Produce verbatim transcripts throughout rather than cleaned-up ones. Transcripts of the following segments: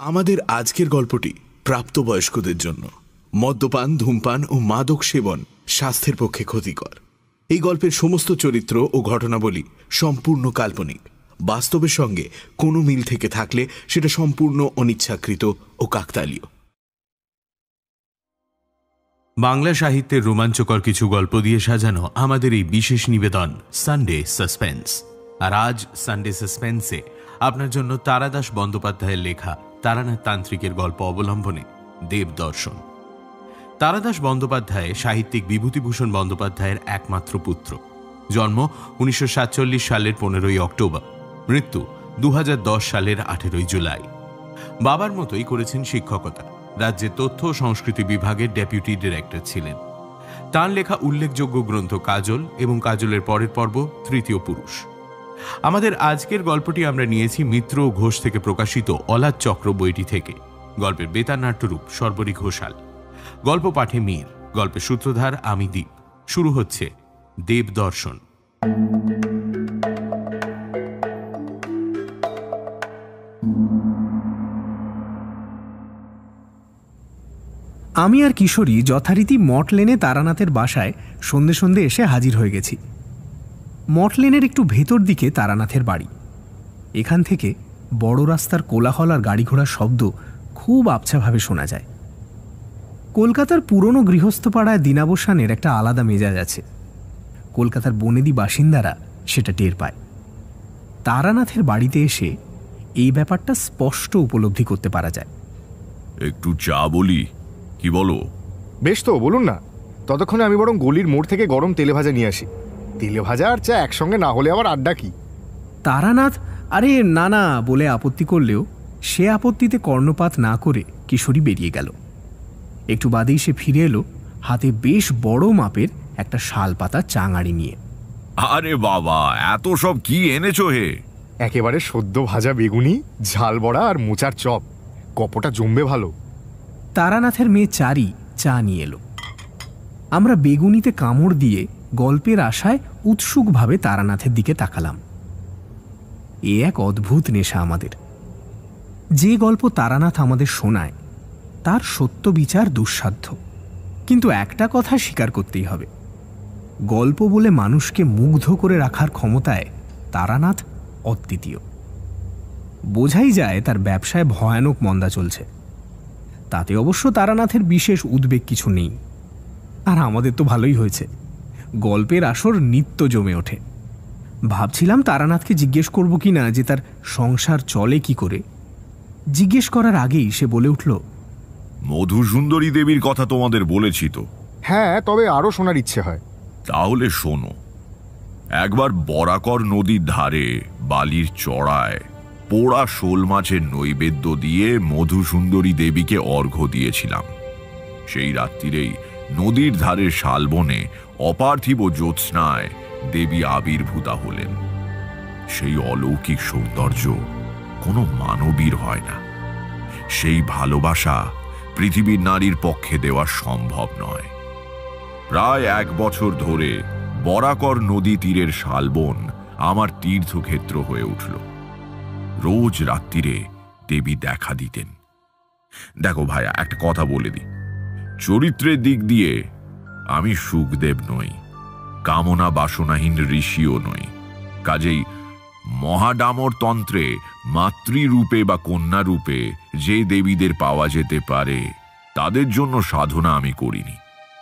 আমাদের আজকের গল্পটি প্রাপ্তবয়স্কদের জন্য। মদ্যপান, ধূমপান ও মাদক সেবন স্বাস্থ্যের পক্ষে ক্ষতিকর। এই গল্পের সমস্ত চরিত্র ও ঘটনাবলী সম্পূর্ণ কাল্পনিক। বাস্তবের সঙ্গে কোনো মিল থেকে থাকলে সেটা সম্পূর্ণ অনিচ্ছাকৃত ও কাকতালীয়। বাংলা সাহিত্যের রোমাঞ্চকর কিছু গল্প দিয়ে সাজানো আমাদের এই বিশেষ নিবেদন সানডে সাসপেন্স। আর আজ সানডে সাসপেন্সে আপনার জন্য তারাদাস বন্দ্যোপাধ্যায়ের লেখা তারানাথ তান্ত্রিকের গল্প অবলম্বনে দেবদর্শন। তারাদাস বন্দ্যোপাধ্যায় সাহিত্যিক বিভূতিভূষণ বন্দ্যোপাধ্যায়ের একমাত্র পুত্র। জন্ম উনিশশো সাতচল্লিশ সালের পনেরোই অক্টোবর, মৃত্যু দু হাজার দশ সালের আঠেরোই জুলাই। বাবার মতোই করেছেন শিক্ষকতা। রাজ্যের তথ্য ও সংস্কৃতি বিভাগের ডেপুটি ডিরেক্টর ছিলেন। তাঁর লেখা উল্লেখযোগ্য গ্রন্থ কাজল এবং কাজলের পরের পর্ব তৃতীয় পুরুষ। আমাদের আজকের গল্পটি আমরা নিয়েছি মিত্র ও ঘোষ থেকে প্রকাশিত অলাদ চক্র বইটি থেকে। গল্পের বেতার নাট্যরূপ সর্বরী ঘোষাল। গল্প পাঠে মীর, গল্পের সূত্রধার আমি দীপ। শুরু হচ্ছে দেবদর্শন। আমি আর কিশোরী যথারীতি মঠ লেনে তারানাথের বাসায় সন্ধে সন্ধে এসে হাজির হয়ে গেছি। মঠ লেনের একটু ভেতর দিকে তারানাথের বাড়ি। এখান থেকে বড় রাস্তার কোলাহল আর গাড়ি ঘোড়ার শব্দ খুব আবছাভাবে শোনা যায়। কলকাতার পুরনো গৃহস্থ পাড়ায় দিনাবসানের একটা আলাদা মেজাজ আছে। কলকাতার বনেদি বাসিন্দারা সেটা টের পায়। তারানাথের বাড়িতে এসে এই ব্যাপারটা স্পষ্ট উপলব্ধি করতে পারা যায়। একটু চা বলি, কি বলো? বেশ তো, বলুন না। ততক্ষণে আমি বরং গলির মোড় থেকে গরম তেলে ভাজা নিয়ে আসি। তেলে ভাজা আর চা একসঙ্গে না হলে আবার আড্ডা কি? তারানাথ আরে না না বলে আপত্তি করলেও সে আপত্তিতে কর্ণপাত না করে কিশোরী বেরিয়ে গেল। একটু বাদেই সে ফিরে এলো হাতে বেশ বড় মাপের একটা শাল পাতা চাঙাড়ি নিয়ে। আরে বাবা, এত সব কি এনেছো হে? একেবারে সদ্য ভাজা বেগুনি, ঝাল বড়া আর মোচার চপ। কপটা জমবে ভালো। তারানাথের মেয়ে চারি চা নিয়ে এলো। আমরা বেগুনিতে কামড় দিয়ে গল্পের আশায় উৎসুকভাবে তারানাথের দিকে তাকালাম। এ এক অদ্ভুত নেশা আমাদের। যে গল্প তারানাথ আমাদের শোনায় তার সত্য বিচার দুঃসাধ্য, কিন্তু একটা কথা স্বীকার করতেই হবে, গল্প বলে মানুষকে মুগ্ধ করে রাখার ক্ষমতায় তারানাথ অদ্বিতীয়। বোঝাই যায় তার ব্যবসায় ভয়ানক মন্দা চলছে। তাতে অবশ্য তারানাথের বিশেষ উদ্বেগ কিছু নেই। আর আমাদের তো ভালোই হয়েছে, গল্পের আসর নিত্য জমে ওঠে। ভাবছিলাম তারানাথকে জিজ্ঞেস করব কি না যে তার সংসার চলে কি করে। জিজ্ঞেস করার আগেই সে বলে উঠল, মধুসুন্দরী দেবীর কথা তোমাদের বলেছি তো? হ্যাঁ, তবে আরো শোনার ইচ্ছে হয়। তাহলে শোনো। একবার বরাকর নদীর ধারে বালির চড়ায় পোড়া শোল মাছের নৈবেদ্য দিয়ে মধুসুন্দরী দেবীকে অর্ঘ্য দিয়েছিলাম। সেই রাত্রিরেই নদীর ধারের শালবনে অপার্থিব জ্যোৎস্নায় দেবী আবির্ভূতা হলেন। সেই অলৌকিক সৌন্দর্য কোনো মানবীর হয় না। সেই ভালোবাসা পৃথিবীর নারীর পক্ষে দেওয়া সম্ভব নয়। প্রায় এক বছর ধরে বরাকর নদী তীরের শালবন আমার তীর্থক্ষেত্র হয়ে উঠল। রোজ রাত্রিরে দেবী দেখা দিতেন। দেখো ভাইয়া, একটা কথা বলে দিই, চরিত্রের দিক দিয়ে আমি সুখদেব নই, কামনা বাসনাহীন ঋষিও নই। কাজেই মহাডামর তন্ত্রে মাতৃরূপে বা কন্যা রূপে যে দেবীদের পাওয়া যেতে পারে তাদের জন্য সাধনা আমি করিনি।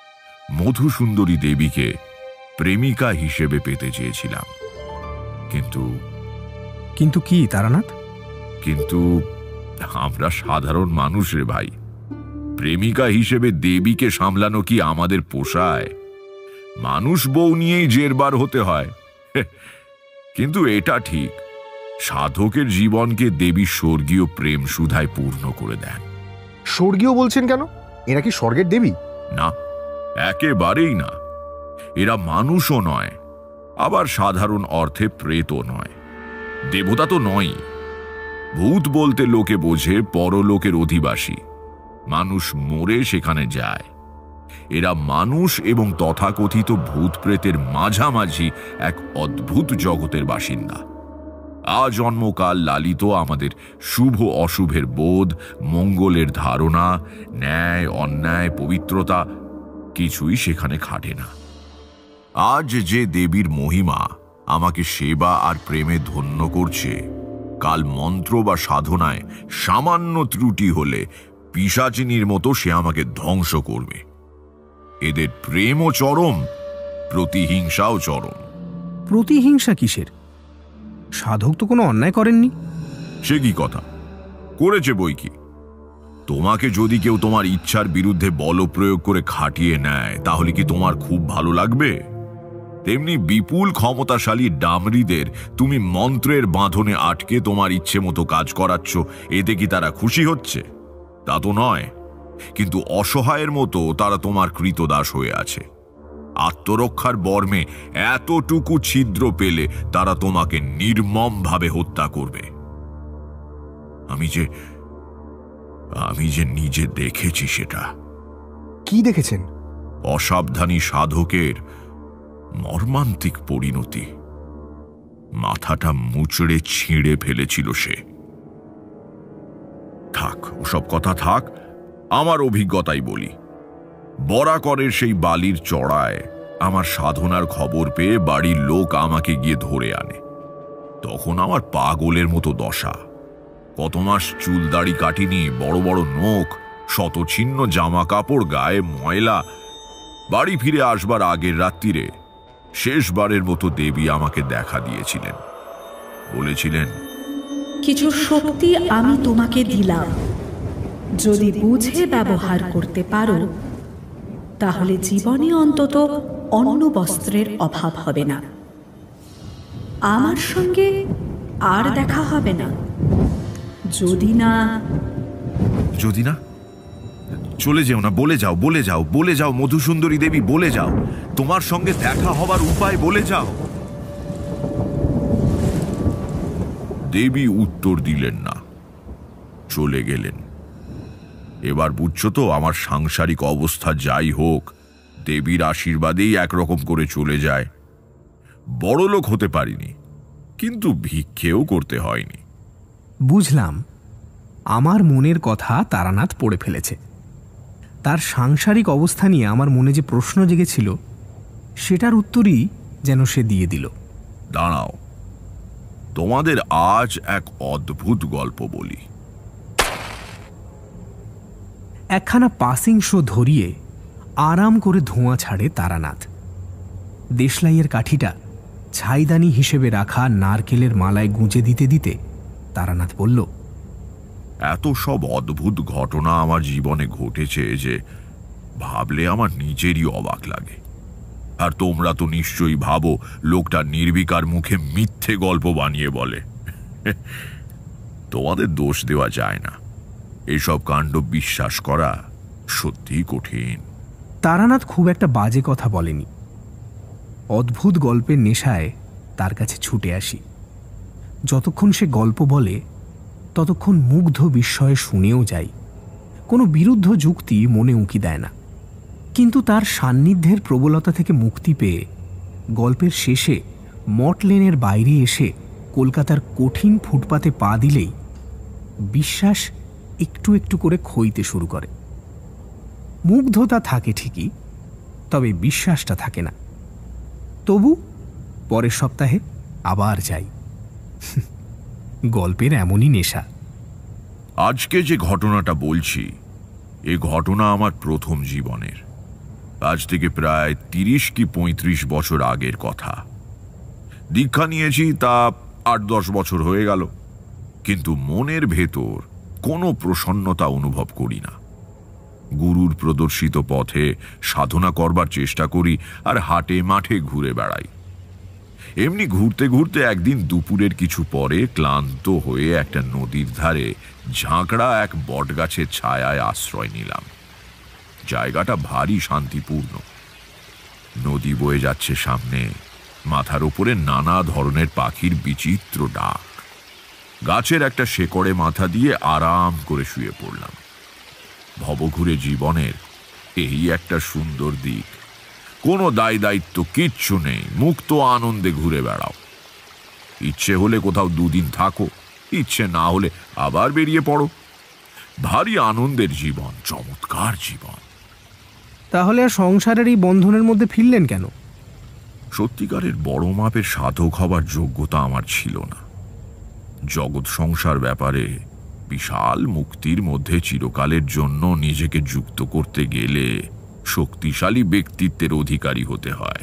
মধুসুন্দরী দেবীকে প্রেমিকা হিসেবে পেতে চেয়েছিলাম। কিন্তু কিন্তু কি তারানাথ? কিন্তু আমরা সাধারণ মানুষ রে ভাই। প্রেমিকা হিসেবে দেবীকে সামলানো কি আমাদের পোষায়? মানুষ বউ নিয়েই জেরবার হতে হয়। কিন্তু এটা ঠিক, সাধকের জীবনকে দেবী স্বর্গীয় প্রেম সুধায় পূর্ণ করে দেন। স্বর্গীয় বলছেন কেন? এরা কি স্বর্গের দেবী? না, একেবারেই না। এরা মানুষও নয়, আবার সাধারণ অর্থে প্রেতও নয়। দেবতা তো নয়। ভূত বলতে লোকে বোঝে পরলোকের অধিবাসী। মানুষ মরে সেখানে যায়। এরা মানুষ এবং তথাকথিত ভূত প্রেতের মাঝামাঝি এক অদ্ভুত জগতের বাসিন্দা। আজন্মকাল লালিত আমাদের শুভ অশুভের বোধ, মঙ্গলের ধারণা, ন্যায় অন্যায়, পবিত্রতা কিছুই সেখানে খাটে না। আজ যে দেবীর মহিমা আমাকে সেবা আর প্রেমে ধন্য করছে, কাল মন্ত্র বা সাধনায় সামান্য ত্রুটি হলে পিশাচিনীর মতো সে আমাকে ধ্বংস করবে। এদের প্রেমও চরম, প্রতিহিংসাও চরম। প্রতিহিংসা কিসের? সাধক তো কোনো অন্যায় করেননি। সে কি কথা? করেছে বই কি। তোমাকে যদি কেউ তোমার ইচ্ছার বিরুদ্ধে বল প্রয়োগ করে খাটিয়ে নেয়, তাহলে কি তোমার খুব ভালো লাগবে? তেমনি বিপুল ক্ষমতাশালী ডামরিদের তুমি মন্ত্রের বাঁধনে আটকে তোমার ইচ্ছে মতো কাজ করাচ্ছ, এতে কি তারা খুশি হচ্ছে? তা তো নয়। কিন্তু অসহায়ের মতো তারা তোমার কৃতদাস হয়ে আছে। আত্মরক্ষার বর্মে এতটুকু ছিদ্র পেলে তারা তোমাকে নির্মমভাবে হত্যা করবে। আমি যে আমি যে নিজে দেখেছি সেটা। কি দেখেছেন? অসাবধানী সাধকের মর্মান্তিক পরিণতি। মাথাটা মুচড়ে ছিঁড়ে ফেলেছিল সে। থাক, ওসব কথা থাক, আমার অভিজ্ঞতাই বলি। বরাকরের সেই বালির চড়ায় আমার সাধনার খবর পেয়ে বাড়ির লোক আমাকে গিয়ে ধরে আনে। তখন আমার পাগলের মতো দশা। কত মাস চুল দাড়ি কাটিনি, বড় বড় নখ, শতছিন্ন জামা কাপড়, গায়ে ময়লা। বাড়ি ফিরে আসবার আগের রাত্রিরে শেষবারের মতো দেবী আমাকে দেখা দিয়েছিলেন। বলেছিলেন, কিছু শক্তি আমি তোমাকে দিলাম, যদি বুঝে ব্যবহার করতে পারো তাহলে জীবনে অন্তত অন্ন বস্ত্রের অভাব হবে না। আমার সঙ্গে আর দেখা হবে না। যদি না যদি না চলে যেও না, বলে যাও, বলে যাও, বলে যাও মধুসুন্দরী দেবী, বলে যাও তোমার সঙ্গে দেখা হবার উপায় বলে যাও। দেবী উত্তর দিলেন না, চলে গেলেন। এবার বুঝছো তো, আমার সাংসারিক অবস্থা যাই হোক, দেবীর আশীর্বাদেই একরকম করে চলে যায়। বড়লোক হতে পারিনি, কিন্তু ভিক্ষেও করতে হয়নি। বুঝলাম, আমার মনের কথা তারানাথ পড়ে ফেলেছে। তার সাংসারিক অবস্থা নিয়ে আমার মনে যে প্রশ্ন জেগেছিল, সেটার উত্তরই যেন সে দিয়ে দিল। দাঁড়াও, তোমাদের আজ এক অদ্ভুত গল্প বলি। একখানা পাসিং শো ধরিয়ে আরাম করে ধোঁয়া ছাড়ে তারানাথ। দেশলাইয়ের কাঠিটা ছাইদানি হিসেবে রাখা নারকেলের মালায় গুঁজে দিতে দিতে তারানাথ বলল, এত সব অদ্ভুত ঘটনা আমার জীবনে ঘটেছে যে ভাবলে আমার নিজেরই অবাক লাগে। আর তোমরা তো নিশ্চয়ই ভাবো লোকটা নির্বিকার মুখে মিথ্যে গল্প বানিয়ে বলে। তোমাদের দোষ দেওয়া যায় না, এসব কাণ্ড বিশ্বাস করা সত্যিই কঠিন। তারানাথ খুব একটা বাজে কথা বলেনি। অদ্ভুত গল্পের নেশায় তার কাছে ছুটে আসি। যতক্ষণ সে গল্প বলে ততক্ষণ মুগ্ধ বিস্ময়ে শুনেও যাই। কোনো বিরুদ্ধ যুক্তি মনে উঁকি দেয় না। কিন্তু তার সান্নিধ্যের প্রবলতা থেকে মুক্তি পেয়ে গল্পের শেষে মঠ লেনের বাইরে এসে কলকাতার কঠিন ফুটপাতে পা দিলেই বিশ্বাস একটু একটু করে ক্ষইতে শুরু করে। মুগ্ধতা থাকে ঠিকই, তবে বিশ্বাসটা থাকে না। তবু পরের সপ্তাহে আবার যাই। গল্পের এমনই নেশা। আজকে যে ঘটনাটা বলছি, এ ঘটনা আমার প্রথম জীবনের। আজ থেকে প্রায় তিরিশ কি পঁয়ত্রিশ বছর আগের কথা। দীক্ষা নিয়েছি তা আট দশ বছর হয়ে গেল, কিন্তু মনের ভেতর কোনো প্রসন্নতা অনুভব করি না। গুরুর প্রদর্শিত পথে সাধনা করবার চেষ্টা করি আর হাটে মাঠে ঘুরে বেড়াই। এমনি ঘুরতে ঘুরতে একদিন দুপুরের কিছু পরে ক্লান্ত হয়ে একটা নদীর ধারে ঝাঁকড়া এক বটগাছের ছায়ায় আশ্রয় নিলাম। জায়গাটা ভারী শান্তিপূর্ণ। নদী বয়ে যাচ্ছে সামনে, মাথার উপরে নানা ধরনের পাখির বিচিত্র ডাক। গাছের একটা শেকড়ে মাথা দিয়ে আরাম করে শুয়ে পড়লাম। ভবঘুরে জীবনের এই একটা সুন্দর দিক। কোনো দায় দায়িত্ব কিচ্ছু নেই, মুক্ত আনন্দে ঘুরে বেড়াও। ইচ্ছে হলে কোথাও দুদিন থাকো, ইচ্ছে না হলে আবার বেরিয়ে পড়ো। ভারী আনন্দের জীবন, চমৎকার জীবন। তাহলে আর সংসারের এই বন্ধনের মধ্যে ফিরলেন কেন? সত্যিকারের বড় মাপের সাধক হবার যোগ্যতা আমার ছিল না। জগৎ সংসার ব্যাপারে বিশাল মুক্তির মধ্যে চিরকালের জন্য নিজেকে যুক্ত করতে গেলে শক্তিশালী ব্যক্তিত্বের অধিকারী হতে হয়।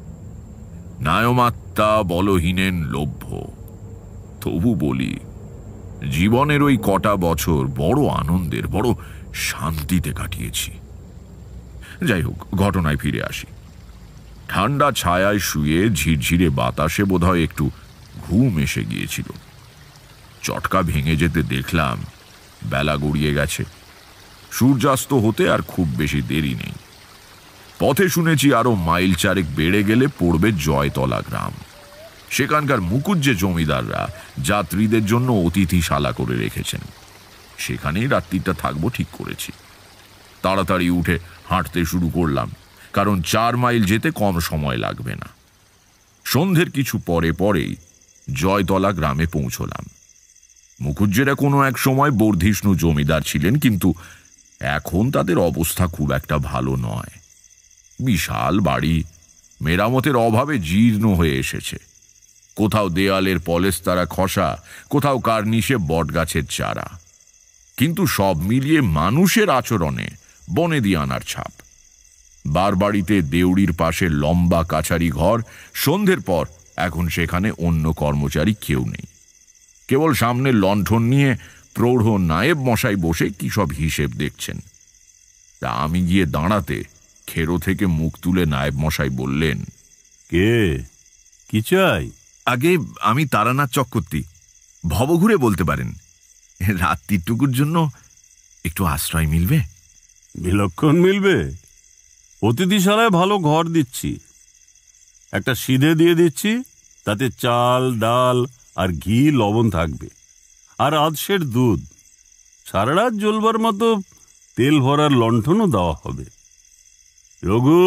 নায়মাত্মা বলহীনেন লভ্য। তবু বলি, জীবনের ওই কটা বছর বড় আনন্দের, বড় শান্তিতে কাটিয়েছি। যাই হোক, ঘটনায় ফিরে আসি। ঠান্ডা ছায়ায় শুয়ে ঝিরঝিরে বাতাসে বোধহয় একটু ঘুম এসে গিয়েছিল। চটকা ভেঙে যেতে দেখলাম বেলা গড়িয়ে গেছে। সূর্যাস্ত হতে আর খুব বেশি দেরি নেই। পথে শুনেছি আরো মাইল চারেক বেড়ে গেলে পড়বে জয়তলা গ্রাম। সেখানকার মুকুজ্জে জমিদাররা যাত্রীদের জন্য অতিথিশালা করে রেখেছেন। সেখানেই রাত্রিটা থাকবো ঠিক করেছি। তাড়াতাড়ি উঠে হাঁটতে শুরু করলাম, কারণ চার মাইল যেতে কম সময় লাগবে না। সন্ধ্যের কিছু পরে পরেই জয়তলা গ্রামে পৌঁছলাম। মুকুজ্জেরা কোনো এক সময় বর্ধিষ্ণু জমিদার ছিলেন, কিন্তু এখন তাদের অবস্থা খুব একটা ভালো নয়। বিশাল বাড়ি মেরামতের অভাবে জীর্ণ হয়ে এসেছে। কোথাও দেয়ালের পলেস্তারা খসা, কোথাও কার্নিশে বটগাছের চারা, কিন্তু সব মিলিয়ে মানুষের আচরণে বনেদি আনার ছাপ। বারবাড়িতে দেউড়ির পাশে লম্বা কাছারি ঘর। সন্ধ্যের পর এখন সেখানে অন্য কর্মচারী কেউ নেই। কেবল সামনে লণ্ঠন নিয়ে প্রৌঢ় নায়েব মশাই বসে কি সব হিসেব দেখছেন। তা আমি গিয়ে দাঁড়াতে খেরো থেকে মুখ তুলে নায়েব মশাই বললেন, কে, কি চাই? আগে আমি তারানাথ চক্রবর্তী, ভবঘুরে বলতে পারেন। রাত্রিটুকুর জন্য একটু আশ্রয় মিলবে? বিলক্ষণ মিলবে। অতিথিশালায় ভালো ঘর দিচ্ছি, একটা সিধে দিয়ে দিচ্ছি, তাতে চাল ডাল আর ঘি লবণ থাকবে, আর আধশের দুধ। সারা রাত জ্বলবার মতো তেল ভরার লণ্ঠনও দেওয়া হবে। রঘু,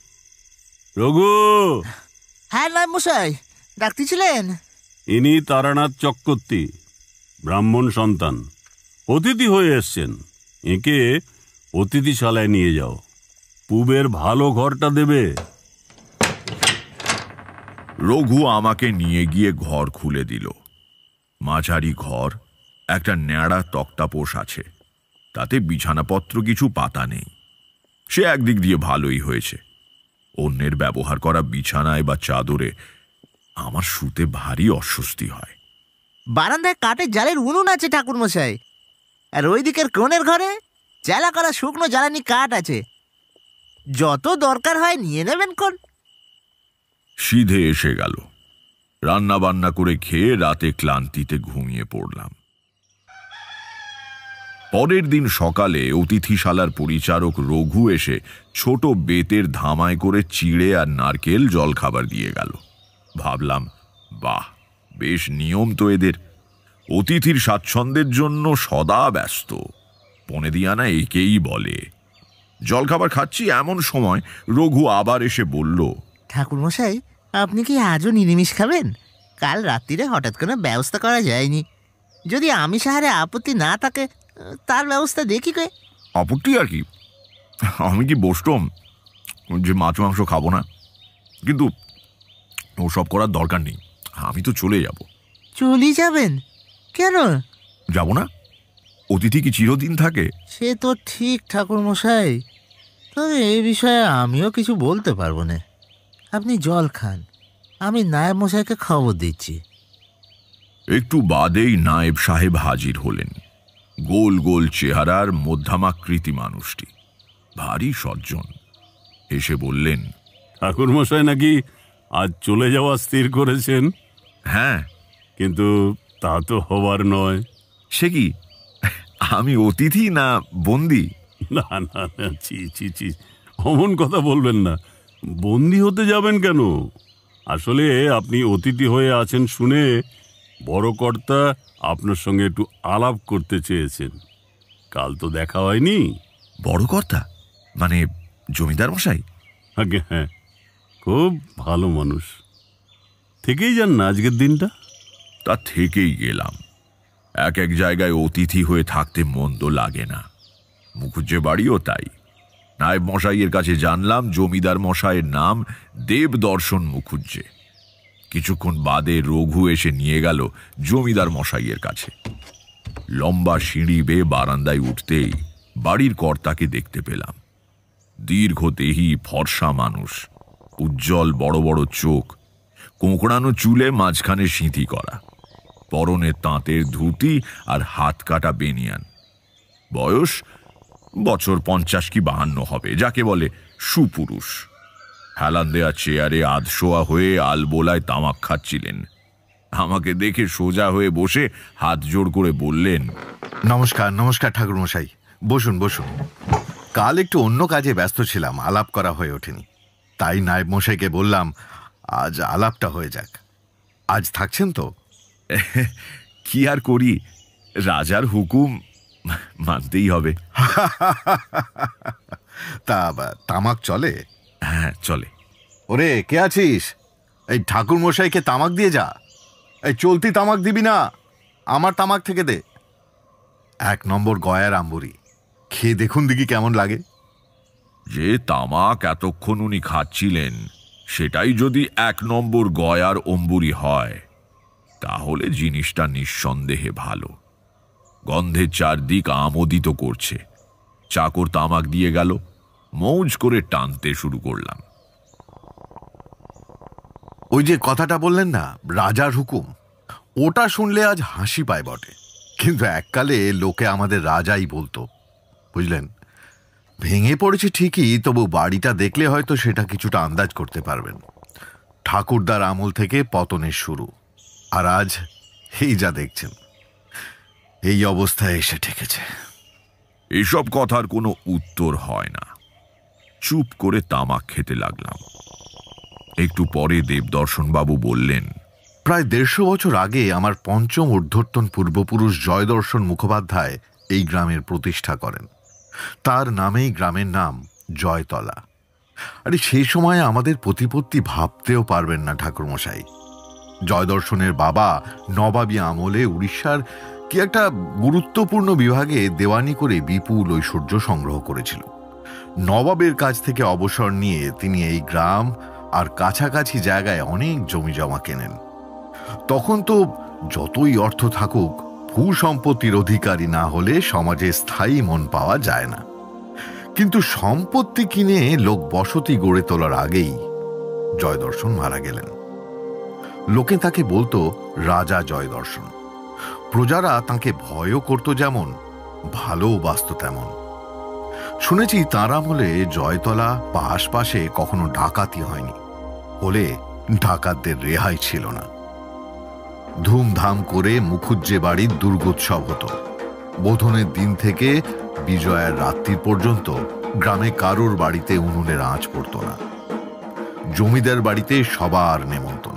রঘু। হ্যাঁ নয় মশাই, ডাকতেছিলেন? ইনি তারানাথ চক্রবর্তী, ব্রাহ্মণ সন্তান, অতিথি হয়ে এসছেন। একে অতিথিশালায় নিয়ে যাও, পূবের ভালো ঘরটা দেবে। রঘু আমাকে নিয়ে গিয়ে ঘর খুলে দিল। মাঝারি ঘর, একটা ন্যাড়া তক্তাপোষ আছে, তাতে বিছানাপত্র কিছু পাতা নেই। সে একদিক দিয়ে ভালোই হয়েছে। অন্যের ব্যবহার করা বিছানায় বা চাদরে আমার শুতে ভারী অস্বস্তি হয়। বারান্দায় কাঠের জালের উনুন আছে ঠাকুর মশাই, আর ওই দিকের কোণের ঘরে জ্বালা করা শুকনো জ্বালানি কাঠ আছে। যত দরকার হয় নিয়ে নেবেন কোন। সিধে এসে গেল। রান্না বান্না করে খেয়ে রাতে ক্লান্তিতে ঘুমিয়ে পড়লাম। পরের দিন সকালে অতিথিশালার পরিচারক রঘু এসে ছোট বেতের ধামায় করে চিড়ে আর নারকেল জলখাবার দিয়ে গেল। ভাবলাম, বাহ, বেশ নিয়ম তো এদের। অতিথির স্বাচ্ছন্দ্যের জন্য সদা ব্যস্ত। বনেদিয়ানা একেই বলে। জলখাবার খাচ্ছি, এমন সময় রঘু আবার এসে বলল, ঠাকুর মশাই, আপনি কি আজও নিরামিষ খাবেন? কাল রাত্রিরে হঠাৎ করে ব্যবস্থা করা যায়নি। যদি আমিষ আহারে আপত্তি না থাকে তার ব্যবস্থা দেখি কে। আপত্তি আর কি, আমি কি বসতম যে মাছ মাংস খাবো না? কিন্তু ওসব করার দরকার নেই, আমি তো চলে যাব। চলে যাবেন? কেন যাব না? অতিথি কি চিরদিন থাকে? সে তো ঠিক ঠাকুর মশাই, তবে এই বিষয়ে আমিও কিছু বলতে পারবো না। আপনি জল খান, আমি নায়েব মশাইকে খবর দিচ্ছি। একটু বাদেই নায়েব সাহেব হাজির হলেন। গোল গোল চেহারার মধ্যমাকৃতি মানুষটি, ভারী সজ্জন। এসে বললেন, ঠাকুর মশাই নাকি আজ চলে যাওয়া স্থির করেছেন? হ্যাঁ। কিন্তু তা তো হবার নয়। সে কি, আমি অতিথি না বন্দি? না না না, ছি ছি ছি, অমন কথা বলবেন না। বন্দি হতে যাবেন কেন? আসলে আপনি অতিথি হয়ে আছেন শুনে বড় কর্তা আপনার সঙ্গে একটু আলাপ করতে চেয়েছেন। কাল তো দেখা হয়নি। বড় কর্তা মানে জমিদার মশাই? আগে হ্যাঁ, খুব ভালো মানুষ। থেকেই যান না আজকের দিনটা। তা থেকেই গেলাম। এক এক জায়গায় অতিথি হয়ে থাকতে মন্দ লাগে না। মুখুজ্জে বাড়িও তাই। নায়েব মশাইয়ের কাছে জানলাম জমিদার মশাইয়ের নাম দেবদর্শন মুখুজ্জে। কিছুক্ষণ বাদে রঘু এসে নিয়ে গেল জমিদার মশাইয়ের কাছে। লম্বা সিঁড়ি বেয়ে বারান্দায় উঠতেই বাড়ির কর্তাকে দেখতে পেলাম। দীর্ঘদেহী ফর্সা মানুষ, উজ্জ্বল বড় বড় চোখ, কোঁকড়ানো চুলে মাঝখানে সিঁথি করা, পরনে তাঁতের ধুতি আর হাত কাটা বেনিয়ান। বয়স বছর পঞ্চাশ কি বাহান্ন হবে, যাকে বলে সুপুরুষ। হেলান দেয়া চেয়ারে আধশোয়া হয়ে আলবোলায় তামাক খাচ্ছিলেন। আমাকে দেখে সোজা হয়ে বসে হাত জোড় করে বললেন, নমস্কার নমস্কার ঠাকুরমশাই, বসুন বসুন। কাল একটু অন্য কাজে ব্যস্ত ছিলাম, আলাপ করা হয়ে ওঠেনি। তাই নায়েব মশাইকে বললাম আজ আলাপটা হয়ে যাক। আজ থাকছেন তো? কি আর করি, রাজার হুকুম মানতেই হবে। তা তামাক চলে? হ্যাঁ চলে। ওরে কে আছিস, এই ঠাকুর মশাইকে তামাক দিয়ে যা। এই চলতি তামাক দিবি না, আমার তামাক থেকে দে। এক নম্বর গয়ার আম্বুরি, খেয়ে দেখুন দেখি কেমন লাগে। যে তামাক এতক্ষণ উনি খাচ্ছিলেন সেটাই যদি এক নম্বর গয়ার অম্বুরি হয় তাহলে জিনিসটা নিঃসন্দেহে ভালো। গন্ধের চারদিক আমোদিত করছে। চাকর তামাক দিয়ে গেল, মৌজ করে টানতে শুরু করলাম। ওই যে কথাটা বললেন না, রাজার হুকুম, ওটা শুনলে আজ হাসি পায় বটে, কিন্তু এককালে লোকে আমাদের রাজাই বলতো, বুঝলেন। ভেঙে পড়েছে ঠিকই, তবু বাড়িটা দেখলে হয়তো সেটা কিছুটা আন্দাজ করতে পারবেন। ঠাকুরদার আমল থেকে পতনের শুরু, আর আজ এই যা দেখছেন, এই অবস্থায় এসে ঠেকেছে। এসব কথার কোনো উত্তর হয় না। চুপ করে তামাক খেতে লাগলাম। একটু পরে দেবদর্শন বাবু বললেন, প্রায় দেড়শো বছর আগে আমার পঞ্চম ঊর্ধ্বতন পূর্বপুরুষ জয়দর্শন মুখোপাধ্যায় এই গ্রামের প্রতিষ্ঠা করেন। তার নামেই গ্রামের নাম জয়তলা। আরে সেই সময় আমাদের প্রতিপত্তি ভাবতেও পারবেন না ঠাকুরমশাই। জয়দর্শনের বাবা নবাবী আমলে উড়িষ্যার কি একটা গুরুত্বপূর্ণ বিভাগে দেওয়ানি করে বিপুল ঐশ্বর্য সংগ্রহ করেছিল। নবাবের কাছ থেকে অবসর নিয়ে তিনি এই গ্রাম আর কাছাকাছি জায়গায় অনেক জমি জমা কেনেন। তখন তো যতই অর্থ থাকুক, ভূ সম্পত্তির অধিকারী না হলে সমাজে স্থায়ী মন পাওয়া যায় না। কিন্তু সম্পত্তি কিনে লোক বসতি গড়ে তোলার আগেই জয়দর্শন মারা গেলেন। লোকে তাকে বলতো রাজা জয়দর্শন। প্রজারা তাকে ভয়ও করত যেমন, ভালোবাসত তেমন। শুনেছি তাঁর আমলে জয়তলা বা আশপাশে কখনো ডাকাতি হয়নি, হলে ডাকাতদের রেহাই ছিল না। ধুমধাম করে মুখুজ্জে বাড়ির দুর্গোৎসব হতো। বোধনের দিন থেকে বিজয়ার রাত্রি পর্যন্ত গ্রামে কারোর বাড়িতে উনুনের আঁচ পড়ত না। জমিদার বাড়িতে সবার নেমন্তন্ন।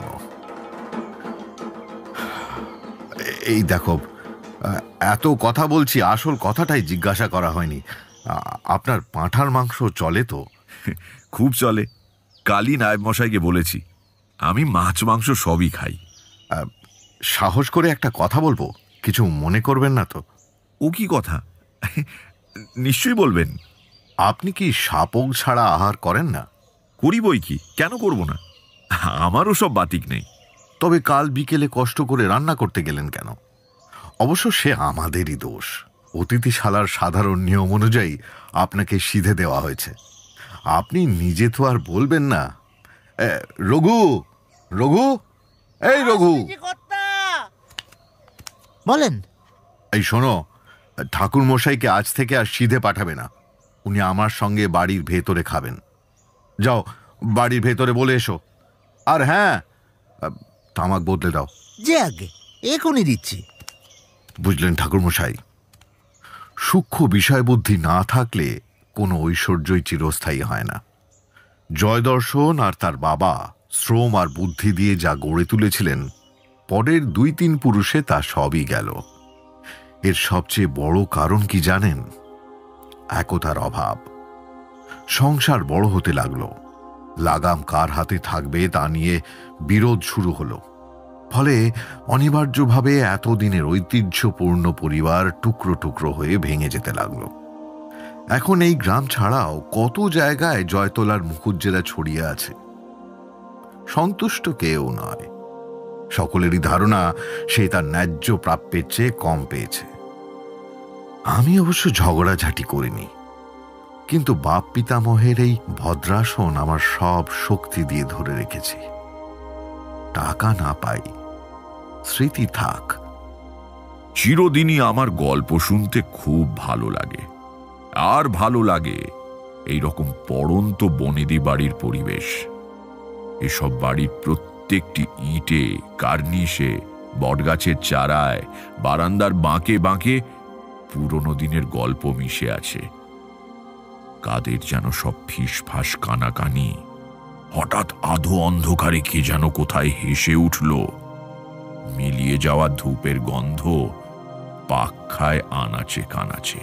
এই দেখো, এত কথা বলছি, আসল কথাটাই জিজ্ঞাসা করা হয়নি। আপনার পাঁঠার মাংস চলে তো? খুব চলে। কালই নায়েব মশাইকে বলেছি, আমি মাছ মাংস সবই খাই। সাহস করে একটা কথা বলবো, কিছু মনে করবেন না তো? ও কি কথা? নিশ্চয়ই বলবেন। আপনি কি শাপক ছাড়া আহার করেন না? করি বই কি, কেন করব না? আমারও সব বাতিক নেই। তবে কাল বিকেলে কষ্ট করে রান্না করতে গেলেন কেন? অবশ্য সে আমাদেরই দোষ। অতিথিশালার সাধারণ নিয়ম অনুযায়ী আপনাকে সিধে দেওয়া হয়েছে। আপনি নিজে তো আর বলবেন না, রঘু রঘু এই রঘু, বলেন। এই শোনো, ঠাকুর মশাইকে আজ থেকে আর সিধে পাঠাবে না। উনি আমার সঙ্গে বাড়ির ভেতরে খাবেন। যাও বাড়ির ভেতরে বলে এসো। আর হ্যাঁ, তামাক বদলে দাও। যে আগে এখনই দিচ্ছি। বুঝলেন ঠাকুরমশাই, সূক্ষ্ম বিষয় বুদ্ধি না থাকলে কোনো ঐশ্বর্যই চিরস্থায়ী হয় না। জয়দর্শন আর তার বাবা শ্রম আর বুদ্ধি দিয়ে যা গড়ে তুলেছিলেন, পরের দুই তিন পুরুষে তা সবই গেল। এর সবচেয়ে বড় কারণ কি জানেন? একতার অভাব। সংসার বড় হতে লাগলো, লাগাম কার হাতে থাকবে তা নিয়ে বিরোধ শুরু হলো। ফলে অনিবার্যভাবে এতদিনের ঐতিহ্যপূর্ণ পরিবার টুকরো টুকরো হয়ে ভেঙে যেতে লাগলো। এখন এই গ্রাম ছাড়াও কত জায়গায় জয়তলার মুখুজ্জেরা ছড়িয়ে আছে। সন্তুষ্ট কেউ নয়, সকলেরই ধারণা সে তার ন্যায্য প্রাপ্যের চেয়ে কম পেয়েছে। আমি অবশ্য ঝগড়াঝাটি করিনি, কিন্তু বাপ পিতামহের এই ভদ্রাসন আমার সব শক্তি দিয়ে ধরে রেখেছি। টাকা না পাই, স্মৃতি থাক। চিরদিনই আমার গল্প শুনতে খুব ভালো লাগে, আর ভালো লাগে এইরকম পড়ন্ত বনেদি বাড়ির পরিবেশ। এসব বাড়ির প্রত্যেকটি ইটে, কার্নিশে, বটগাছের চারায়, বারান্দার বাঁকে বাঁকে পুরনো দিনের গল্প মিশে আছে। কাদের যেন সব ফিসফাস কানাকানি, হঠাৎ আধো অন্ধকারে কে যেন কোথায় হেসে উঠল, মিলিয়ে যাওয়া ধূপের গন্ধ পাক খায় আনাচে কানাচে।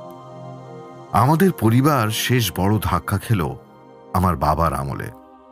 আমাদের পরিবার শেষ বড় ধাক্কা খেল আমার বাবার আমলে।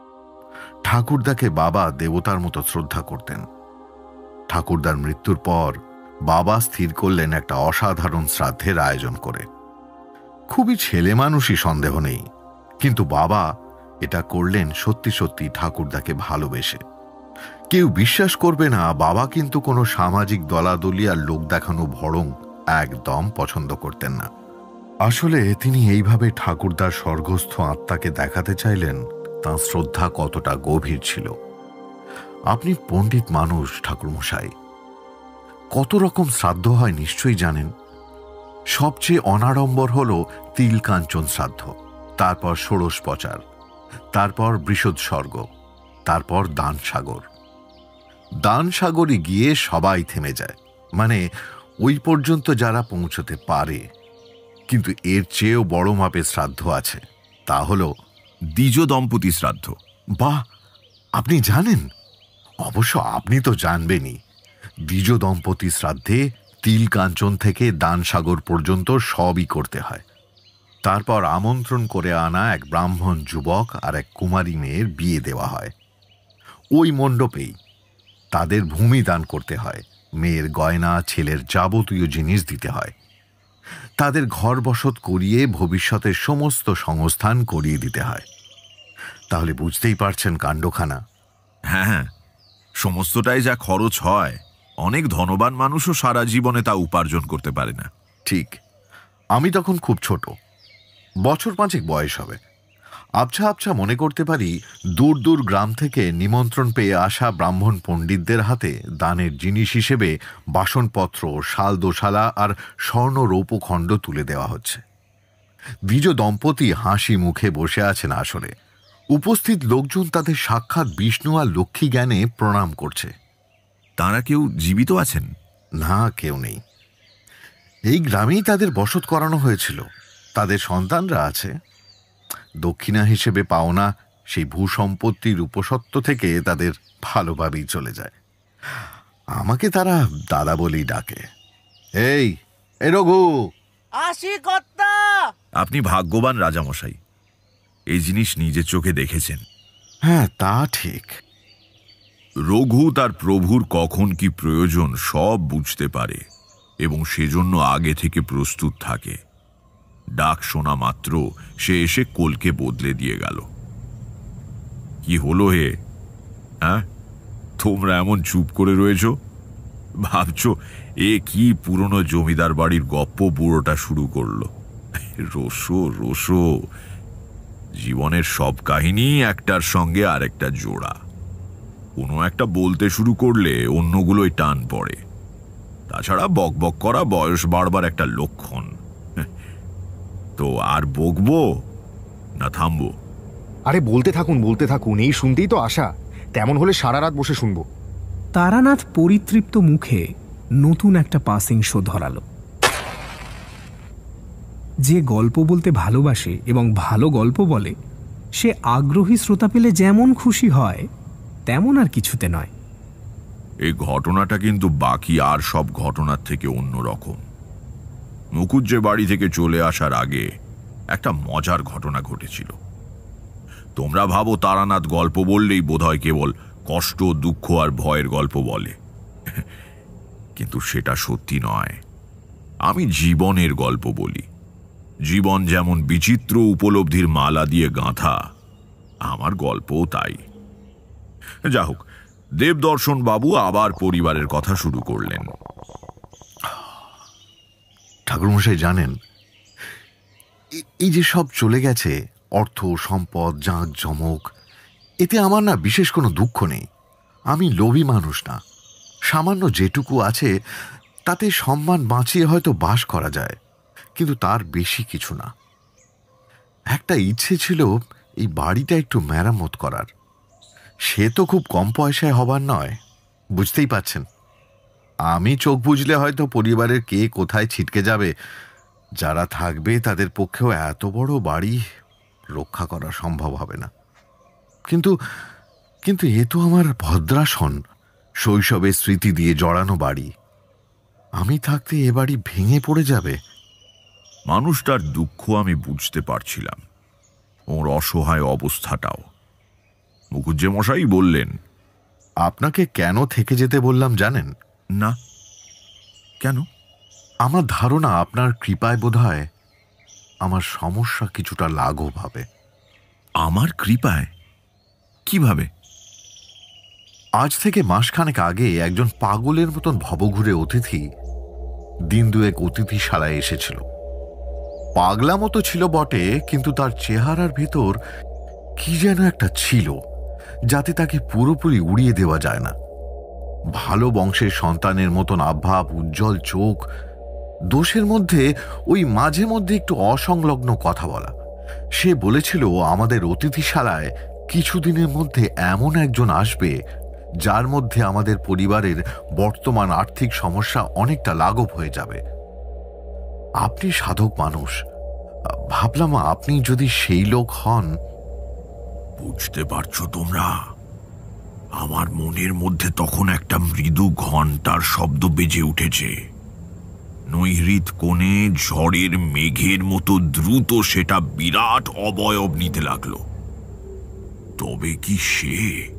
ঠাকুরদাকে বাবা দেবতার মতো শ্রদ্ধা করতেন। ঠাকুরদার মৃত্যুর পর বাবা স্থির করলেন একটা অসাধারণ শ্রাদ্ধের আয়োজন করে। খুবই ছেলে মানুষই, সন্দেহ নেই, কিন্তু বাবা এটা করলেন সত্যি সত্যি ঠাকুরদাকে ভালোবেসে। কেউ বিশ্বাস করবে না, বাবা কিন্তু কোনো সামাজিক দলাদলি আর লোক দেখানো ভড়ং একদম পছন্দ করতেন না। আসলে তিনি এইভাবে ঠাকুরদার স্বর্গস্থ আত্মাকে দেখাতে চাইলেন তাঁর শ্রদ্ধা কতটা গভীর ছিল। আপনি পণ্ডিত মানুষ ঠাকুরমশাই, কত রকম শ্রাদ্ধ হয় নিশ্চয়ই জানেন। সবচেয়ে অনাড়ম্বর হল তিল কাঞ্চন শ্রাদ্ধ, তারপর ষোড়শ পচার, তারপর বৃষোৎসর্গ, তারপর দান সাগর। দান সাগরে গিয়ে সবাই থেমে যায়, মানে ওই পর্যন্ত যারা পৌঁছতে পারে। কিন্তু এর চেয়েও বড় মাপের শ্রাদ্ধ আছে, তা হল দ্বিজ দম্পতি শ্রাদ্ধ। বাহ, আপনি জানেন? অবশ্য আপনি তো জানবেনই। দ্বিজ দম্পতি শ্রাদ্ধে তিল কাঞ্চন থেকে দান সাগর পর্যন্ত সবই করতে হয়। তারপর আমন্ত্রণ করে আনা এক ব্রাহ্মণ যুবক আর এক কুমারী মেয়ের বিয়ে দেওয়া হয়। ওই মণ্ডপেই তাদের ভূমি দান করতে হয়, মেয়ের গয়না, ছেলের যাবতীয় জিনিস দিতে হয়, তাদের ঘর বসত করিয়ে ভবিষ্যতের সমস্ত সংস্থান করিয়ে দিতে হয়। তাহলে বুঝতেই পারছেন কাণ্ডখানা। হ্যাঁ হ্যাঁ, সমস্তটাই যা খরচ হয়, অনেক ধনবান মানুষও সারা জীবনে তা উপার্জন করতে পারে না। ঠিক। আমি তখন খুব ছোট, বছর পাঁচেক বয়স হবে। আবছা আবছা মনে করতে পারি দূর দূর গ্রাম থেকে নিমন্ত্রণ পেয়ে আসা ব্রাহ্মণ পণ্ডিতদের হাতে দানের জিনিস হিসেবে বাসনপত্র, শাল দোশালা আর স্বর্ণ রৌপখণ্ড তুলে দেওয়া হচ্ছে। দ্বিজ দম্পতি হাসি মুখে বসে আছেন আসরে। উপস্থিত লোকজন তাদের সাক্ষাৎ বিষ্ণু আর লক্ষ্মী জ্ঞানে প্রণাম করছে। তারা কেউ জীবিত আছেন? না, কেউ নেই। এই গ্রামেই তাদের বসত করানো হয়েছিল। তাদের সন্তানরা আছে। দক্ষিণা হিসেবে পাওনা সেই ভূসম্পত্তির উপসত্ত্ব থেকে তাদের ভালোভাবেই চলে যায়। আমাকে তারা দাদা বলেই ডাকে। এই এ রঘু, আসি কর্তা। আপনি ভাগ্যবান রাজামশাই, এই জিনিস নিজের চোখে দেখেছেন। হ্যাঁ, তা ঠিক। রঘু তার প্রভুর কখন কি প্রয়োজন সব বুঝতে পারে এবং সেজন্য আগে থেকে প্রস্তুত থাকে। ডাক শোনা মাত্র সে এসে কোলকে বদলে দিয়ে গেল। কি হলো হে? হ্যাঁ, তোমরা এমন চুপ করে রয়েছ? ভাবছো এ কি পুরনো জমিদার বাড়ির গপ্প বুড়োটা শুরু করলো? রোসো রোসো, জীবনের সব কাহিনী একটার সঙ্গে আরেকটা জোড়া। কোনো একটা বলতে শুরু করলে অন্যগুলোই টান পড়ে। তাছাড়া বক বক করা বয়স বাড়বার একটা লক্ষণ। তো আর বকবো না থামবো? আরে বলতে থাকুন বলতে থাকুন, এই শুনতেই তো আশা। তেমন হলে সারা রাত বসে শুনবো। তারানাথ পরিতৃপ্ত মুখে নতুন একটা পাসিং শো ধরালো। যে গল্প বলতে ভালোবাসে এবং ভালো গল্প বলে, সে আগ্রহী শ্রোতা পেলে যেমন খুশি হয় তেমন আর কিছুতে নয়। এই ঘটনাটা কিন্তু বাকি আর সব ঘটনার থেকে অন্যরকম। মুকুজ্জে বাড়ি থেকে চলে আসার আগে একটা মজার ঘটনা ঘটেছিল। তোমরা ভাবো তারানাথ গল্প বললেই বোধহয় কেবল কষ্ট, দুঃখ আর ভয়ের গল্প বলে, কিন্তু সেটা সত্যি নয়। আমি জীবনের গল্প বলি। জীবন যেমন বিচিত্র উপলব্ধির মালা দিয়ে গাঁথা, আমার গল্পও তাই। যা হোক, দেবদর্শন বাবু আবার পরিবারের কথা শুরু করলেন। ঠাকুরমশাই জানেন, এই যে সব চলে গেছে, অর্থ সম্পদ, জাঁক জমক, এতে আমার না বিশেষ কোনো দুঃখ নেই। আমি লোভী মানুষ না। সামান্য যেটুকু আছে তাতে সম্মান বাঁচিয়ে হয়তো বাস করা যায়, কিন্তু তার বেশি কিছু না। একটা ইচ্ছে ছিল এই বাড়িটা একটু মেরামত করার। সে তো খুব কম পয়সায় হবার নয়, বুঝতেই পাচ্ছেন। আমি চোখ বুঝলে হয়তো পরিবারের কে কোথায় ছিটকে যাবে, যারা থাকবে তাদের পক্ষেও এত বড় বাড়ি রক্ষা করা সম্ভব হবে না। কিন্তু কিন্তু এ তো আমার ভদ্রাসন, শৈশবের স্মৃতি দিয়ে জড়ানো বাড়ি। আমি থাকতে এ বাড়ি ভেঙে পড়ে যাবে। মানুষটার দুঃখ আমি বুঝতে পারছিলাম, ওর অসহায় অবস্থাটাও। মুখুজ্জে মশাই বললেন, আপনাকে কেন থেকে যেতে বললাম জানেন? না, কেন? আমার ধারণা আপনার কৃপায় বোধহয় আমার সমস্যা কিছুটা লাঘব হবে। আমার কৃপায়? কিভাবে? আজ থেকে মাসখানেক আগে একজন পাগলের মতন ভবঘুরে অতিথি দিন দুয়েক অতিথিশালায় এসেছিল। পাগলা মতো ছিল বটে, কিন্তু তার চেহারার ভেতর কি যেন একটা ছিল, যাতে তাকে পুরোপুরি উড়িয়ে দেওয়া যায় না। ভালো বংশের সন্তানের মতন আভাব, উজ্জ্বল চোখ, দোষের মধ্যে ওই মাঝে মধ্যে একটু অসংলগ্ন কথা বলা। সে বলেছিল আমাদের অতিথিশালায় কিছুদিনের মধ্যে এমন একজন আসবে যার মধ্যে আমাদের পরিবারের বর্তমান আর্থিক সমস্যা অনেকটা লাঘব হয়ে যাবে। আপনি সাধক মানুষ, ভাবলাম আপনি যদি সেই লোক হন। বুঝতে পারছো তোমরা? আমার মনের মধ্যে তখন একটা মৃদু ঘণ্টার শব্দ বেজে উঠেছে। নৈহৃদ কোণে ঝড়ের মেঘের মতো দ্রুত সেটা বিরাট অবয়ব নিতে লাগলো। তবে কি সে?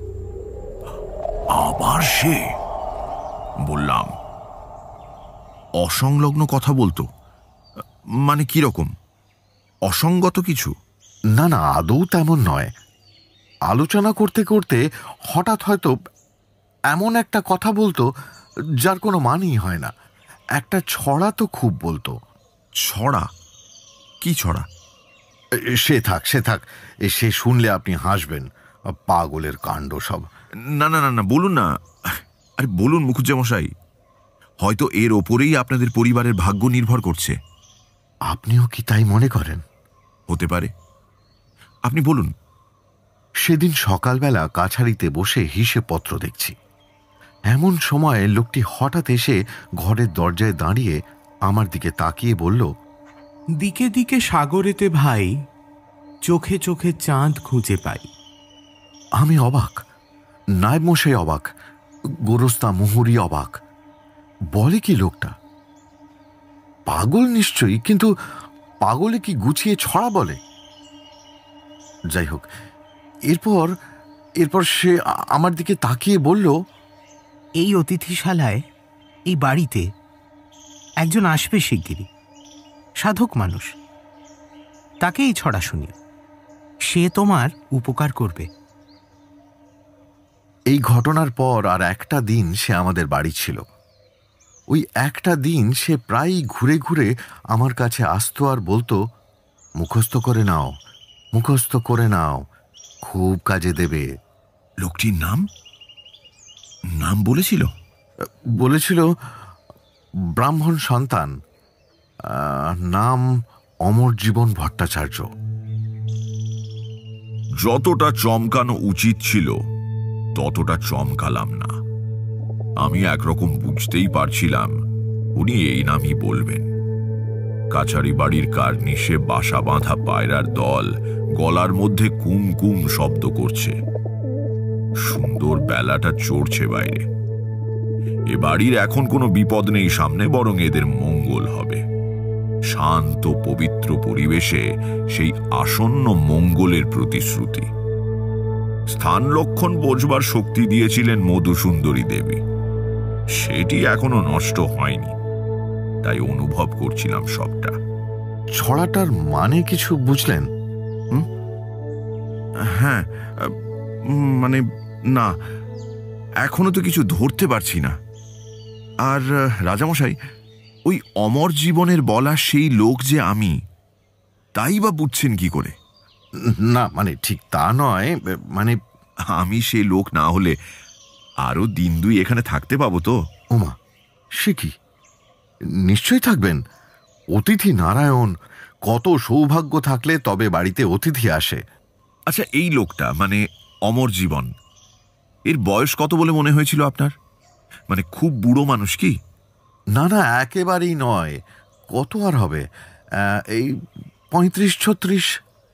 আবার সে? বললাম। অসংলগ্ন কথা বলতো? মানে কিরকম? অসঙ্গত কিছু? না না, আদৌ তেমন নয়। আলোচনা করতে করতে হঠাৎ হয়তো এমন একটা কথা বলতো যার কোনো মানেই হয় না। একটা ছড়া তো খুব বলতো। ছড়া? কি ছড়া? সে থাক সে থাক সে শুনলে আপনি হাসবেন। পাগলের কাণ্ড সব। না না না না বলুন না। আরে বলুন মুখুজ্জে মশাই, হয়তো এর ওপরেই আপনাদের পরিবারের ভাগ্য নির্ভর করছে। আপনিও কি তাই মনে করেন? হতে পারে, আপনি বলুন। সেদিন সকালবেলা কাছারিতে বসে হিসেবপত্র দেখছি, এমন সময় লোকটি হঠাৎ এসে ঘরের দরজায় দাঁড়িয়ে আমার দিকে তাকিয়ে বলল, দিকে দিকে সাগরেতে ভাই, চোখে চোখে চাঁদ খুঁজে পাই। আমি অবাক, নায়েব মশাই অবাক, গোরস্তা মুহুরি অবাক। বলে কি লোকটা? পাগল নিশ্চয়ই, কিন্তু পাগলে কি গুছিয়ে ছড়া বলে? যাই হোক, এরপর এরপর সে আমার দিকে তাকিয়ে বলল, এই অতিথিশালায়, এই বাড়িতে একজন আসবে শিগগিরই, সাধক মানুষ, তাকে এই ছড়া শুনি, সে তোমার উপকার করবে। এই ঘটনার পর আর একটা দিন সে আমাদের বাড়ি ছিল। ওই একটা দিন সে প্রায়ই ঘুরে ঘুরে আমার কাছে আসতো আর বলতো, মুখস্থ করে নাও, মুখস্থ করে নাও, খুব কাজে দেবে। লোকটির নাম নাম বলেছিল? বলেছিল ব্রাহ্মণ সন্তান, নাম অমরজীবন ভট্টাচার্য। যতটা চমকানো উচিত ছিল ততটা চমকালাম না। আমি একরকম বুঝতেই পারছিলাম উনি এই নামই বলবেন। কাছারি বাড়ির কার্নিশে বাসা বাঁধা পায়রার দল গলার মধ্যে কুম কুম শব্দ করছে। সুন্দর বেলাটা চড়ছে বাইরে। এ বাড়ির এখন কোনো বিপদ নেই সামনে, বরং এদের মঙ্গল হবে। শান্ত পবিত্র পরিবেশে সেই আসন্ন মঙ্গলের প্রতিশ্রুতি। স্থান লক্ষণ বোঝবার শক্তি দিয়েছিলেন মধুসুন্দরী দেবী। সেটি এখনো নষ্ট হয়নি, তাই অনুভব করছিলাম সবটা। ছড়াটার মানে কিছু বুঝলেন? হ্যাঁ, মানে না, এখনো তো কিছু ধরতে পারছি না। আর রাজামশাই, ওই অমর জীবনের বলা সেই লোক যে আমি, তাই বা বুঝছেন কি করে? না মানে ঠিক তা নয়, মানে আমি সেই লোক না হলে আরো দিন দুই এখানে থাকতে পাবো তো? ওমা, সে কি? নিশ্চয়ই থাকবেন। অতিথি নারায়ণ, কত সৌভাগ্য থাকলে তবে বাড়িতে অতিথি আসে। আচ্ছা, এই লোকটা মানে অমর জীবন, এর বয়স কত বলে মনে হয়েছিল আপনার? মানে খুব বুড়ো মানুষ কি? না না, একেবারেই নয়। কত আর হবে, এই পঁয়ত্রিশ ছত্রিশ।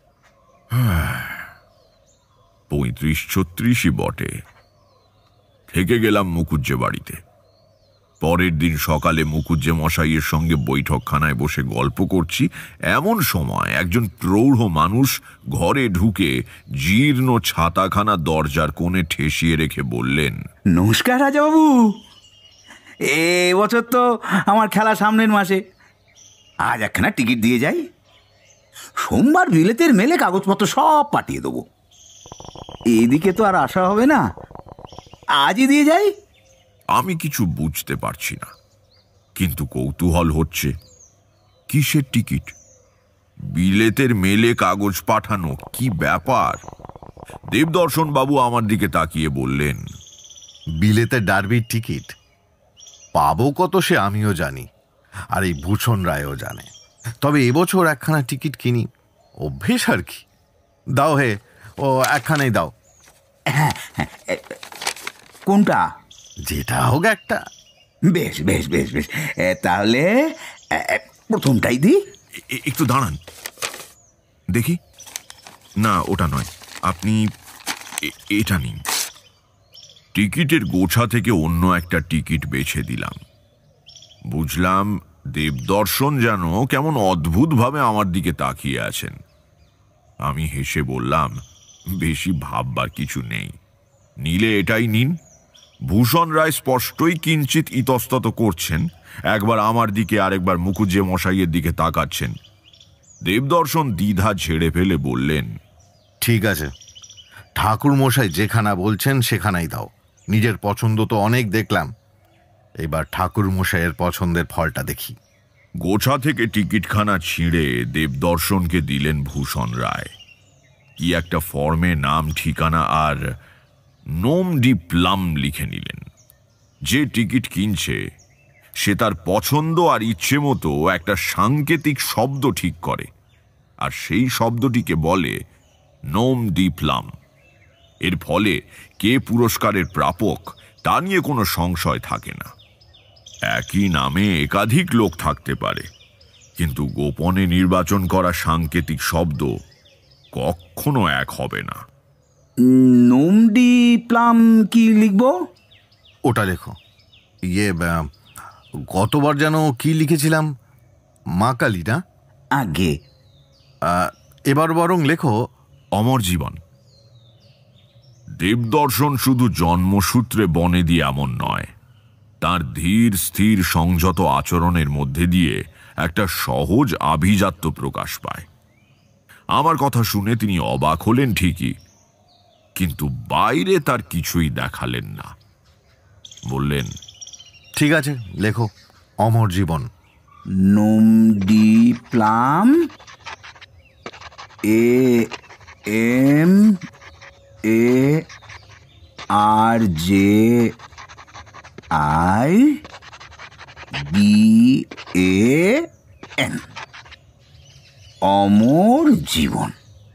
পঁয়ত্রিশ ছত্রিশই বটে। থেকে গেলাম মুকুজ্জে বাড়িতে। পরের দিন সকালে মুকুজ্জে মশাইয়ের সঙ্গে বৈঠকখানায় বসে গল্প করছি, এমন সময় একজন প্রৌঢ় মানুষ ঘরে ঢুকে জীর্ণ ছাতাখানা দরজার কোণে ঠেসিয়ে রেখে বললেন, নমস্কার রাজাবাবু, এ বছর তো আমার খেলা সামনের মাসে, আজ একখানা টিকিট দিয়ে যাই। সোমবার বিলেতের মেলে কাগজপত্র সব পাঠিয়ে দেবো। এইদিকে তো আর আসা হবে না, আজই দিয়ে যাই। আমি কিছু বুঝতে পারছি না, কিন্তু কৌতূহল হচ্ছে। কিসের টিকিট? বিলেতের মেলে কাগজ পাঠানো, কি ব্যাপার? দেবদর্শন বাবু আমার দিকে তাকিয়ে বললেন, বিলেতের ডার্বির টিকিট পাবো কত সে আমিও জানি, আর এই ভূষণ রায়ও জানে। তবে এবছর একখানা টিকিট কিনি, অভ্যেস আর কি। দাও হে, ও একখানাই দাও। হ্যাঁ, কোনটা? যেটা হোক একটা। বেশ বেশ বেশ বেশ, তাহলে প্রথমটাই দি। একটু দাঁড়ান দেখি। না, ওটা নয়, আপনি এটা নিন। টিকিটের গোছা থেকে অন্য একটা টিকিট বেছে দিলাম। বুঝলাম দেবদর্শন যেন কেমন অদ্ভুতভাবে আমার দিকে তাকিয়ে আছেন। আমি হেসে বললাম, বেশি ভাববার কিছু নেই, নিলে এটাই নিন। ভূষণ রায় স্পষ্টই কিঞ্চিত ইতস্তত করছেন, একবার আমার দিকে আরেকবার মুকুজ্জে মশাইয়ের দিকে তাকাচ্ছেন। দেবদর্শন দ্বিধা ঝেড়ে ফেলে বললেন, ঠিক আছে, ঠাকুর মশাই যেখানা বলছেন সেখানাই দাও। নিজের পছন্দ তো অনেক দেখলাম, এবার ঠাকুর মশাইয়ের পছন্দের ফলটা দেখি। গোছা থেকে টিকিটখানা ছিঁড়ে দেবদর্শনকে দিলেন ভূষণ রায়। কি একটা ফর্মে নাম, ঠিকানা আর নোম ডি প্লাম লিখে নিলেন। যে টিকিট কিনছে সে তার পছন্দ আর ইচ্ছে মতো একটা সাংকেতিক শব্দ ঠিক করে, আর সেই শব্দটিকে বলে নোম ডি প্লাম। এর ফলে কে পুরস্কারের প্রাপক তা নিয়ে কোনো সংশয় থাকে না। একই নামে একাধিক লোক থাকতে পারে, কিন্তু গোপনে নির্বাচন করা সাংকেতিক শব্দ কখনো এক হবে না। নোমডি প্লাম কি লিখবো? ওটা লেখো। ইয়ে, গতবার যেন কি লিখেছিলাম, মা কালী না? আগে। এবার বরং লেখো অমর জীবন। দেবদর্শন শুধু জন্মসূত্রে বনেদি এমন নয়, তার ধীর স্থির সংযত আচরণের মধ্যে দিয়ে একটা সহজ আভিজাত্য প্রকাশ পায়। আমার কথা শুনে তিনি অবাক হলেন ঠিকই, কিন্তু বাইরে তার কিছুই দেখালেন না। বললেন, ঠিক আছে, লেখো Amar Jiban. Nom de plume, A M A R J I B A N, Amar Jiban.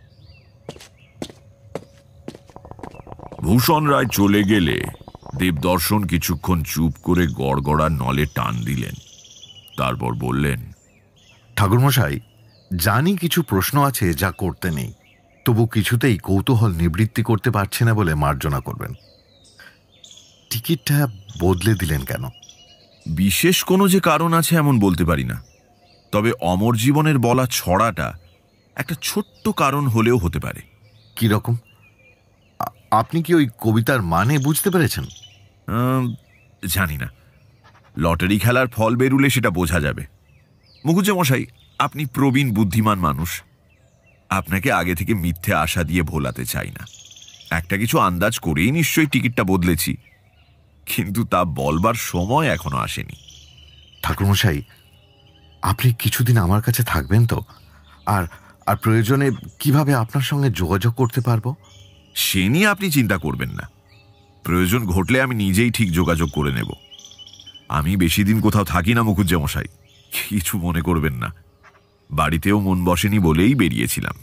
Bhushan Roy চলে গেলে দেবদর্শন কিছুক্ষণ চুপ করে গড়গড়ার নলে টান দিলেন। তারপর বললেন, ঠাকুরমশাই, জানি কিছু প্রশ্ন আছে যা করতে নেই, তবু কিছুতেই কৌতূহল নিবৃত্তি করতে পারছে না বলে মার্জনা করবেন। টিকিটটা বদলে দিলেন কেন? বিশেষ কোনো যে কারণ আছে এমন বলতে পারি না, তবে অমর জীবনের বলা ছড়াটা একটা ছোট্ট কারণ হলেও হতে পারে। কি রকম? আপনি কি ওই কবিতার মানে বুঝতে পেরেছেন? জানি না, লটারি খেলার ফল বেরুলে সেটা বোঝা যাবে। মুখুজ্জেমশাই, আপনি প্রবীণ বুদ্ধিমান মানুষ, আপনাকে আগে থেকে মিথ্যে আশা দিয়ে ভোলাতে চাই না। একটা কিছু আন্দাজ করেই নিশ্চয়ই টিকিটটা বদলেছি, কিন্তু তা বলবার সময় এখনো আসেনি। ঠাকুরমশাই, আপনি কিছুদিন আমার কাছে থাকবেন তো? আর আর প্রয়োজনে কিভাবে আপনার সঙ্গে যোগাযোগ করতে পারবো সে নিয়ে আপনি চিন্তা করবেন না। প্রয়োজন ঘটলে আমি নিজেই ঠিক যোগাযোগ করে নেব। আমি বেশি দিন কোথাও থাকি না মুখুজ্জেমশাই, কিছু মনে করবেন না। বাড়িতেও মন বসেনি বলেই বেরিয়েছিলাম।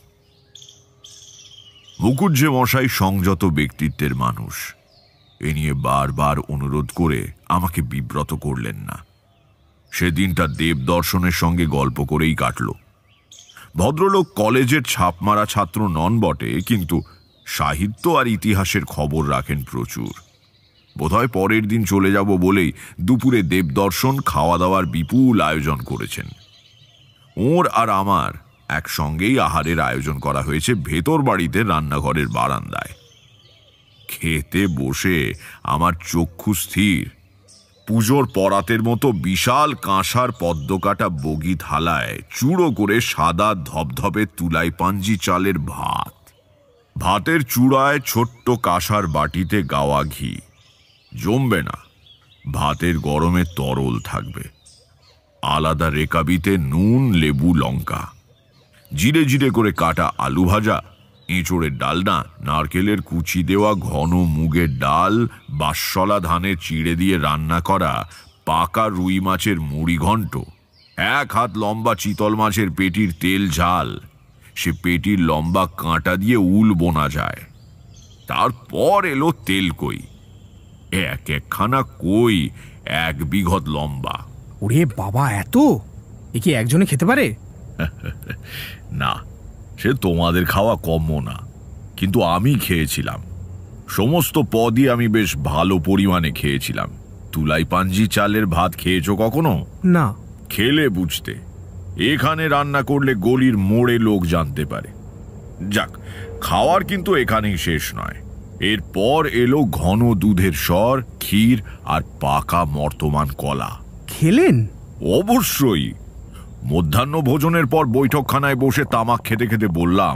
মুখুজ্জেমশাই সংযত ব্যক্তিত্বের মানুষ, এ নিয়ে বারবার অনুরোধ করে আমাকে বিব্রত করলেন না। সেদিনটা দেব দর্শনের সঙ্গে গল্প করেই কাটল। ভদ্রলোক কলেজের ছাপমারা ছাত্র নন বটে, কিন্তু সাহিত্য আর ইতিহাসের খবর রাখেন প্রচুর। বোধহয় পরের দিন চলে যাব বলেই দুপুরে দেবদর্শন খাওয়া দাওয়ার বিপুল আয়োজন করেছেন। ওর আর আমার একসঙ্গেই আহারের আয়োজন করা হয়েছে ভেতর বাড়িতে রান্নাঘরের বারান্দায়। খেতে বসে আমার চক্ষু স্থির। পুজোর পরাতের মতো বিশাল কাঁসার পদ্মকাটা বগি থালায় চূড়ো করে সাদা ধবধবে তুলাই পাঞ্জি চালের ভাত, ভাতের চূড়ায় ছোট্ট কাঁসার বাটিতে গাওয়া ঘি। জমবে না, ভাতের গরমে তরল থাকবে। আলাদা রেকাবিতে নুন, লেবু, লঙ্কা, জিরে জিরে করে কাটা আলু ভাজা, এঁচোড়ের ডালনা, নারকেলের কুচি দেওয়া ঘন মুগের ডাল, বাঁশশলা ধানের চিড়ে দিয়ে রান্না করা পাকা রুই মাছের মুড়ি ঘণ্ট, এক হাত লম্বা চিতল মাছের পেটির তেল ঝাল, সে পেটির লম্বা কাঁটা দিয়ে উল বোনা যায়। তারপর এলো তেল কই, এক একখানা কই এক বিঘত লম্বা। ওরে বাবা, এত! এ কি একজনে খেতে পারে? না, সে তোমাদের খাওয়া কম না, কিন্তু আমি খেয়েছিলাম। সমস্ত পদই আমি বেশ ভালো পরিমাণে খেয়েছিলাম। তুলাই পাঞ্জি চালের ভাত খেয়েছো কখনো? না। খেলে বুঝতে। এখানে রান্না করলে গলির মোড়ে লোক জানতে পারে। যাক, খাওয়ার কিন্তু এখানেই শেষ নয়। এরপর এলো ঘন দুধের স্বর, ক্ষীর আর পাকা মর্তমান কলা। খেলেন? অবশ্যই। মধ্যাহ্ন ভোজনের পর বৈঠকখানায় বসে তামাক খেতে খেতে বললাম,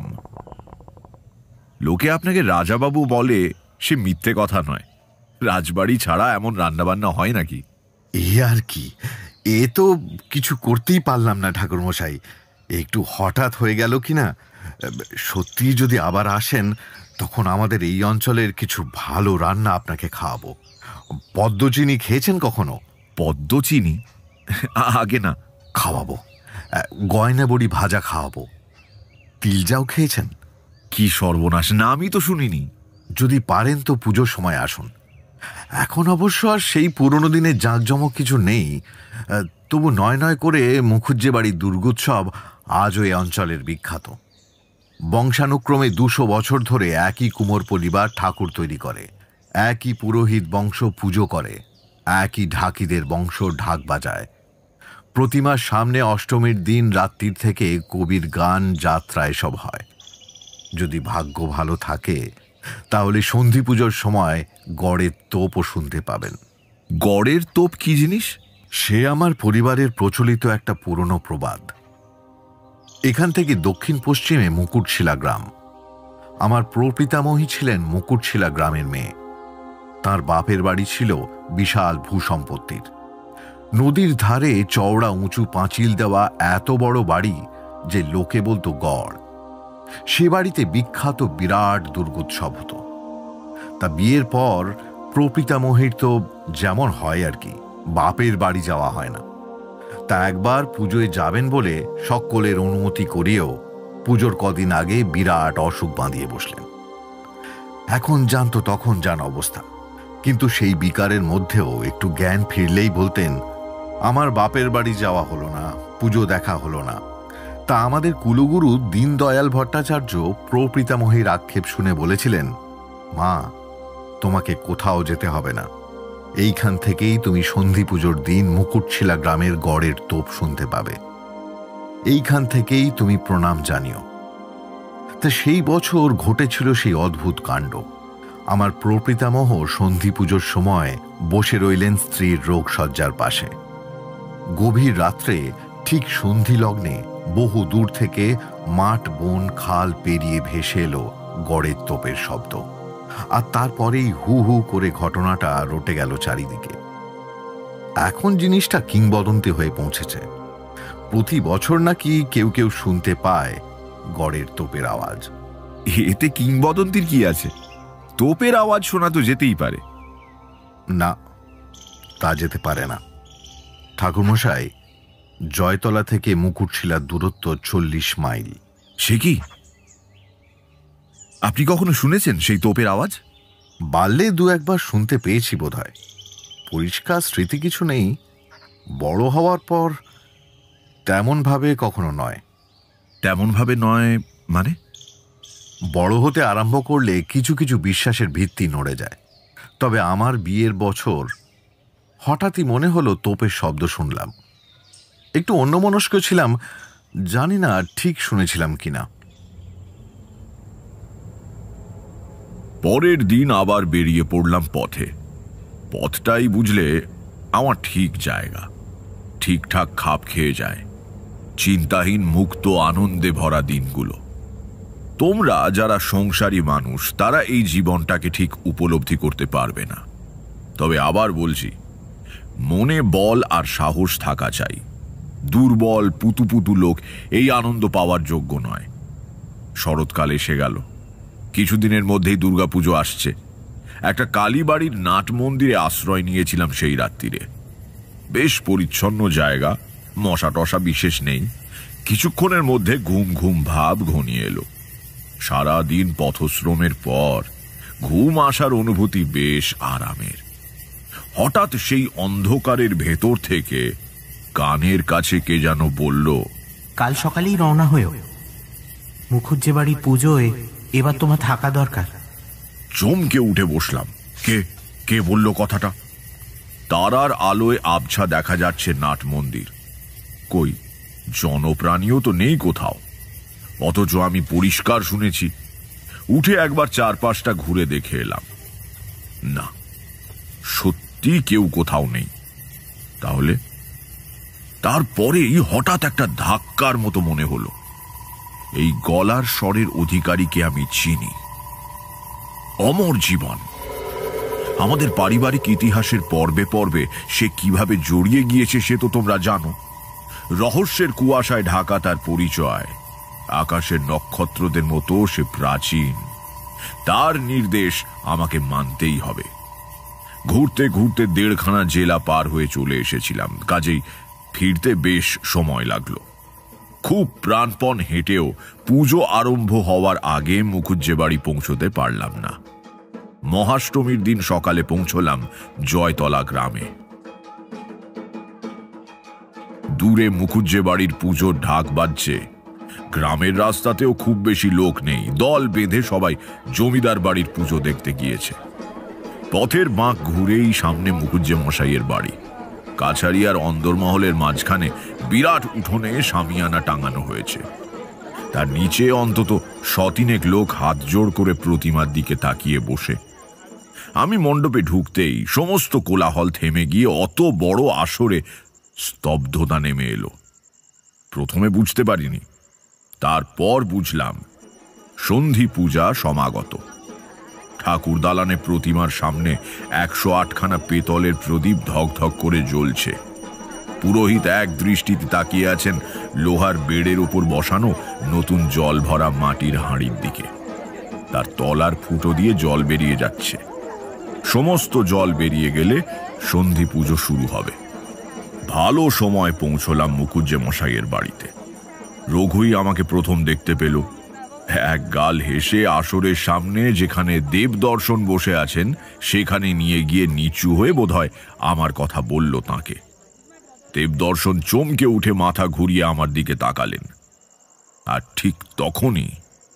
লোকে আপনাকে রাজাবাবু বলে, সে মিথ্যে কথা নয়। রাজবাড়ি ছাড়া এমন রান্নাবান্না হয় নাকি? এ আর কি, এ তো কিছু করতেই পারলাম না ঠাকুরমশাই। একটু হঠাৎ হয়ে গেল কিনা। সত্যি যদি আবার আসেন, তখন আমাদের এই অঞ্চলের কিছু ভালো রান্না আপনাকে খাওয়াবো। পদ্মচিনি খেয়েছেন কখনো? পদ্মচিনি? আগে না। খাওয়াবো। গয়না বড়ি ভাজা খাওয়াবো। তিলজাও খেয়েছেন? কি সর্বনাশ, না আমি তো শুনিনি। যদি পারেন তো পুজোর সময় আসুন। এখন অবশ্য আর সেই পুরনো দিনের জাঁকজমক কিছু নেই, তবু নয় নয় করে মুখুজ্জে বাড়ির দুর্গোৎসব আজও এ অঞ্চলের বিখ্যাত। বংশানুক্রমে দুশো বছর ধরে একই কুমোর পরিবার ঠাকুর তৈরি করে, একই পুরোহিত বংশ পুজো করে, একই ঢাকিদের বংশ ঢাক বাজায়। প্রতিমার সামনে অষ্টমীর দিন রাত্রির থেকে কবির গান, যাত্রা এসব হয়। যদি ভাগ্য ভালো থাকে তাহলে সন্ধি পুজোর সময় গড়ের তোপও শুনতে পাবেন। গড়ের তোপ কি জিনিস? সে আমার পরিবারের প্রচলিত একটা পুরনো প্রবাদ। এখান থেকে দক্ষিণ পশ্চিমে মুকুটশিলা গ্রাম। আমার প্রপিতামহী ছিলেন মুকুটশিলা গ্রামের মেয়ে। তার বাপের বাড়ি ছিল বিশাল ভূসম্পত্তির। নদীর ধারে চওড়া উঁচু পাঁচিল দেওয়া এত বড় বাড়ি যে লোকে বলতো গড়। সে বাড়িতে বিখ্যাত বিরাট দুর্গোৎসব হতো। তা বিয়ের পর প্রপিতামহীর তো যেমন হয় আর কি, বাপের বাড়ি যাওয়া হয় না। তা একবার পুজোয় যাবেন বলে সকলের অনুমতি করিয়েও পুজোর কদিন আগে বিরাট অসুখ বাঁধিয়ে বসলেন। এখন জানতো তখন যান অবস্থা, কিন্তু সেই বিকারের মধ্যেও একটু জ্ঞান ফিরলেই বলতেন, আমার বাপের বাড়ি যাওয়া হলো না, পুজো দেখা হলো না। তা আমাদের কুলগুরু দীনদয়াল ভট্টাচার্য প্রপিতামহীর আক্ষেপ শুনে বলেছিলেন, মা, তোমাকে কোথাও যেতে হবে না, এইখান থেকেই তুমি সন্ধি পুজোর দিন মুকুটশিলা গ্রামের গড়ের তোপ শুনতে পাবে, এইখান থেকেই তুমি প্রণাম জানিও। তা সেই বছর ঘটেছিল সেই অদ্ভুত কাণ্ড। আমার প্রপিতামহ সন্ধি পুজোর সময় বসে রইলেন স্ত্রীর রোগশয্যার পাশে। গভীর রাত্রে ঠিক সন্ধি লগ্নে বহু দূর থেকে মাঠ বন খাল পেরিয়ে ভেসে এলো গড়ের তোপের শব্দ, আর তারপরেই হু হু করে ঘটনাটা রটে গেল চারিদিকে। এখন জিনিসটা কিংবদন্তি হয়ে পৌঁছেছে। প্রতি বছর নাকি কেউ কেউ শুনতে পায় গড়ের তোপের আওয়াজ। এতে কিংবদন্তির কি আছে? তোপের আওয়াজ শোনা তো যেতেই পারে। না, তা যেতে পারে না ঠাকুরমশাই। জয়তলা থেকে মুকুটশিলার দূরত্ব চল্লিশ মাইল। সে কি? আপনি কখনো শুনেছেন সেই তোপের আওয়াজ? বাল্যে দু একবার শুনতে পেয়েছি বোধহয়। পরিষ্কার স্মৃতি কিছু নেই। বড় হওয়ার পর তেমন ভাবে কখনো নয়। তেমন ভাবে নয় মানে? বড় হতে আরম্ভ করলে কিছু কিছু বিশ্বাসের ভিত্তি নড়ে যায়। তবে আমার বিয়ের বছর হঠাৎই মনে হলো তোপের শব্দ শুনলাম। একটু অন্যমনস্ক ছিলাম, জানি না ঠিক শুনেছিলাম কিনা। পরের দিন আবার বেরিয়ে পড়লাম পথে। পথটাই বুঝলে আমার ঠিক জায়গা, ঠিকঠাক খাপ খেয়ে যায়। চিন্তাহীন মুক্ত আনন্দে ভরা দিনগুলো। তোমরা যারা সংসারী মানুষ তারা এই জীবনটাকে ঠিক উপলব্ধি করতে পারবে না। তবে আবার বলছি, মনে বল আর সাহস থাকা চাই। দুর্বল পুতুপুতু লোক এই আনন্দ পাওয়ার যোগ্য নয়। শরৎকাল এসে গেল, কিছুদিনের মধ্যেই দুর্গাপুজো আসছে। একটা কালীবাড়ির নাট মন্দিরে আশ্রয় নিয়েছিলাম সেই রাত্রিরে। বেশ পরিচ্ছন্ন জায়গা, মশা টশা বিশেষ নেই। কিছুক্ষণের মধ্যে ঘুম ঘুম ভাব ঘনিয়ে এলো। সারাদিন পথশ্রমের পর ঘুম আসার অনুভূতি বেশ আরামের। হঠাৎ সেই অন্ধকারের ভেতর থেকে কানের কাছে কে যেন বলল, কাল সকালেই রওনা হয়েও, মুখুজ্জে বাড়ির পুজোয় এবার তোমার থাকা দরকার। চমকে উঠে বসলাম। কে কে বলল কথাটা? তারার আলোয় আবছা দেখা যাচ্ছে নাট মন্দির। কই, জনপ্রাণীও তো নেই কোথাও, অথচ আমি পরিষ্কার শুনেছি। উঠে একবার চারপাশটা ঘুরে দেখে এলাম। না, সত্যি কেউ কোথাও নেই। তাহলে তারপরেই হঠাৎ একটা ধাক্কার মতো মনে হলো, এই গলার স্বরের অধিকারীকে আমি চিনি। অমর জীবন। আমাদের পারিবারিক ইতিহাসের পর্বে পর্বে সে কিভাবে জড়িয়ে গিয়েছে সে তো তোমরা জানো। রহস্যের কুয়াশায় ঢাকা তার পরিচয়। আকাশের নক্ষত্রদের মতো সে প্রাচীন। তার নির্দেশ আমাকে মানতেই হবে। ঘুরতে ঘুরতে দেড়খানা জেলা পার হয়ে চলে এসেছিলাম, কাজেই ফিরতে বেশ সময় লাগলো। খুব প্রাণপণ হেঁটেও পুজো আরম্ভ হওয়ার আগে মুখুজ্জে বাড়ি পৌঁছতে পারলাম না। মহাষ্টমীর দিন সকালে পৌঁছলাম জয়তলা গ্রামে। দূরে মুখুজ্জে বাড়ির পুজোর ঢাক বাজছে। গ্রামের রাস্তাতেও খুব বেশি লোক নেই। দল বেঁধে সবাই জমিদার বাড়ির পুজো দেখতে গিয়েছে। পথের বাঁক ঘুরেই সামনে মুখুজ্জে মশাইয়ের বাড়ি। কাছারিয়ার অন্দরমহলের মাঝখানে বিরাট উঠোনে শামিয়ানা টাঙানো হয়েছে। তার নিচে অন্তত শতিনেক লোক হাত জোড় করে প্রতিমার দিকে তাকিয়ে বসে। আমি মণ্ডপে ঢুকতেই সমস্ত কোলাহল থেমে গিয়ে অত বড় আসরে স্তব্ধতা নেমে এলো। প্রথমে বুঝতে পারিনি, তারপর বুঝলাম সন্ধি পূজা সমাগত। ঠাকুর দালানে প্রতিমার সামনে একশো আটখানা পেতলের প্রদীপ ধক ধক করে জ্বলছে। পুরোহিত এক দৃষ্টিতে তাকিয়ে আছেন লোহার বেড়ের উপর বসানো নতুন জল ভরা মাটির হাঁড়ির দিকে। তার তলার ফুটো দিয়ে জল বেরিয়ে যাচ্ছে। সমস্ত জল বেরিয়ে গেলে সন্ধি পুজো শুরু হবে। ভালো সময় পৌঁছলাম মুখুজ্জে মশাইয়ের বাড়িতে। রঘুই আমাকে প্রথম দেখতে পেল। এক গাল হেসে আসরের সামনে যেখানে দেব দর্শন বসে আছেন সেখানে নিয়ে গিয়ে নিচু হয়ে বোধহয় আমার কথা বলল তাঁকে। দেবদর্শন চমকে উঠে মাথা ঘুরিয়ে আমার দিকে তাকালেন। আর ঠিক তখনই,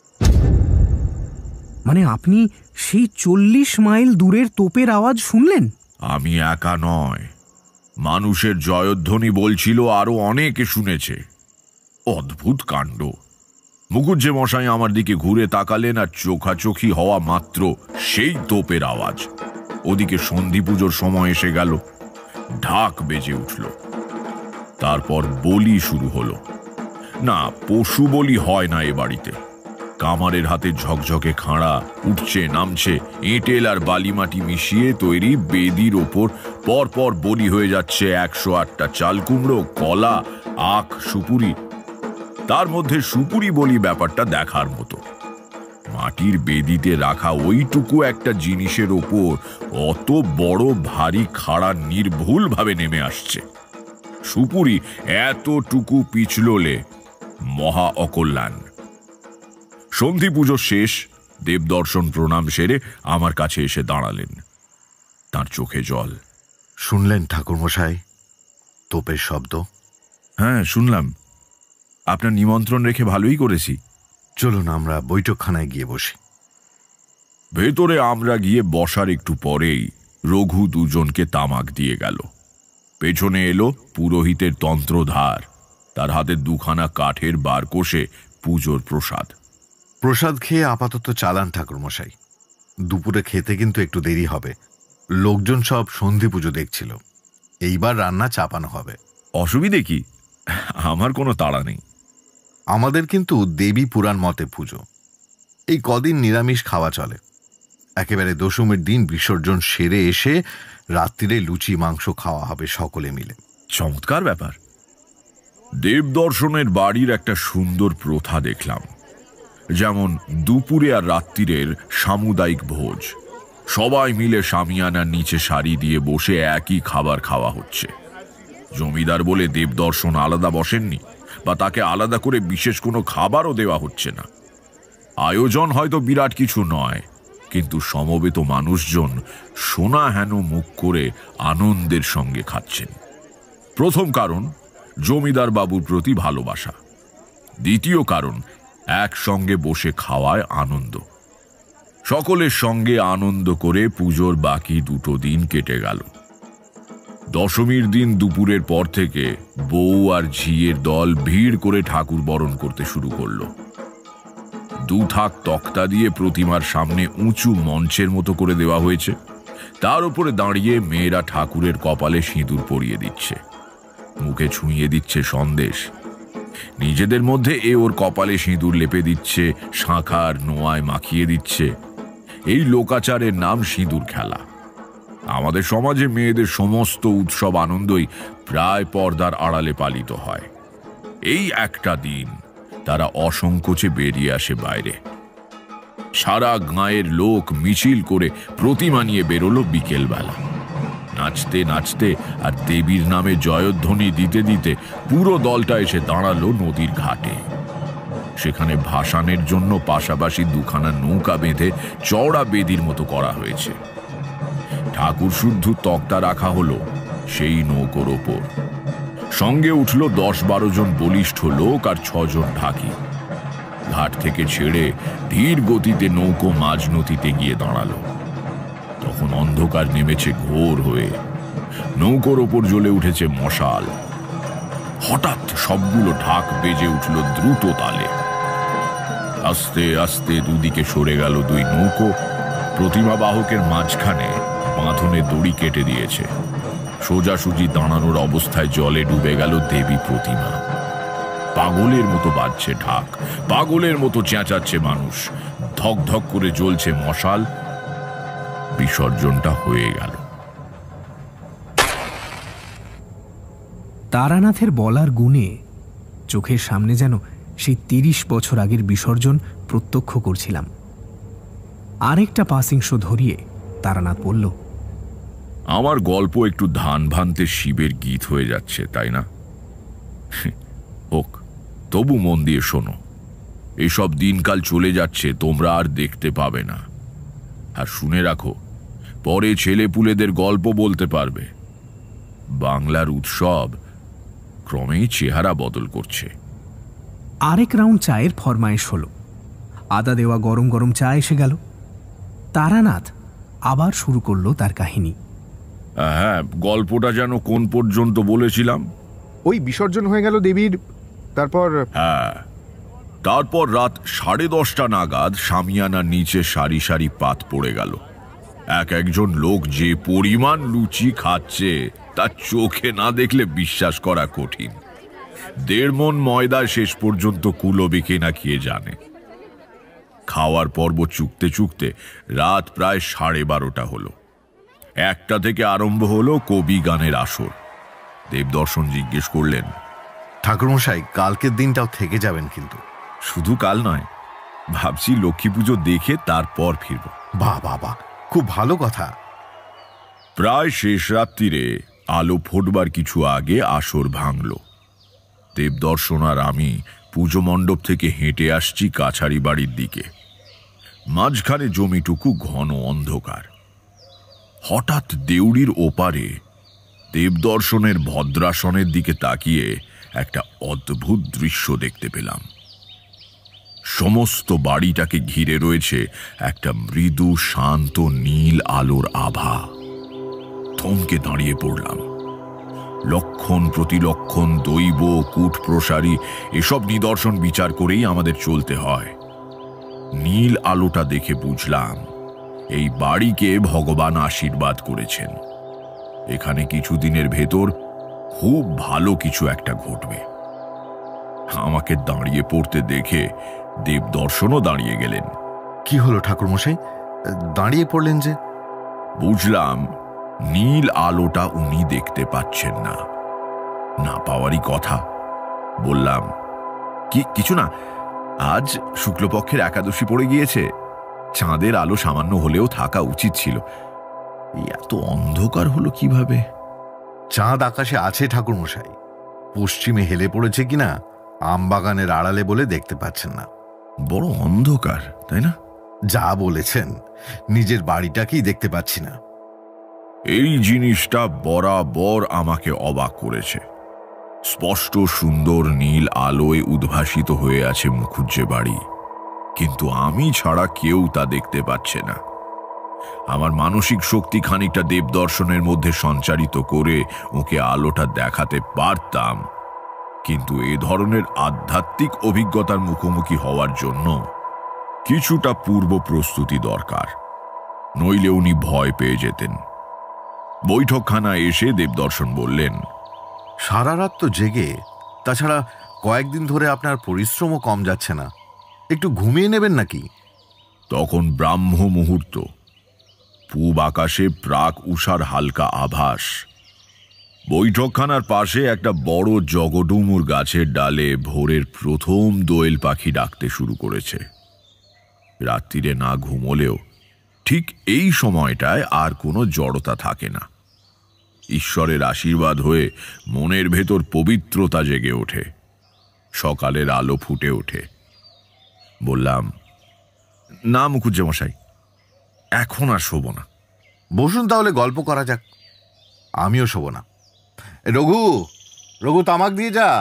মানে আপনি সেই চল্লিশ মাইল দূরের তোপের আওয়াজ শুনলেন? আমি একা নয়, মানুষের জয়ধ্বনি বলছিল আরো অনেকে শুনেছে। অদ্ভুত কাণ্ড। মুখুজ্জে মশাই আমার দিকে ঘুরে তাকালেন, আর চোখাচোখি হওয়া মাত্র সেই তোপের আওয়াজ। ওদিকে সন্ধি পুজোর সময় এসে গেল, ঢাক বেজে উঠল। তারপর বলি শুরু হলো। না, পশু বলি হয় না এ বাড়িতে। কামারের হাতে ঝকঝকে খাঁড়া উঠছে নামছে, এঁটেল আর বালিমাটি মিশিয়ে তৈরি বেদির ওপর পরপর বলি হয়ে যাচ্ছে একশো আটটা চাল কুমড়ো, কলা, আখ, সুপুরি। তার মধ্যে সুপুরি বলি ব্যাপারটা দেখার মতো। মাটির বেদিতে রাখা ওইটুকু একটা জিনিসের ওপর অত বড় ভারী খাড়া নির্ভুল ভাবে নেমে আসছে। সুপুরি এতটুকু পিছললে মহা অকল্যাণ। সন্ধি পুজো শেষ, দেবদর্শন প্রণাম সেরে আমার কাছে এসে দাঁড়ালেন। তার চোখে জল। শুনলেন ঠাকুরমশাই তোপের শব্দ? হ্যাঁ শুনলাম। আপনার নিমন্ত্রণ রেখে ভালোই করেছি। চলুন আমরা বৈঠকখানায় গিয়ে বসি। ভেতরে আমরা গিয়ে বসার একটু পরেই রঘু দুজনকে তামাক দিয়ে গেল। পেছনে এলো পুরোহিতের তন্ত্রধার, তার হাতে দুখানা কাঠের বার কষে পুজোর প্রসাদ। প্রসাদ খেয়ে আপাতত চালান ঠাকুরমশাই, দুপুরে খেতে কিন্তু একটু দেরি হবে। লোকজন সব সন্ধি পুজো দেখছিল, এইবার রান্না চাপানো হবে। অসুবিধে কি? আমার কোনো তাড়া নেই। আমাদের কিন্তু দেবী পুরাণ মতে পুজো, এই কদিন নিরামিষ খাওয়া চলে। একেবারে দশমীর দিন বিসর্জন সেরে এসে রাত্রিরে লুচি মাংস খাওয়া হবে সকলে মিলে। চমৎকার ব্যাপার। দেবদর্শনের বাড়ির একটা সুন্দর প্রথা দেখলাম, যেমন দুপুরে আর রাত্রিরের সামুদায়িক ভোজ। সবাই মিলে শামিয়ানার নিচে সারি দিয়ে বসে একই খাবার খাওয়া হচ্ছে। জমিদার বলে দেবদর্শন আলাদা বসেননি, বা তাকে আলাদা করে বিশেষ কোনো খাবারও দেওয়া হচ্ছে না। আয়োজন হয়তো বিরাট কিছু নয়, কিন্তু সমবেত মানুষজন সোনা হেন মুখ করে আনন্দের সঙ্গে খাচ্ছেন। প্রথম কারণ জমিদার বাবুর প্রতি ভালোবাসা। দ্বিতীয় কারণ একসঙ্গে বসে খাওয়ায় আনন্দ। সকলের সঙ্গে আনন্দ করে পুজোর বাকি দুটো দিন কেটে গেল। দশমীর দিন দুপুরের পর থেকে বউ আর ঝিয়ের দল ভিড় করে ঠাকুর বরণ করতে শুরু করলো। দু থাক তক্তা দিয়ে প্রতিমার সামনে উঁচু মঞ্চের মতো করে দেওয়া হয়েছে। তার উপরে দাঁড়িয়ে মেয়েরা ঠাকুরের কপালে সিঁদুর পরিয়ে দিচ্ছে, মুখে ছুঁয়ে দিচ্ছে সন্দেশ। নিজেদের মধ্যে এ ওর কপালে সিঁদুর লেপে দিচ্ছে, শাঁখার নোয়ায় মাখিয়ে দিচ্ছে। এই লোকাচারের নাম সিঁদুর খেলা। আমাদের সমাজে মেয়েদের সমস্ত উৎসব আনন্দই প্রায় পর্দার আড়ালে পালিত হয়। এই একটা দিন তারা অসংকোচে বেরিয়ে আসে বাইরে। সারা গাঁয়ের লোক মিছিল করে প্রতিমা নিয়ে বেরোলো বিকেলবেলা। নাচতে নাচতে আর দেবীর নামে জয়ধ্বনি দিতে দিতে পুরো দলটা এসে দাঁড়ালো নদীর ঘাটে। সেখানে ভাসানের জন্য পাশাপাশি দুখানা নৌকা বেঁধে চওড়া বেদির মতো করা হয়েছে। ঠাকুর শুদ্ধ তক্তা রাখা হলো সেই নৌকোর ওপর। সঙ্গে উঠল দশ বারো জন বলিষ্ঠ লোক আর ছজন ঢাকি। ঘাট থেকে ছেড়ে ধীর গতিতে নৌকো মাঝ নদীতে গিয়ে দাঁড়ালো। তখন অন্ধকার নেমেছে ঘোর হয়ে, নৌকোর ওপর জ্বলে উঠেছে মশাল। হঠাৎ সবগুলো ঢাক বেজে উঠল দ্রুত তালে। আস্তে আস্তে দুদিকে সরে গেল দুই নৌকো। প্রতিমা বাহকের মাঝখানে বাঁধনে দড়ি কেটে দিয়েছে। সোজাসুজি দাঁড়ানোর অবস্থায় জলে ডুবে গেল দেবী প্রতিমা। পাগলের মতো বাজছে ঢাক, পাগলের মতো চেঁচাচ্ছে মানুষ, ধক ধক করে জ্বলছে মশাল। বিসর্জনটা হয়ে গেল। তারানাথের বলার গুণে চোখের সামনে যেন সেই তিরিশ বছর আগের বিসর্জন প্রত্যক্ষ করছিলাম। আরেকটা পাসিং শো ধরিয়ে তারানাথ বলল, আমার গল্প একটু ধান ভানতে শিবের গীত হয়ে যাচ্ছে, তাই না? হোক, তবু মন দিয়ে শোনো। এসব দিনকাল চলে যাচ্ছে, তোমরা আর দেখতে পাবে না। আর শুনে রাখো, পরে ছেলেপুলেদের গল্প বলতে পারবে। বাংলার উৎসব ক্রমেই চেহারা বদল করছে। আরেক রাউন্ড চায়ের ফরমায়েশ হলো। আদা দেওয়া গরম গরম চা এসে গেল। তারানাথ আবার শুরু করলো তার কাহিনী। হ্যাঁ, গল্পটা যেন কোন পর্যন্ত বলেছিলাম? ওই বিসর্জন হয়ে গেল দেবীর, তারপর? হ্যাঁ, তারপর রাত সাড়ে দশটা নাগাদ শামিয়ানার নিচে সারি সারি পাত পড়ে গেল। এক একজন লোক যে পরিমাণ লুচি খাচ্ছে তা চোখে না দেখলে বিশ্বাস করা কঠিন। দেড় মন ময়দা শেষ পর্যন্ত কুলোবে কিনা কে জানে। খাওয়ার পর্ব চুকতে চুকতে রাত প্রায় সাড়ে বারোটা হলো। একটা থেকে আরম্ভ হলো কবি গানের আসর। দেবদর্শন জিজ্ঞেস করলেন, ঠাকুরমশাই কালকের দিনটাও থেকে যাবেন কিন্তু? শুধু কাল নয়, ভাবছি লক্ষ্মী পুজো দেখে তারপর ফিরব। বাহ বাহ বাহ, খুব ভালো কথা। প্রায় শেষ রাত্রিরে আলো ফোটবার কিছু আগে আসর ভাঙল। দেবদর্শন আর আমি পুজো মণ্ডপ থেকে হেঁটে আসছি কাছারি বাড়ির দিকে। মাঝখানে জমিটুকু ঘন অন্ধকার। হঠাৎ দেউড়ির ওপারে দেবদর্শনের ভদ্রাসনের দিকে তাকিয়ে একটা অদ্ভুত দৃশ্য দেখতে পেলাম। সমস্ত বাড়িটাকে ঘিরে রয়েছে একটা মৃদু শান্ত নীল আলোর আভা। থমকে দাঁড়িয়ে পড়লাম। লক্ষণ প্রতিলক্ষণ, দৈব, কূট প্রসারী এসব নিদর্শন বিচার করেই আমাদের চলতে হয়। নীল আলোটা দেখে বুঝলাম এই বাড়িকে ভগবান আশীর্বাদ করেছেন। এখানে কিছুদিনের ভেতর খুব ভালো কিছু একটা ঘটবে। আমাকে দাঁড়িয়ে পড়তে দেখে দেবদর্শনও দাঁড়িয়ে গেলেন। কি হলো ঠাকুরমশাই, দাঁড়িয়ে পড়লেন যে? বুঝলাম নীল আলোটা উনি দেখতে পাচ্ছেন না। না পাওয়ারই কথা। বললাম, কি কিছু না, আজ শুক্লপক্ষের একাদশী পড়ে গিয়েছে। চাঁদের আলো সামান্য হলেও থাকা উচিত ছিল। এত অন্ধকার হলো কিভাবে? চাঁদ আকাশে আছে ঠাকুরমশাই, পশ্চিমে হেলে পড়েছে কিনা আমবাগানের আড়ালে বলে দেখতে পাচ্ছেন না। বড় অন্ধকার, তাই না? যা বলেছেন, নিজের বাড়িটাকেই দেখতে পাচ্ছি না। এই জিনিসটা বরাবর আমাকে অবাক করেছে। স্পষ্ট সুন্দর নীল আলোয় উদ্ভাসিত হয়ে আছে মুখুজ্জে বাড়ি, কিন্তু আমি ছাড়া কেউ তা দেখতে পাচ্ছে না। আমার মানসিক শক্তি খানিকটা দেবদর্শনের মধ্যে সঞ্চারিত করে ওকে আলোটা দেখাতে পারতাম, কিন্তু এ ধরনের আধ্যাত্মিক অভিজ্ঞতার মুখোমুখি হওয়ার জন্য কিছুটা পূর্ব প্রস্তুতি দরকার, নইলে উনি ভয় পেয়ে যেতেন। বৈঠকখানায় এসে দেবদর্শন বললেন, সারা রাত তো জেগে, তাছাড়া কয়েকদিন ধরে আপনার পরিশ্রমও কম যাচ্ছে না, একটু ঘুমিয়ে নেবেন নাকি? তখন ব্রাহ্ম মুহূর্ত। পূব আকাশে প্রাক উষার হালকা আভাস। বৈঠকখানার পাশে একটা বড় জগডুমুর গাছের ডালে ভোরের প্রথম দোয়েল পাখি ডাকতে শুরু করেছে। রাত্রিরে না ঘুমোলেও ঠিক এই সময়টায় আর কোনো জড়তা থাকে না। ঈশ্বরের আশীর্বাদ হয়ে মনের ভেতর পবিত্রতা জেগে ওঠে। সকালের আলো ফুটে ওঠে। বললাম, না মুখুজ্জে মশাই, এখন আর শোব না। বসুন তাহলে, গল্প করা যাক। আমিও শোব না। রঘু, রঘু তামাক দিয়ে যা।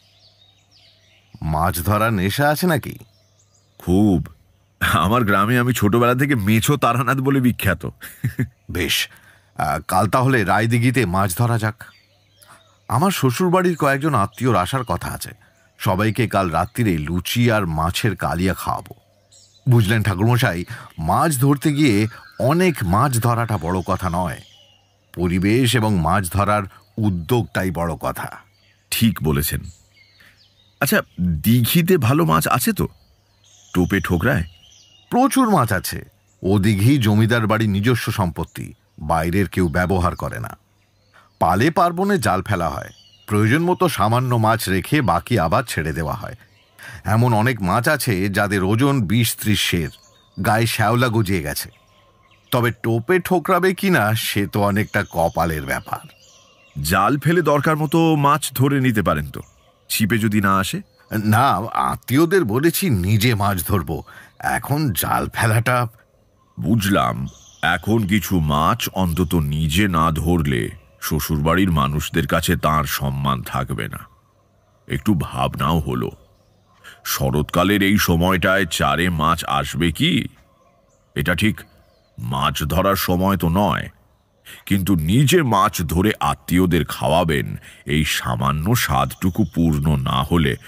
মাছ ধরার নেশা আছে নাকি? খুব। আমার গ্রামে আমি ছোটবেলা থেকে মেছো তারানাথ বলে বিখ্যাত। বেশ, কাল তাহলে রায়দিঘিতে মাছ ধরা যাক। আমার শ্বশুরবাড়ির কয়েকজন আত্মীয়র আসার কথা আছে। সবাইকে কাল রাত্রিরে লুচি আর মাছের কালিয়া খাওয়াবো। বুঝলেন ঠাকুরমশাই, মাছ ধরতে গিয়ে অনেক মাছ ধরাটা বড় কথা নয়, পরিবেশ এবং মাছ ধরার উদ্যোগটাই বড় কথা। ঠিক বলেছেন। আচ্ছা, দিঘিতে ভালো মাছ আছে তো? টোপে ঠোকরায় প্রচুর মাছ আছে। ও দিঘি জমিদার বাড়ির নিজস্ব সম্পত্তি, বাইরের কেউ ব্যবহার করে না। পালে পার্বণে জাল ফেলা হয়, প্রয়োজন মতো সামান্য মাছ রেখে বাকি আবার ছেড়ে দেওয়া হয়। এমন অনেক মাছ আছে যাদের ওজন বিশ ত্রিশ সের, গায়ে শ্যাওলা গজিয়ে গেছে। তবে টোপে ঠোকরাবে কিনা সে তো অনেকটা কপালের ব্যাপার। জাল ফেলে দরকার মতো মাছ ধরে নিতে পারেন তো, ছিপে যদি না আসে? না, আত্মীয়দের বলেছি নিজে মাছ ধরবো। এখন জাল ফেলাটা। বুঝলাম, এখন কিছু মাছ অন্তত নিজে না ধরলে শ্বশুরবাড়ির মানুষদের কাছে তার সম্মান থাকবে না। একটু ভাবনাও হলো, শরৎকালের এই সময়টায় চারে মাছ আসবে কি? এটা ঠিক মাছ ধরার সময় তো নয়, কিন্তু নিজে মাছ ধরে আত্মীয়দের খাওয়াবেন, এই সামান্য স্বাদটুকু পূর্ণ না হলে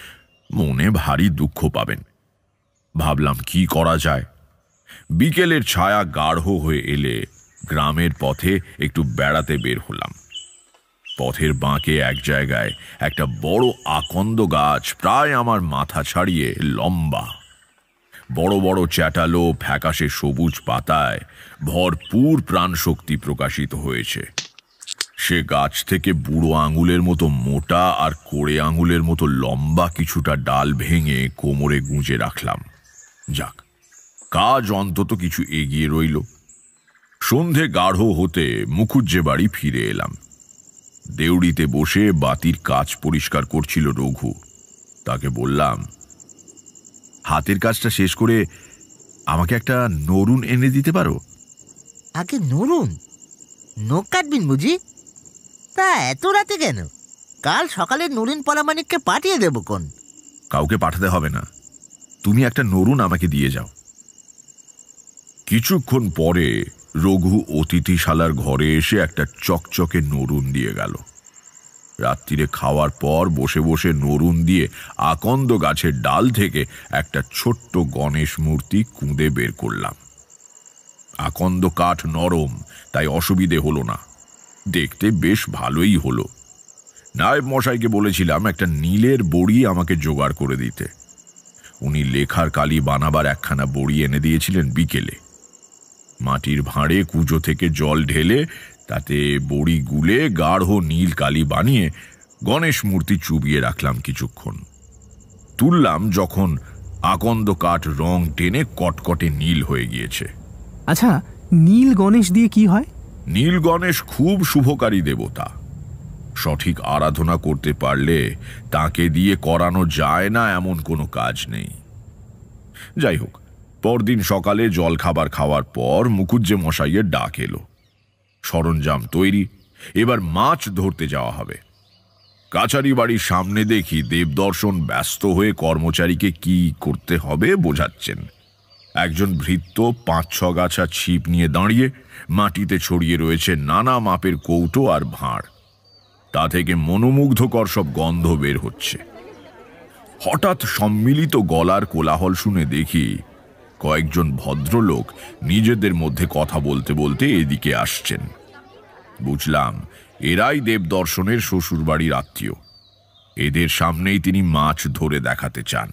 মনে ভারী দুঃখ পাবেন। ভাবলাম কি করা যায়। বিকেলের ছায়া গাঢ় হয়ে এলে গ্রামের পথে একটু বেড়াতে বের হলাম। পথের বাঁকে এক জায়গায় একটা বড় আকন্দ গাছ, প্রায় আমার মাথা ছাড়িয়ে লম্বা, বড় বড় চ্যাটালো ফ্যাকাশে সবুজ পাতায় ভরপুর প্রাণশক্তি প্রকাশিত হয়েছে। সে গাছ থেকে বুড়ো আঙুলের মতো মোটা আর কোড়ে আঙুলের মতো লম্বা কিছুটা ডাল ভেঙে কোমরে গুঁজে রাখলাম। যাক, কাজ অন্তত কিছু এগিয়ে রইল। সন্ধে গাঢ় হতে মুখুজ্জে বাড়ি ফিরে এলাম। দেউড়িতে বসে বাতির কাজ পরিষ্কার করছিল রঘু। তাকে বললাম, হাতের কাজটা শেষ করে আমাকে একটা নরুন এনে দিতে পারো? আগে নরুন? নখ কাটবিন বুঝি? তা এত রাতে কেন? কাল সকালে নরিন পরামানিককে পাঠিয়ে দেব। কোন? কাউকে পাঠাতে হবে না, তুমি একটা নরুন আমাকে দিয়ে যাও। কিছুক্ষণ পরে রঘু অতিথিশালার ঘরে এসে একটা চকচকে নরুন দিয়ে গেল। রাত্রিরে খাওয়ার পর বসে বসে নরুন দিয়ে আকন্দ গাছের ডাল থেকে একটা ছোট্ট গণেশ মূর্তি কুঁদে বের করলাম। আকন্দ কাঠ নরম, তাই অসুবিধে হলো না, দেখতে বেশ ভালোই হলো। নায়েব মশাইকে বলেছিলাম একটা নীলের বড়ি আমাকে জোগাড় করে দিতে। উনি লেখার কালি বানাবার একখানা বড়ি এনে দিয়েছিলেন বিকেলে। মাটির ভাঁড়ে কুজো থেকে জল ঢেলে তাতে বড়ি গুলে গাঢ় নীল কালি বানিয়ে গণেশ মূর্তি চুবিয়ে রাখলাম কিছুক্ষণ। তুললাম যখন আকন্দ কাঠ রং টেনে কটকটে নীল হয়ে গিয়েছে। আচ্ছা, নীল গণেশ দিয়ে কি হয়? নীল গণেশ খুব শুভকারী দেবতা। সঠিক আরাধনা করতে পারলে তাকে দিয়ে করানো যায় না এমন কোনো কাজ নেই। যাই হোক, পরদিন সকালে জল খাবার খাওয়ার পর মুখুজ্জে মশাইয়ের ডাক এলো। সরঞ্জাম তৈরি, এবার মাছ ধরতে যাওয়া হবে। কাছারি বাড়ির সামনে দেখি দেবদর্শন ব্যস্ত হয়ে কর্মচারীকে কি করতে হবে বোঝাচ্ছেন। একজন ভৃত্য পাঁচ ছ গাছা ছিপ নিয়ে দাঁড়িয়ে মাটিতে ছড়িয়ে রয়েছে নানা মাপের কৌটো আর ভাঁড়। তা থেকে মনোমুগ্ধকর সব গন্ধ বের হচ্ছে। হঠাৎ সম্মিলিত গলার কোলাহল শুনে দেখি কয়েকজন ভদ্রলোক নিজেদের মধ্যে কথা বলতে বলতে এদিকে আসছেন। বুঝলাম এরাই দেবদর্শনের শ্বশুরবাড়ির আত্মীয়। এদের সামনেই তিনি মাছ ধরে দেখাতে চান।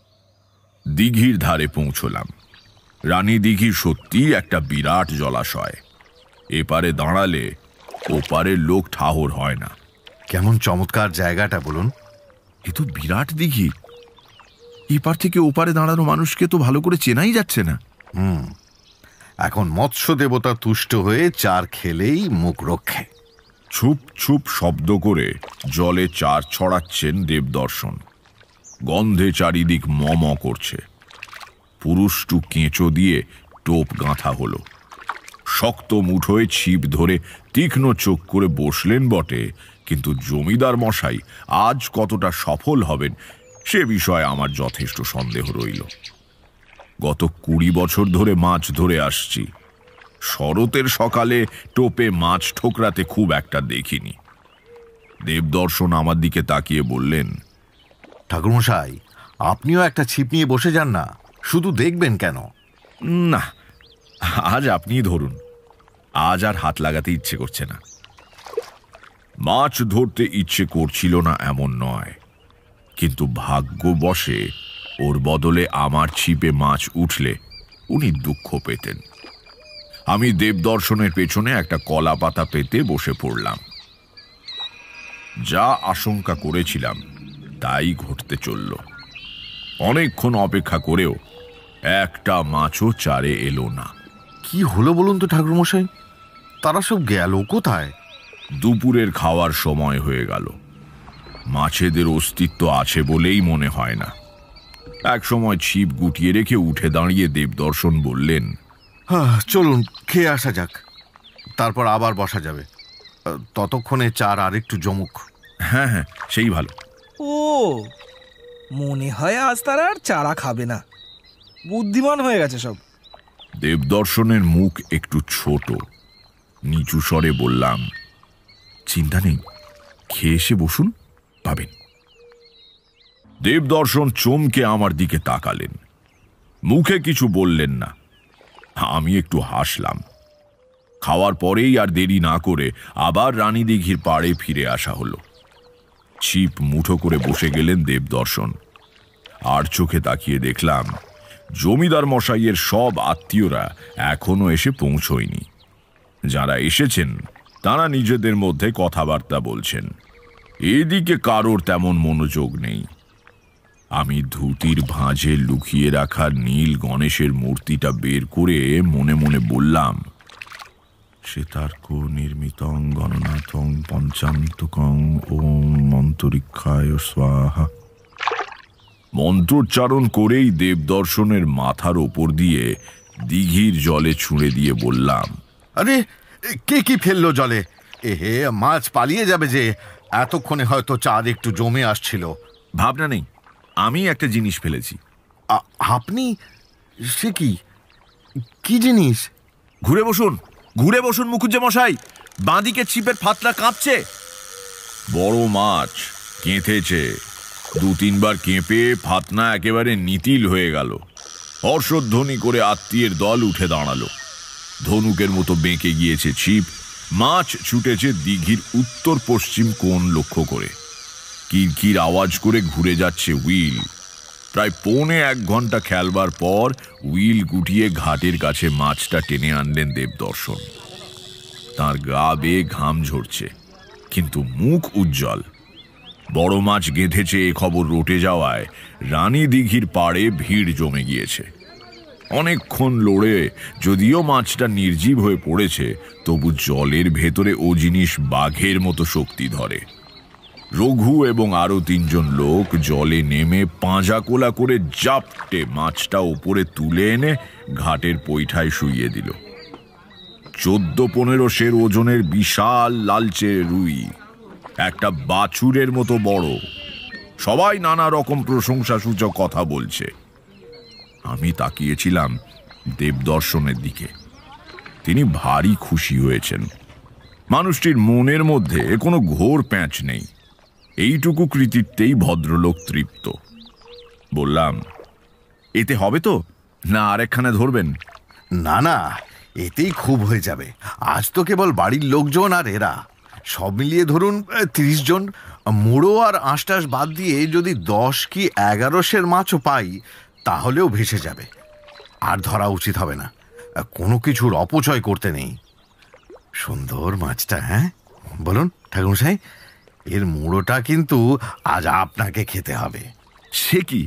দিঘির ধারে পৌঁছলাম। রানী দিঘি সত্যি একটা বিরাট জলাশয়। এপারে দাঁড়ালে ওপারের লোক ঠাহর হয় না। কেমন চমৎকার জায়গাটা বলুন। এ তো বিরাট দিঘি, এপার থেকে ওপারে দাঁড়ানো মানুষকে তো ভালো করে চেনাই যাচ্ছে না। হুম, এখন মৎস্য দেবতা তুষ্ট হয়ে চার খেলেই মুখ রক্ষে। ছুপ ছুপ শব্দ করে জলে চার ছড়াচ্ছেন দেবদর্শন। গন্ধে চারিদিক মম করছে। পুরুষটু কেঁচো দিয়ে টোপ গাঁথা হলো। শক্ত মুঠোয় ছিপ ধরে তীক্ষ্ণ চোখ করে বসলেন বটে, কিন্তু জমিদার মশাই আজ কতটা সফল হবেন সে বিষয়ে আমার যথেষ্ট সন্দেহ রইল। গত কুড়ি বছর ধরে মাছ ধরে আসছি, শরতের সকালে টোপে মাছ ঠোকরাতে খুব একটা দেখিনি। দেবদর্শন আমার দিকে তাকিয়ে বললেন, ঠাকুরমশাই, আপনিও একটা ছিপ নিয়ে বসে যান না, শুধু দেখবেন কেন? না, আজ আপনিই ধরুন, আজ আর হাত লাগাতে ইচ্ছে করছে না। মাছ ধরতে ইচ্ছে করছিল না এমন নয়, কিন্তু ভাগ্যবশে ওর বদলে আমার ছিপে মাছ উঠলে উনি দুঃখ পেতেন। আমি দেবদর্শনের পেছনে একটা কলা পাতা পেতে বসে পড়লাম। যা আশঙ্কা করেছিলাম তাই ঘটতে চলল। অনেকক্ষণ অপেক্ষা করেও একটা মাছও চারে এলো না। কি হলো বলুন তো ঠাকুরমশাই, তারা সব গেল কোথায়? দুপুরের খাওয়ার সময় হয়ে গেল। মাছেদের অস্তিত্ব আছে বলেই মনে হয় না। এক সময় ছিপ গুটিয়ে রেখে উঠে দাঁড়িয়ে দেবদর্শন বললেন, চলুন খেয়ে আসা যাক, তারপর আবার বসা যাবে। ততক্ষণে চার আরেকটু জমুক। হ্যাঁ হ্যাঁ, সেই ভালো। ও মনে হয় আজ তারা আর চারা খাবে না, বুদ্ধিমান হয়ে গেছে সব। দেবদর্শনের মুখ একটু ছোট, নিচু স্বরে বললাম, চিন্তা নেই, খেয়ে এসে বসুন, পাবেন। দেবদর্শন চমকে আমার দিকে তাকালেন, মুখে কিছু বললেন না। আমি একটু হাসলাম। খাওয়ার পরেই আর দেরি না করে আবার রানীদিঘির পাড়ে ফিরে আসা হলো। ছিপ মুঠো করে বসে গেলেন দেবদর্শন। আর চোখে তাকিয়ে দেখলাম জমিদার মশাইয়ের সব আত্মীয়রা এখনো এসে পৌঁছয়নি। যারা এসেছেন তারা নিজেদের মধ্যে কথাবার্তা বলছেন, এদিকে কারোর তেমন মনোযোগ নেই। আমি ধুতির ভাঁজে লুকিয়ে রাখা নীল গণেশের মূর্তিটা বের করে মনে মনে বললাম, শ্বেতার্ক নির্মিতং গণনাথং পঞ্চান্তকং ওম মন্ত্রীক্ষায় স্বাহা। মন্ত্রোচ্চারণ করেই দেবদর্শনের মাথার ওপর দিয়ে দিঘির জলে ছুঁড়ে দিয়ে বললাম, আরে কে কি ফেললো জলে? এ হে, মাছ পালিয়ে যাবে যে। এতক্ষণে হয়তো চাঁদ একটু জমে আসছিল। ভাবনা নেই, আমি একটা জিনিস ফেলেছি। আপনি? সে কি কি জিনিস? ঘুরে বসুন, ঘুরে বসুন মুখুজ্জে মশাই, বাঁদিকে ছিপের ফাতলা কাঁপছে। বড় মাছ কেঁথেছে। দু তিনবার কেঁপে ফাতনা একেবারে নিতিল হয়ে গেল। হর্ষধ্বনি করে আত্মীয়ের দল উঠে দাঁড়ালো। ধনুকের মতো বেঁকে গিয়েছে ছিপ। মাছ ছুটেছে দিঘির উত্তর পশ্চিম কোণ লক্ষ্য করে। কিরকির আওয়াজ করে ঘুরে যাচ্ছে হুইল। প্রায় পৌনে এক ঘন্টা খেলবার পর হুইল গুটিয়ে ঘাটের কাছে মাছটা টেনে আনলেন দেবদর্শন। তার গা বেয়ে ঘাম ঝরছে, কিন্তু মুখ উজ্জ্বল। বড় মাছ গেঁথেছে এ খবর রটে যাওয়ায় রানী দিঘির পাড়ে ভিড় জমে গিয়েছে। অনেকক্ষণ লড়ে যদিও মাছটা নির্জীব হয়ে পড়েছে, তবু জলের ভেতরে ও জিনিস বাঘের মতো শক্তি ধরে। রঘু এবং আরো তিনজন লোক জলে নেমে পাঁজা কোলা করে জাপটে মাছটা ওপরে তুলে এনে ঘাটের পৈঠায় শুইয়ে দিল। চোদ্দ পনেরো সের ওজনের বিশাল লালচে রুই, একটা বাছুরের মতো বড়। সবাই নানা রকম প্রশংসাসূচক কথা বলছে। আমি তাকিয়েছিলাম দেবদর্শনের দিকে। তিনি ভারী খুশি হয়েছেন। মানুষটির মনের মধ্যে কোনো ঘোর প্যাঁচ নেই। এইটুকু কৃতিত্বেই ভদ্রলোক তৃপ্ত। বললাম, এতে হবে তো, না আরেকখানে ধরবেন? না না, এতেই খুব হয়ে যাবে। আজ তো কেবল বাড়ির লোকজন আর এরা, সব মিলিয়ে ধরুন ত্রিশ জন। মুড়ো আর আঁশটাস বাদ দিয়ে যদি দশ কি এগারোশের মাছও পাই, তাহলেও ভেসে যাবে। আর ধরা উচিত হবে না। কোনো কিছুর অপচয় করতে নেই। সুন্দর মাছটা, হ্যাঁ বলুন ঠাকুরমশাই, এর মুড়োটা কিন্তু আজ আপনাকে খেতে হবে। সে কি,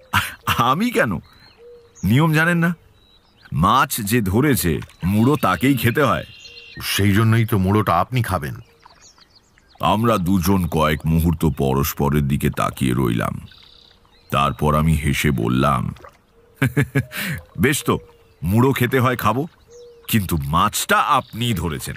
আমি কেন? নিয়ম জানেন না? মাছ যে ধরেছে মুড়ো তাকেই খেতে হয়। সেই জন্যই তো মুড়োটা আপনি খাবেন। আমরা দুজন কয়েক মুহূর্ত পরস্পরের দিকে তাকিয়ে রইলাম। তারপর আমি হেসে বললাম, বেশ তো, মুড়ো খেতে হয় খাবো, কিন্তু মাছটা আপনিই ধরেছেন।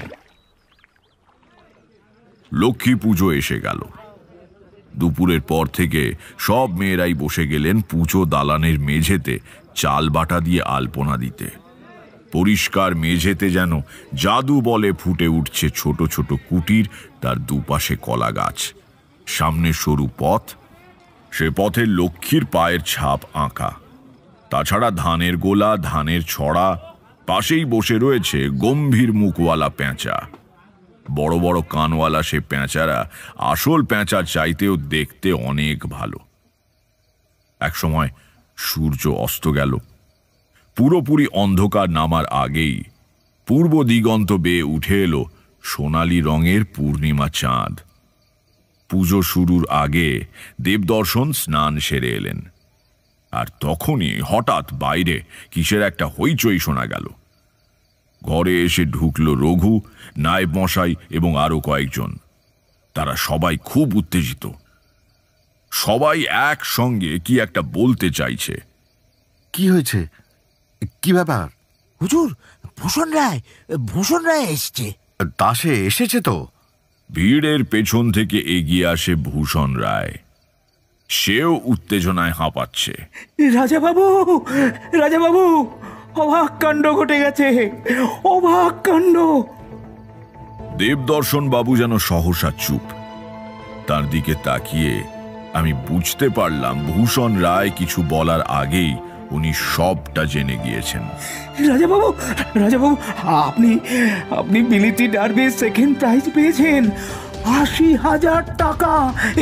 লক্ষ্মী পুজো এসে গেল। দুপুরের পর থেকে সব মেয়েরাই বসে গেলেন পুজো দালানের মেঝেতে চাল বাটা দিয়ে আলপনা দিতে। পরিষ্কার মেঝেতে যেন জাদু বলে ফুটে উঠছে ছোট ছোট কুটির, তার দুপাশে কলা গাছ, সামনে সরু পথ, সে পথে লক্ষ্মীর পায়ের ছাপ আঁকা। তাছাড়া ধানের গোলা, ধানের ছড়া, পাশেই বসে রয়েছে গম্ভীর মুখওয়ালা পেঁচা। বড় বড় কানওয়ালা সে পেঁচারা আসল পেঁচার চাইতেও দেখতে অনেক ভালো। একসময় সূর্য অস্ত গেল। পুরোপুরি অন্ধকার নামার আগেই পূর্ব দিগন্ত বেয়ে উঠে এলো সোনালি রঙের পূর্ণিমা চাঁদ। পুজো শুরুর আগে দেবদর্শন স্নান সেরে এলেন। আর তখনই হঠাৎ বাইরে কিসের একটা হইচই শোনা গেল। ঘরে এসে ঢুকল রঘু, নায়েব মশাই এবং আরো কয়েকজন। তারা সবাই খুব উত্তেজিত। সবাই একসঙ্গে কি একটা বলতে চাইছে। কি হয়েছে? কি ব্যাপার? হুজুর, ভূষণ রায়, ভূষণ রায় এসছে। তা সে এসেছে তো। ভিড়ের পেছন থেকে এগিয়ে আসে ভূষণ রায়। সেও উত্তেজনায় হাঁপাচ্ছে। রাজা বাবু, রাজা বাবু, অবাক কাণ্ড ঘটে গেছে, অবাক কাণ্ড। দেবদর্শন বাবু যেন সহসা চুপ। তার দিকে তাকিয়ে আমি বুঝতে পারলাম ভূষণ রায় কিছু বলার আগেই উনি সবটা জেনে গিয়েছেন। রাজাবাবু, রাজাবাবু, আপনি আপনি বিলিতি ডার্বি সেকেন্ড প্রাইজ পেয়েছেন, আশি হাজার টাকা।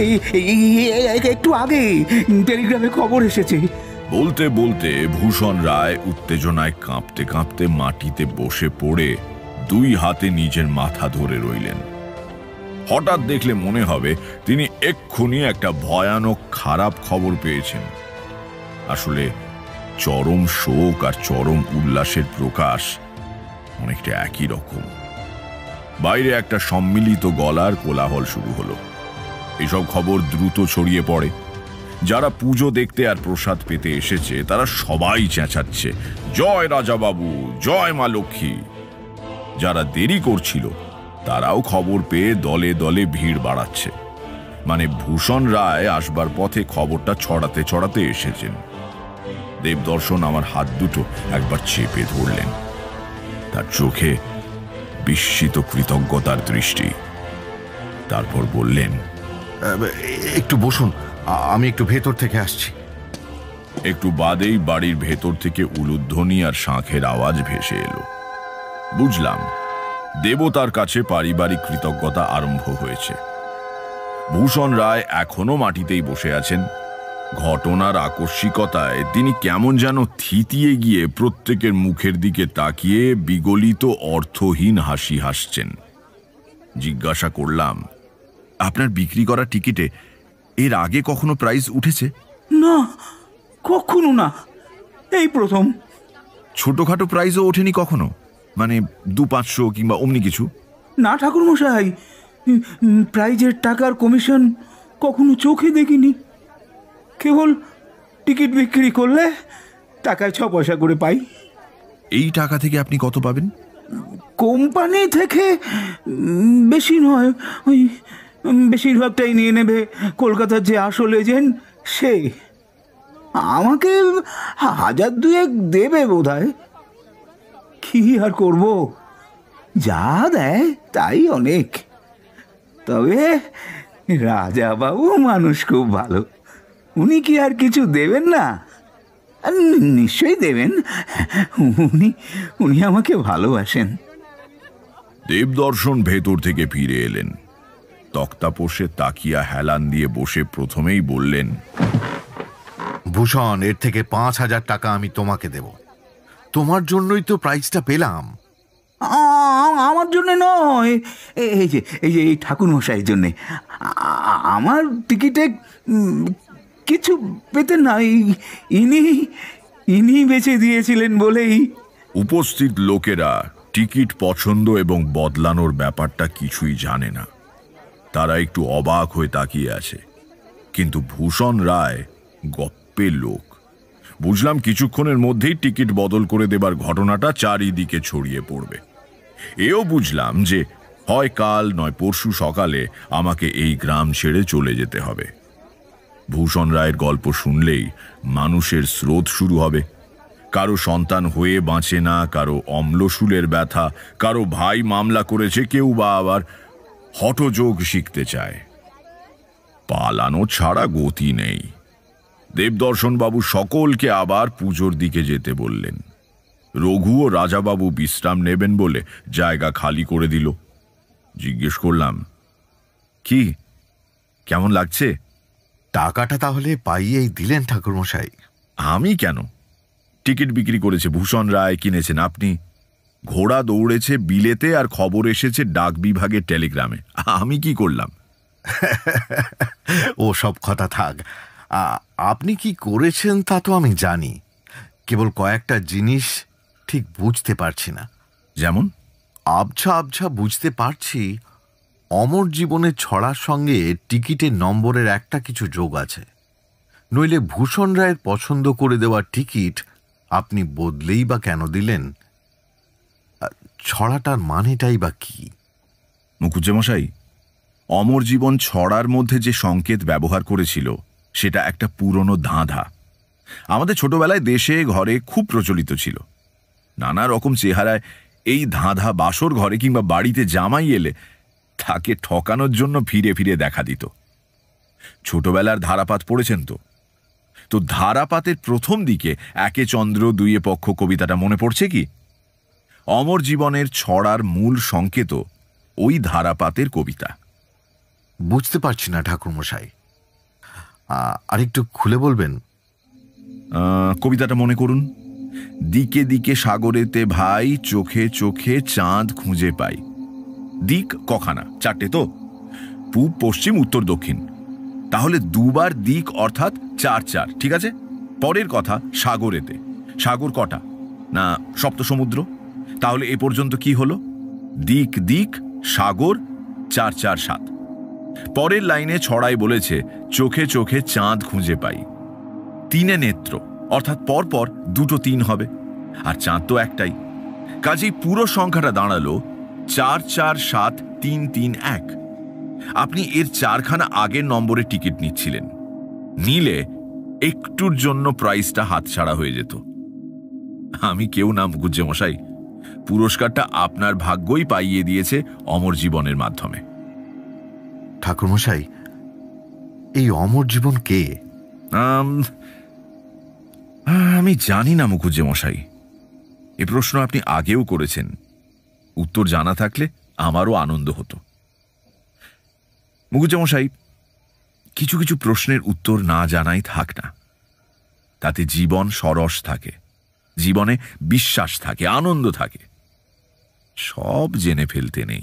একটু আগে টেলিগ্রামে খবর এসেছে। বলতে বলতে ভূষণ রায় উত্তেজনায় কাঁপতে কাঁপতে মাটিতে বসে পড়ে দুই হাতে নিজের মাথা ধরে রইলেন। হঠাৎ দেখলে মনে হবে তিনি এক্ষুনি একটা ভয়ানক খারাপ খবর পেয়েছেন। আসলে চরম শোক আর চরম উল্লাসের প্রকাশ অনেকটা একই রকম। বাইরে একটা সম্মিলিত গলার কোলাহল শুরু হলো। এসব খবর দ্রুত ছড়িয়ে পড়ে। যারা পুজো দেখতে আর প্রসাদ পেতে এসেছে তারা সবাই চেঁচাচ্ছে, জয় রাজাবাবু, জয় মা লক্ষ্মী। যারা দেরি করছিল তারাও খবর পেয়ে দলে দলে ভিড় বাড়াচ্ছে। মানে ভূষণ রায় আসবার পথে খবরটা ছড়াতে ছড়াতে এসেছেন। দেবদর্শন আমার হাত দুটো একবার চেপে ধরলেন। তার চোখে বিস্মিত কৃতজ্ঞতার দৃষ্টি। তারপর বললেন, একটু বসুন, আমি একটু ভেতর থেকে আসছি। একটু বাদেই বাড়ির ভেতর থেকে উলুধ্বনি আর শাঁখের আওয়াজ ভেসে এলো। বুঝলাম দেবতার কাছে পারিবারিক কৃতজ্ঞতা আরম্ভ হয়েছে। ভূষণ রায় এখনো মাটিতেই বসে আছেন। ঘটনার আকস্মিকতায় তিনি কেমন যেন থিতিয়ে গিয়ে প্রত্যেকের মুখের দিকে তাকিয়ে বিগলিত অর্থহীন হাসি হাসছেন। জিজ্ঞাসা করলাম, আপনার বিক্রি করা টিকিটে এর আগে কখনো প্রাইজ উঠেছে? না, কখনো না, এই প্রথম। ছোটখাটো প্রাইজও ওঠেনি কখনো? মানে দু পাঁচশো কিংবা অমনি কিছু? না ঠাকুর মশাই, প্রাইজের টাকার কমিশন কখনো চোখে দেখিনি। কেবল টিকিট বিক্রি করলে টাকায় ছ পয়সা করে পাই। এই টাকা থেকে আপনি কত পাবেন? কোম্পানি থেকে বেশি নয়, ওই বেশিরভাগটাই নিয়ে নেবে কলকাতার যে আসল এজেন্ট, সে আমাকে হাজার দুয়েক দেবে বোধহয়। কি আর করব, যা দেয় তাই অনেক। তবে রাজাবাবু মানুষ খুব ভালো, উনি কি আর কিছু দেবেন না? নিশ্চয়ই দেবেন, উনি উনি আমাকে ভালোবাসেন। দেবদর্শন ভেতর থেকে ফিরে এলেন। তক্তাপোষে তাকিয়া হেলান দিয়ে বসে প্রথমেই বললেন, ভূষণ, এর থেকে পাঁচ হাজার টাকা আমি তোমাকে দেব। তোমার জন্যই তো প্রাইজটা পেলাম। আমার জন্য নয়, এই যে এই যে এই ঠাকুর মশাইয়ের জন্যে। আমার টিকিটে কিছু পেতেন না, ইনি ইনি বেঁচে দিয়েছিলেন বলেই। উপস্থিত লোকেরা টিকিট পছন্দ এবং বদলানোর ব্যাপারটা কিছুই জানে না। তারা একটু অবাক হয়ে তাকিয়ে আছে। কিন্তু ভূষণ রায় গপ্পের লোক। বুঝলাম কিছুক্ষণের মধ্যেই টিকিট বদল করে দেবার ঘটনাটা চারিদিকে ছড়িয়ে পড়বে। এও বুঝলাম যে হয় কাল নয় পরশু সকালে আমাকে এই গ্রাম ছেড়ে চলে যেতে হবে। ভূষণ রায়ের গল্প শুনলেই মানুষের স্রোত শুরু হবে। কারো সন্তান হয়ে বাঁচে না, কারো অম্লশূলের ব্যথা, কারো ভাই মামলা করেছে, কেউ বা আবার হঠযোগ শিখতে চায়। পালানো ছাড়া গতি নেই। দেবদর্শন বাবু সকলকে আবার পুজোর দিকে যেতে বললেন। রঘু ও রাজাবাবু বিশ্রাম নেবেন বলে জায়গা খালি করে দিল। জিজ্ঞেস করলাম, কি কেমন লাগছে? টাকাটা তাহলে পাইয়েই দিলেন ঠাকুরমশাই? আমি কেন? টিকিট বিক্রি করেছে ভূষণ রায়, কিনেছেন আপনি। ঘোড়া দৌড়েছে বিলেতে আর খবর এসেছে ডাক বিভাগের টেলিগ্রামে। আমি কি করলাম? ও সব কথা থাক। আপনি কি করেছেন তা তো আমি জানি, কেবল কয়েকটা জিনিস ঠিক বুঝতে পারছি না। যেমন? আবছা আবছা বুঝতে পারছি অমর জীবনের ছড়ার সঙ্গে টিকিটের নম্বরের একটা কিছু যোগ আছে, নইলে ভূষণ রায়ের পছন্দ করে দেওয়া টিকিট আপনি বদলেই বা কেন দিলেন? ছড়াটার মানেটাই বা কি? মুখুজ্জেমশাই, অমর জীবন ছড়ার মধ্যে যে সংকেত ব্যবহার করেছিল সেটা একটা পুরনো ধাঁধা। আমাদের ছোটবেলায় দেশে ঘরে খুব প্রচলিত ছিল। নানা রকম চেহারায় এই ধাঁধা বাসর ঘরে কিংবা বাড়িতে জামাই এলে তাকে ঠকানোর জন্য ফিরে ফিরে দেখা দিত। ছোটবেলার ধারাপাত পড়েছেন তো? তো ধারাপাতের প্রথম দিকে একে চন্দ্র দুইয়ে পক্ষ কবিতাটা মনে পড়ছে কি? অমর জীবনের ছড়ার মূল সংকেত ওই ধারাপাতের কবিতা। বুঝতে পারছি না ঠাকুরমশাই, আরেকটু খুলে বলবেন? কবিতাটা মনে করুন। দিকে দিকে সাগরেতে ভাই, চোখে চোখে চাঁদ খুঁজে পাই। দিক কখানা? চারটে তো, পূব পশ্চিম উত্তর দক্ষিণ। তাহলে দুবার দিক অর্থাৎ চার চার, ঠিক আছে? পরের কথা সাগরেতে, সাগর কটা? না সপ্ত সমুদ্র। তাহলে এ পর্যন্ত কি হলো? দিক দিক সাগর, চার চার সাত। পরের লাইনে ছড়াই বলেছে চোখে চোখে চাঁদ খুঁজে পাই। তিনে নেত্র অর্থাৎ পরপর দুটো তিন হবে, আর চাঁদ তো একটাই। কাজেই পুরো সংখ্যাটা দাঁড়ালো চার চার সাত তিন তিন এক। আপনি এর চারখানা আগের নম্বরে টিকিট নিচ্ছিলেন, নিলে একটুর জন্য প্রাইসটা হাতছাড়া হয়ে যেত। আমি কেউ না মুখুজ্জে মশাই, পুরস্কারটা আপনার ভাগ্যই পাইয়ে দিয়েছে অমর জীবনের মাধ্যমে। ঠাকুরমশাই, এই অমর জীবন কে? আমি জানি না মুখুজ্জে মশাই। এ প্রশ্ন আপনি আগেও করেছেন, উত্তর জানা থাকলে আমারও আনন্দ হতো। মুখুজ্জে মশাই, কিছু কিছু প্রশ্নের উত্তর না জানাই থাক না, তাতে জীবন সরস থাকে, জীবনে বিশ্বাস থাকে, আনন্দ থাকে। সব জেনে ফেলতে নেই।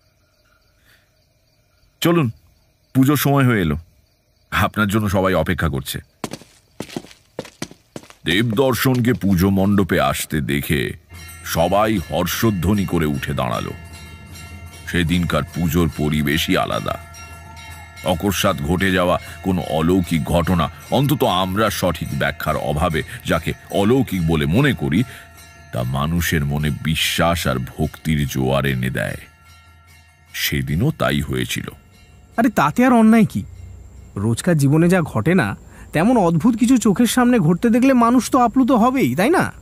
চলুন, পুজোর সময় হয়ে এলো, আপনার জন্য সবাই অপেক্ষা করছে। দেবদর্শনকে পুজো মণ্ডপে আসতে দেখে সবাই হর্ষধ্বনি করে উঠে দাঁড়ালো। সেদিনকার পুজোর পরিবেশই আলাদা। অকস্মাৎ ঘটে যাওয়া কোনো অলৌকিক ঘটনা, অন্তত আমরা সঠিক ব্যাখ্যার অভাবে যাকে অলৌকিক বলে মনে করি, তা মানুষের মনে বিশ্বাস আর ভক্তির জোয়ার এনে দেয়। সেদিনও তাই হয়েছিল। আরে তাতে আর অন্যায় কি? রোজকার জীবনে যা ঘটে না, তেমন অদ্ভুত কিছু চোখের সামনে ঘটতে দেখলে মানুষ তো আপ্লুত হবেই, তাই না?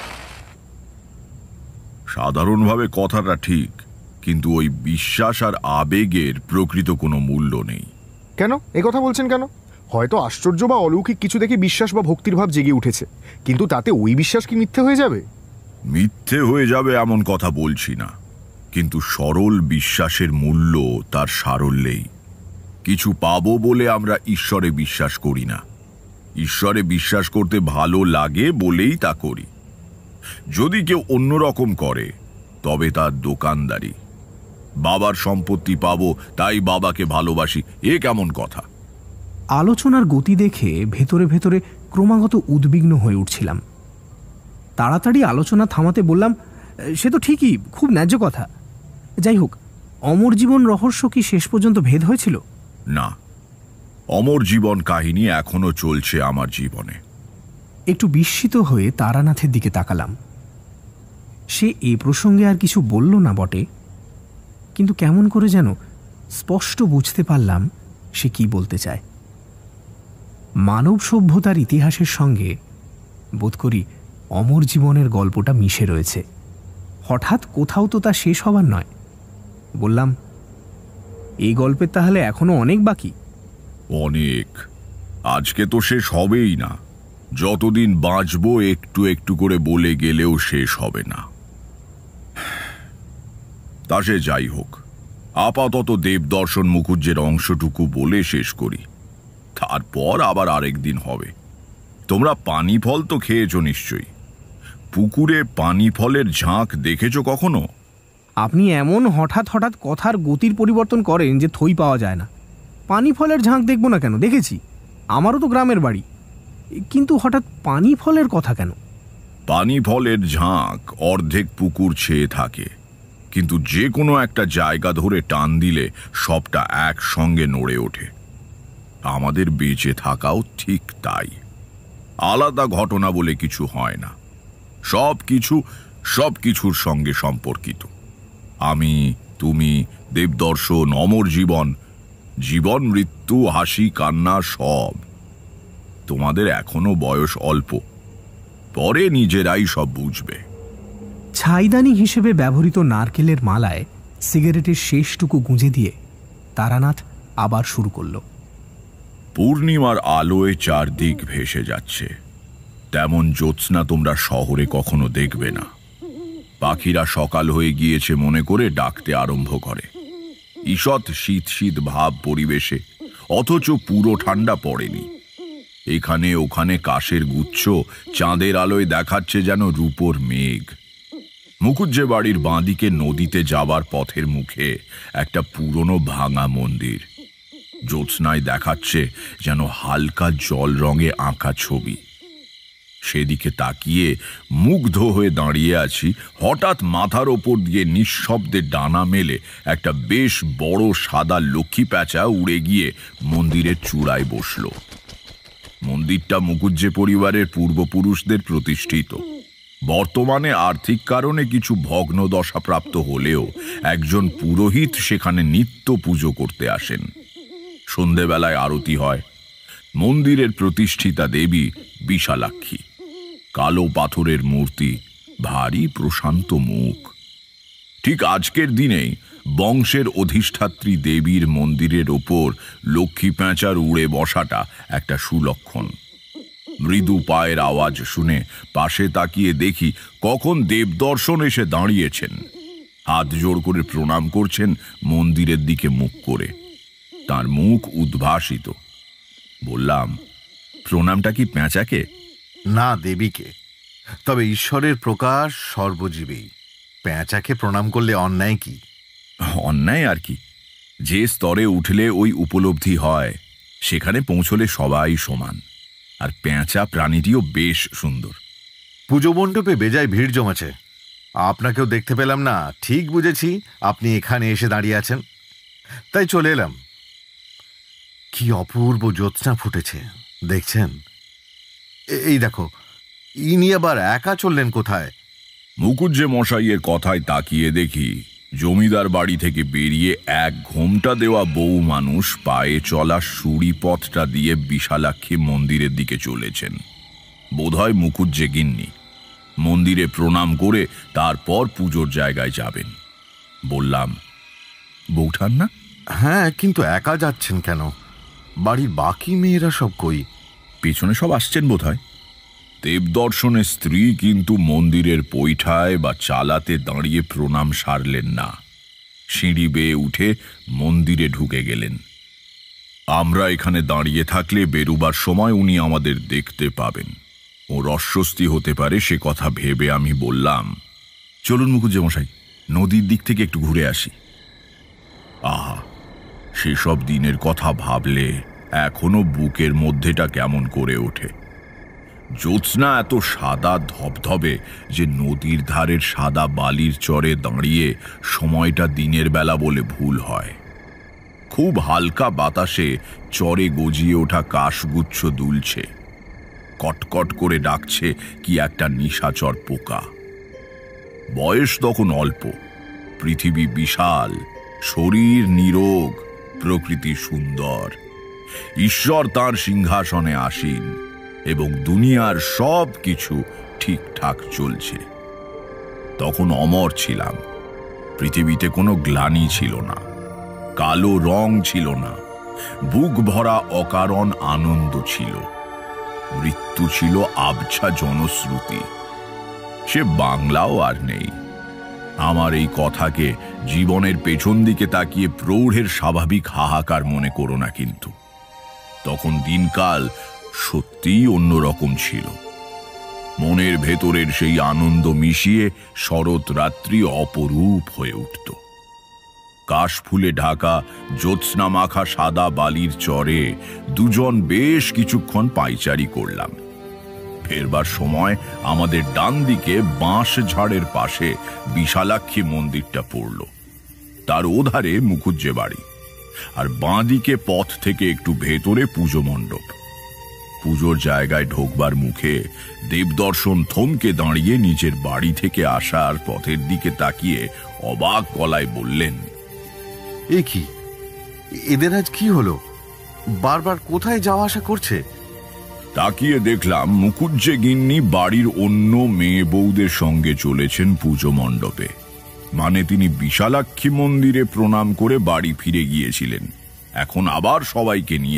সাধারণভাবে কথাটা ঠিক, কিন্তু ওই বিশ্বাস আর আবেগের প্রকৃত কোনো মূল্য নেই। কেন এ কথা বলছেন কেন? হয়তো আশ্চর্য বা অলৌকিক কিছু দেখে বিশ্বাস বা ভক্তির ভাব জেগে উঠেছে, কিন্তু তাতে ওই বিশ্বাস কি মিথ্যে হয়ে যাবে? মিথ্যে হয়ে যাবে এমন কথা বলছি না, কিন্তু সরল বিশ্বাসের মূল্য তার সারল্যেই। কিছু পাবো বলে আমরা ঈশ্বরে বিশ্বাস করি না, ঈশ্বরে বিশ্বাস করতে ভালো লাগে বলেই তা করি। যদি কেউ অন্যরকম করে তবে তার দোকানদারি। বাবার সম্পত্তি পাবো তাই বাবাকে ভালোবাসি, এ কেমন কথা? আলোচনার গতি দেখে ভেতরে ভেতরে ক্রমাগত উদ্বিগ্ন হয়ে উঠছিলাম। তাড়াতাড়ি আলোচনা থামাতে বললাম, সে তো ঠিকই, খুব ন্যায্য কথা। যাই হোক, অমর জীবন রহস্য কি শেষ পর্যন্ত ভেদ হয়েছিল? না, অমর জীবন কাহিনী এখনো চলছে আমার জীবনে। একটু বিস্মিত হয়ে তারানাথের দিকে তাকালাম। সে এই প্রসঙ্গে আর কিছু বলল না বটে, কিন্তু কেমন করে যেন স্পষ্ট বুঝতে পারলাম সে কি বলতে চায়। মানব সভ্যতার ইতিহাসের সঙ্গে বোধ করি অমর জীবনের গল্পটা মিশে রয়েছে। হঠাৎ কোথাও তো তা শেষ হবার নয়। বললাম, এই গল্পের তাহলে এখনো অনেক বাকি? অনেক। আজকে তো শেষ হবেই না। যতদিন বাঁচবো একটু একটু করে বলে গেলেও শেষ হবে না। তা সে যাই হোক, আপাতত দেবদর্শন মুখুজ্জের অংশটুকু বলে শেষ করি, তারপর আবার আরেক দিন হবে। তোমরা পানি ফল তো খেয়েছ নিশ্চয়ই। পুকুরে পানি ফলের ঝাঁক দেখেছ কখনো? আপনি এমন হঠাৎ হঠাৎ কথার গতির পরিবর্তন করেন যে থই পাওয়া যায় না। পানি ফলের ঝাঁক দেখব না কেন? দেখেছি, আমারও তো গ্রামের বাড়ি। কিন্তু হঠাৎ পানি ফলের কথা কেন? পানি ফলের ঝাঁক অর্ধেক পুকুর ছেয়ে থাকে, কিন্তু যে কোনো একটা জায়গা ধরে টান দিলে সবটা একসঙ্গে নড়ে ওঠে। আমাদের বেঁচে থাকাও ঠিক তাই। আলাদা ঘটনা বলে কিছু হয় না, সব কিছু সব কিছুর সঙ্গে সম্পর্কিত। আমি, তুমি, দেবদর্শন, অমর জীবন, জীবন মৃত্যু, হাসি কান্না সব। তোমাদের এখনো বয়স অল্প, পরে নিজেরাই সব বুঝবে। ছাইদানি হিসেবে ব্যবহৃত নারকেলের মালায় সিগারেটের শেষটুকু গুঁজে দিয়ে তারানাথ আবার শুরু করল। পূর্ণিমার আলোয় চারদিক ভেসে যাচ্ছে। তেমন জ্যোৎস্না তোমরা শহরে কখনো দেখবে না। পাখিরা সকাল হয়ে গিয়েছে মনে করে ডাকতে আরম্ভ করে। ঈষৎ শীত শীত ভাব পরিবেশে, অথচ পুরো ঠান্ডা পড়েনি। এখানে ওখানে কাশের গুচ্ছ চাঁদের আলোয় দেখাচ্ছে যেন রূপোর মেঘ। মুকুজ্জে বাড়ির বাঁদিকে নদীতে যাবার পথের মুখে একটা পুরনো ভাঙা মন্দির। জ্যোৎস্নায় দেখাচ্ছে যেন হালকা জল রঙে আঁকা ছবি। সেদিকে তাকিয়ে মুগ্ধ হয়ে দাঁড়িয়ে আছি, হঠাৎ মাথার ওপর দিয়ে নিঃশব্দে ডানা মেলে একটা বেশ বড় সাদা লক্ষ্মী প্যাঁচা উড়ে গিয়ে মন্দিরের চূড়ায় বসল। মন্দিরটা মুকুজ্জে পরিবারের পূর্বপুরুষদের প্রতিষ্ঠিত। বর্তমানে আর্থিক কারণে কিছু ভগ্ন দশাপ্রাপ্ত হলেও একজন পুরোহিত সেখানে নিত্য পুজো করতে আসেন। সন্ধেবেলায় আরতি হয়। মন্দিরের প্রতিষ্ঠিতা দেবী বিশালাক্ষী, কালো পাথরের মূর্তি, ভারী প্রশান্ত মুখ। ঠিক আজকের দিনেই বংশের অধিষ্ঠাত্রী দেবীর মন্দিরের ওপর লক্ষ্মী প্যাঁচার উড়ে বসাটা একটা সুলক্ষণ। মৃদু পায়ের আওয়াজ শুনে পাশে তাকিয়ে দেখি কখন দেবদর্শন এসে দাঁড়িয়েছেন। হাত জোড় করে প্রণাম করছেন মন্দিরের দিকে মুখ করে। তার মুখ উদ্ভাসিত। বললাম, প্রণামটা কি প্যাঁচাকে? না, দেবীকে। তবে ঈশ্বরের প্রকাশ সর্বজীবেই। প্যাঁচাকে প্রণাম করলে অন্যায় কি? অন্যায় আর কি। যে স্তরে উঠলে ওই উপলব্ধি হয়, সেখানে পৌঁছলে সবাই সমান। আর প্যাঁচা প্রাণীটিও বেশ সুন্দর। পুজো মণ্ডপে বেজায় ভিড় জমেছে। আপনাকেও দেখতে পেলাম না। ঠিক বুঝেছি আপনি এখানে এসে দাঁড়িয়ে আছেন, তাই চলে এলাম। কি অপূর্ব জ্যোৎস্না ফুটেছে দেখছেন? এই দেখো, ইনি আবার একা চললেন কোথায়? মুকুজ্জে মশাইয়ের কথায় তাকিয়ে দেখি জমিদার বাড়ি থেকে বেরিয়ে এক ঘোমটা দেওয়া বউ মানুষ পায়ে চলা সুড়ি পথটা দিয়ে বিশালাক্ষী মন্দিরের দিকে চলেছেন। বোধহয় মুকুজ্জে গিন্নি। মন্দিরে প্রণাম করে তারপর পুজোর জায়গায় যাবেন। বললাম, বৌঠান না? হ্যাঁ, কিন্তু একা যাচ্ছেন কেন? বাড়ির বাকি মেয়েরা সব কই? পেছনে সব আসছেন বোধহয়। দেবদর্শনের স্ত্রী কিন্তু মন্দিরের পৈঠায় বা চালাতে দাঁড়িয়ে প্রণাম সারলেন না। সিঁড়ি বেয়ে উঠে মন্দিরে ঢুকে গেলেন। আমরা এখানে দাঁড়িয়ে থাকলে বেরুবার সময় উনি আমাদের দেখতে পাবেন। ওর অস্বস্তি হতে পারে সে কথা ভেবে আমি বললাম, চলুন মুকুজ্জে মশাই, নদীর দিক থেকে একটু ঘুরে আসি। আহা, সেসব দিনের কথা ভাবলে এখনো বুকের মধ্যেটা কেমন করে ওঠে। জ্যোৎস্না এত সাদা ধবধবে যে নদীর ধারের সাদা বালির চরে দাঁড়িয়ে সময়টা দিনের বেলা বলে ভুল হয়। খুব হালকা বাতাসে চরে গজিয়ে ওঠা কাশগুচ্ছ দুলছে। কটকট করে ডাকছে কি একটা নিশাচর পোকা। বয়স তখন অল্প, পৃথিবী বিশাল, শরীর নিরোগ, প্রকৃতি সুন্দর। ঈশ্বর তাঁর সিংহাসনে আসীন এবং দুনিয়ার সব কিছু ঠিকঠাক চলছে। তখন অমর ছিলাম। পৃথিবীতে কোনো গ্লানি ছিল না, কালো রং ছিল না, বুক ভরা অকারণ আনন্দ ছিল। মৃত্যু ছিল আবছা জনশ্রুতি। সে বাংলাও আর নেই। আমার এই কথাকে জীবনের পেছন দিকে তাকিয়ে প্রৌঢ়ের স্বাভাবিক হাহাকার মনে করো না, কিন্তু তখন দিনকাল সত্যিই অন্যরকম ছিল। মনের ভেতরের সেই আনন্দ মিশিয়ে শরৎ রাত্রি অপরূপ হয়ে উঠত। কাশ ফুলে ঢাকা জ্যোৎস্না মাখা সাদা বালির চরে দুজন বেশ কিছুক্ষণ পাইচারি করলাম। ফেরবার সময় আমাদের ডান দিকে বাঁশ ঝাড়ের পাশে বিশালাক্ষী মন্দিরটা পড়ল। তার ওধারে মুকুজ্জে বাড়ি, আর বাঁ দিকে পথ থেকে একটু ভেতরে পুজো মণ্ডপ। পুজোর জায়গায় ঢোকবার মুখে দেবদর্শন থমকে দাঁড়িয়ে নিজের বাড়ি থেকে আসার পথের দিকে তাকিয়ে অবাক গলায় বললেন, এ কি, এদের আজ কি হলো? বারবার কোথায় যাওয়া আসা করছে? তাকিয়ে দেখলাম মুকুজ্জে গিন্নি বাড়ির অন্য মেয়ে বউদের সঙ্গে চলেছেন পুজো মণ্ডপে। মানে তিনি বিশালাক্ষী মন্দিরে প্রণাম করে বাড়ি ফিরে গিয়েছিলেন। এখন আবার সবাইকে নিয়ে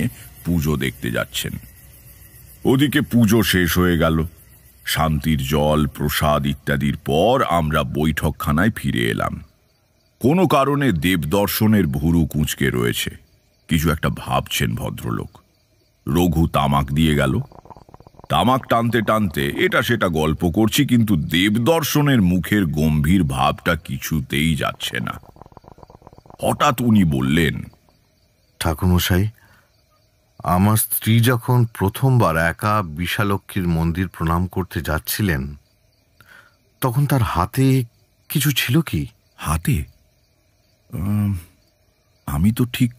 পুজো দেখতে যাচ্ছেন। ওদিকে পুজো শেষ হয়ে গেল। শান্তির জল, প্রসাদ ইত্যাদির পর আমরা বৈঠকখানায় ফিরে এলাম। কোনো কারণে দেবদর্শনের ভুরু কুঁচকে রয়েছে। কিছু একটা ভাবছেন ভদ্রলোক। রঘু তামাক দিয়ে গেল। তামাক টানতে টানতে এটা সেটা গল্প করছি, কিন্তু দেবদর্শনের মুখের গম্ভীর ভাবটা কিছুতেই যাচ্ছে না। হঠাৎ উনি বললেন, ঠাকুরমশাই, আমার স্ত্রী যখন প্রথমবার একা বিশালক্ষীর মন্দির প্রণাম করতে যাচ্ছিলেন, তখন তার হাতে কিছু ছিল কি? হাতে? আমি তো ঠিক,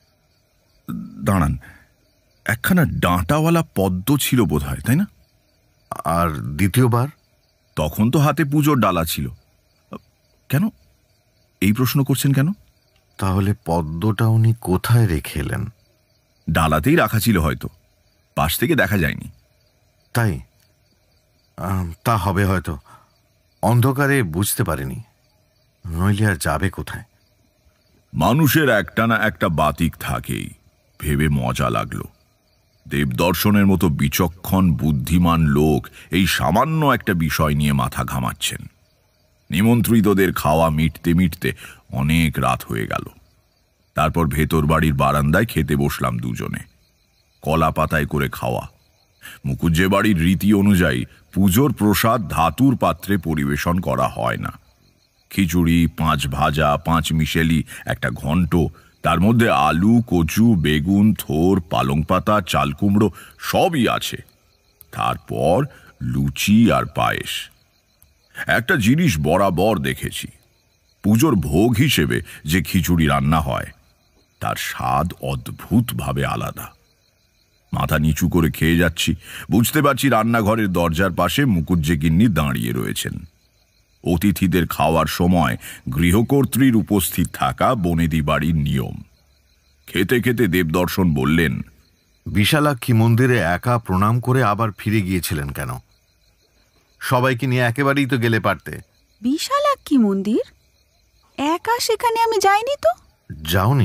দাঁড়ান, একখানা ডাঁটাওয়ালা পদ্ম ছিল বোধ হয়, তাই না? আর দ্বিতীয়বার? তখন তো হাতে পুজোর ডালা ছিল। কেন এই প্রশ্ন করছেন কেন? তাহলে পদ্মটা উনি কোথায় রেখে এলেন? ডালাতেই রাখা ছিল হয়তো, পাশ থেকে দেখা যায়নি। তাই? তা হবে হয়তো, অন্ধকারে বুঝতে পারেনি, নইলে আর যাবে কোথায়? মানুষের একটা না একটা বাতিক থাকেই, ভেবে মজা লাগলো। দেবদর্শনের মতো বিচক্ষণ বুদ্ধিমান লোক এই সামান্য একটা বিষয় নিয়ে মাথা ঘামাচ্ছেন। নিমন্ত্রিতদের খাওয়া মিটতে মিটতে অনেক রাত হয়ে গেল। তারপর ভেতর বাড়ির বারান্দায় খেতে বসলাম দুজনে। কলা পাতায় করে খাওয়া। মুকুজ্জে বাড়ির রীতি অনুযায়ী পুজোর প্রসাদ ধাতুর পাত্রে পরিবেশন করা হয় না। খিচুড়ি, পাঁচ ভাজা, পাঁচ মিশেলি, একটা ঘন্ট, তার মধ্যে আলু, কচু, বেগুন, থোর, পালং পাতা, চাল কুমড়ো সবই আছে। তারপর লুচি আর পায়েস। একটা জিনিস বরাবর দেখেছি, পুজোর ভোগ হিসেবে যে খিচুড়ি রান্না হয় তার স্বাদ অদ্ভুতভাবে আলাদা। মাথা নিচু করে খেয়ে যাচ্ছি, বুঝতে পারছি রান্নাঘরের দরজার পাশে মুকুজ্জে গিন্নি দাঁড়িয়ে রয়েছেন। অতিথিদের খাওয়ার সময় গৃহকর্ত্রীর উপস্থিত থাকা বনেদি বাড়ির নিয়ম। খেতে খেতে দেবদর্শন বললেন, বিশালাক্ষী মন্দিরে একা প্রণাম করে আবার ফিরে গিয়েছিলেন কেন? সবাইকে নিয়ে একেবারেই তো গেলে পারতে। বিশালাক্ষী মন্দির? একা সেখানে আমি যাইনি তো। যাওনি?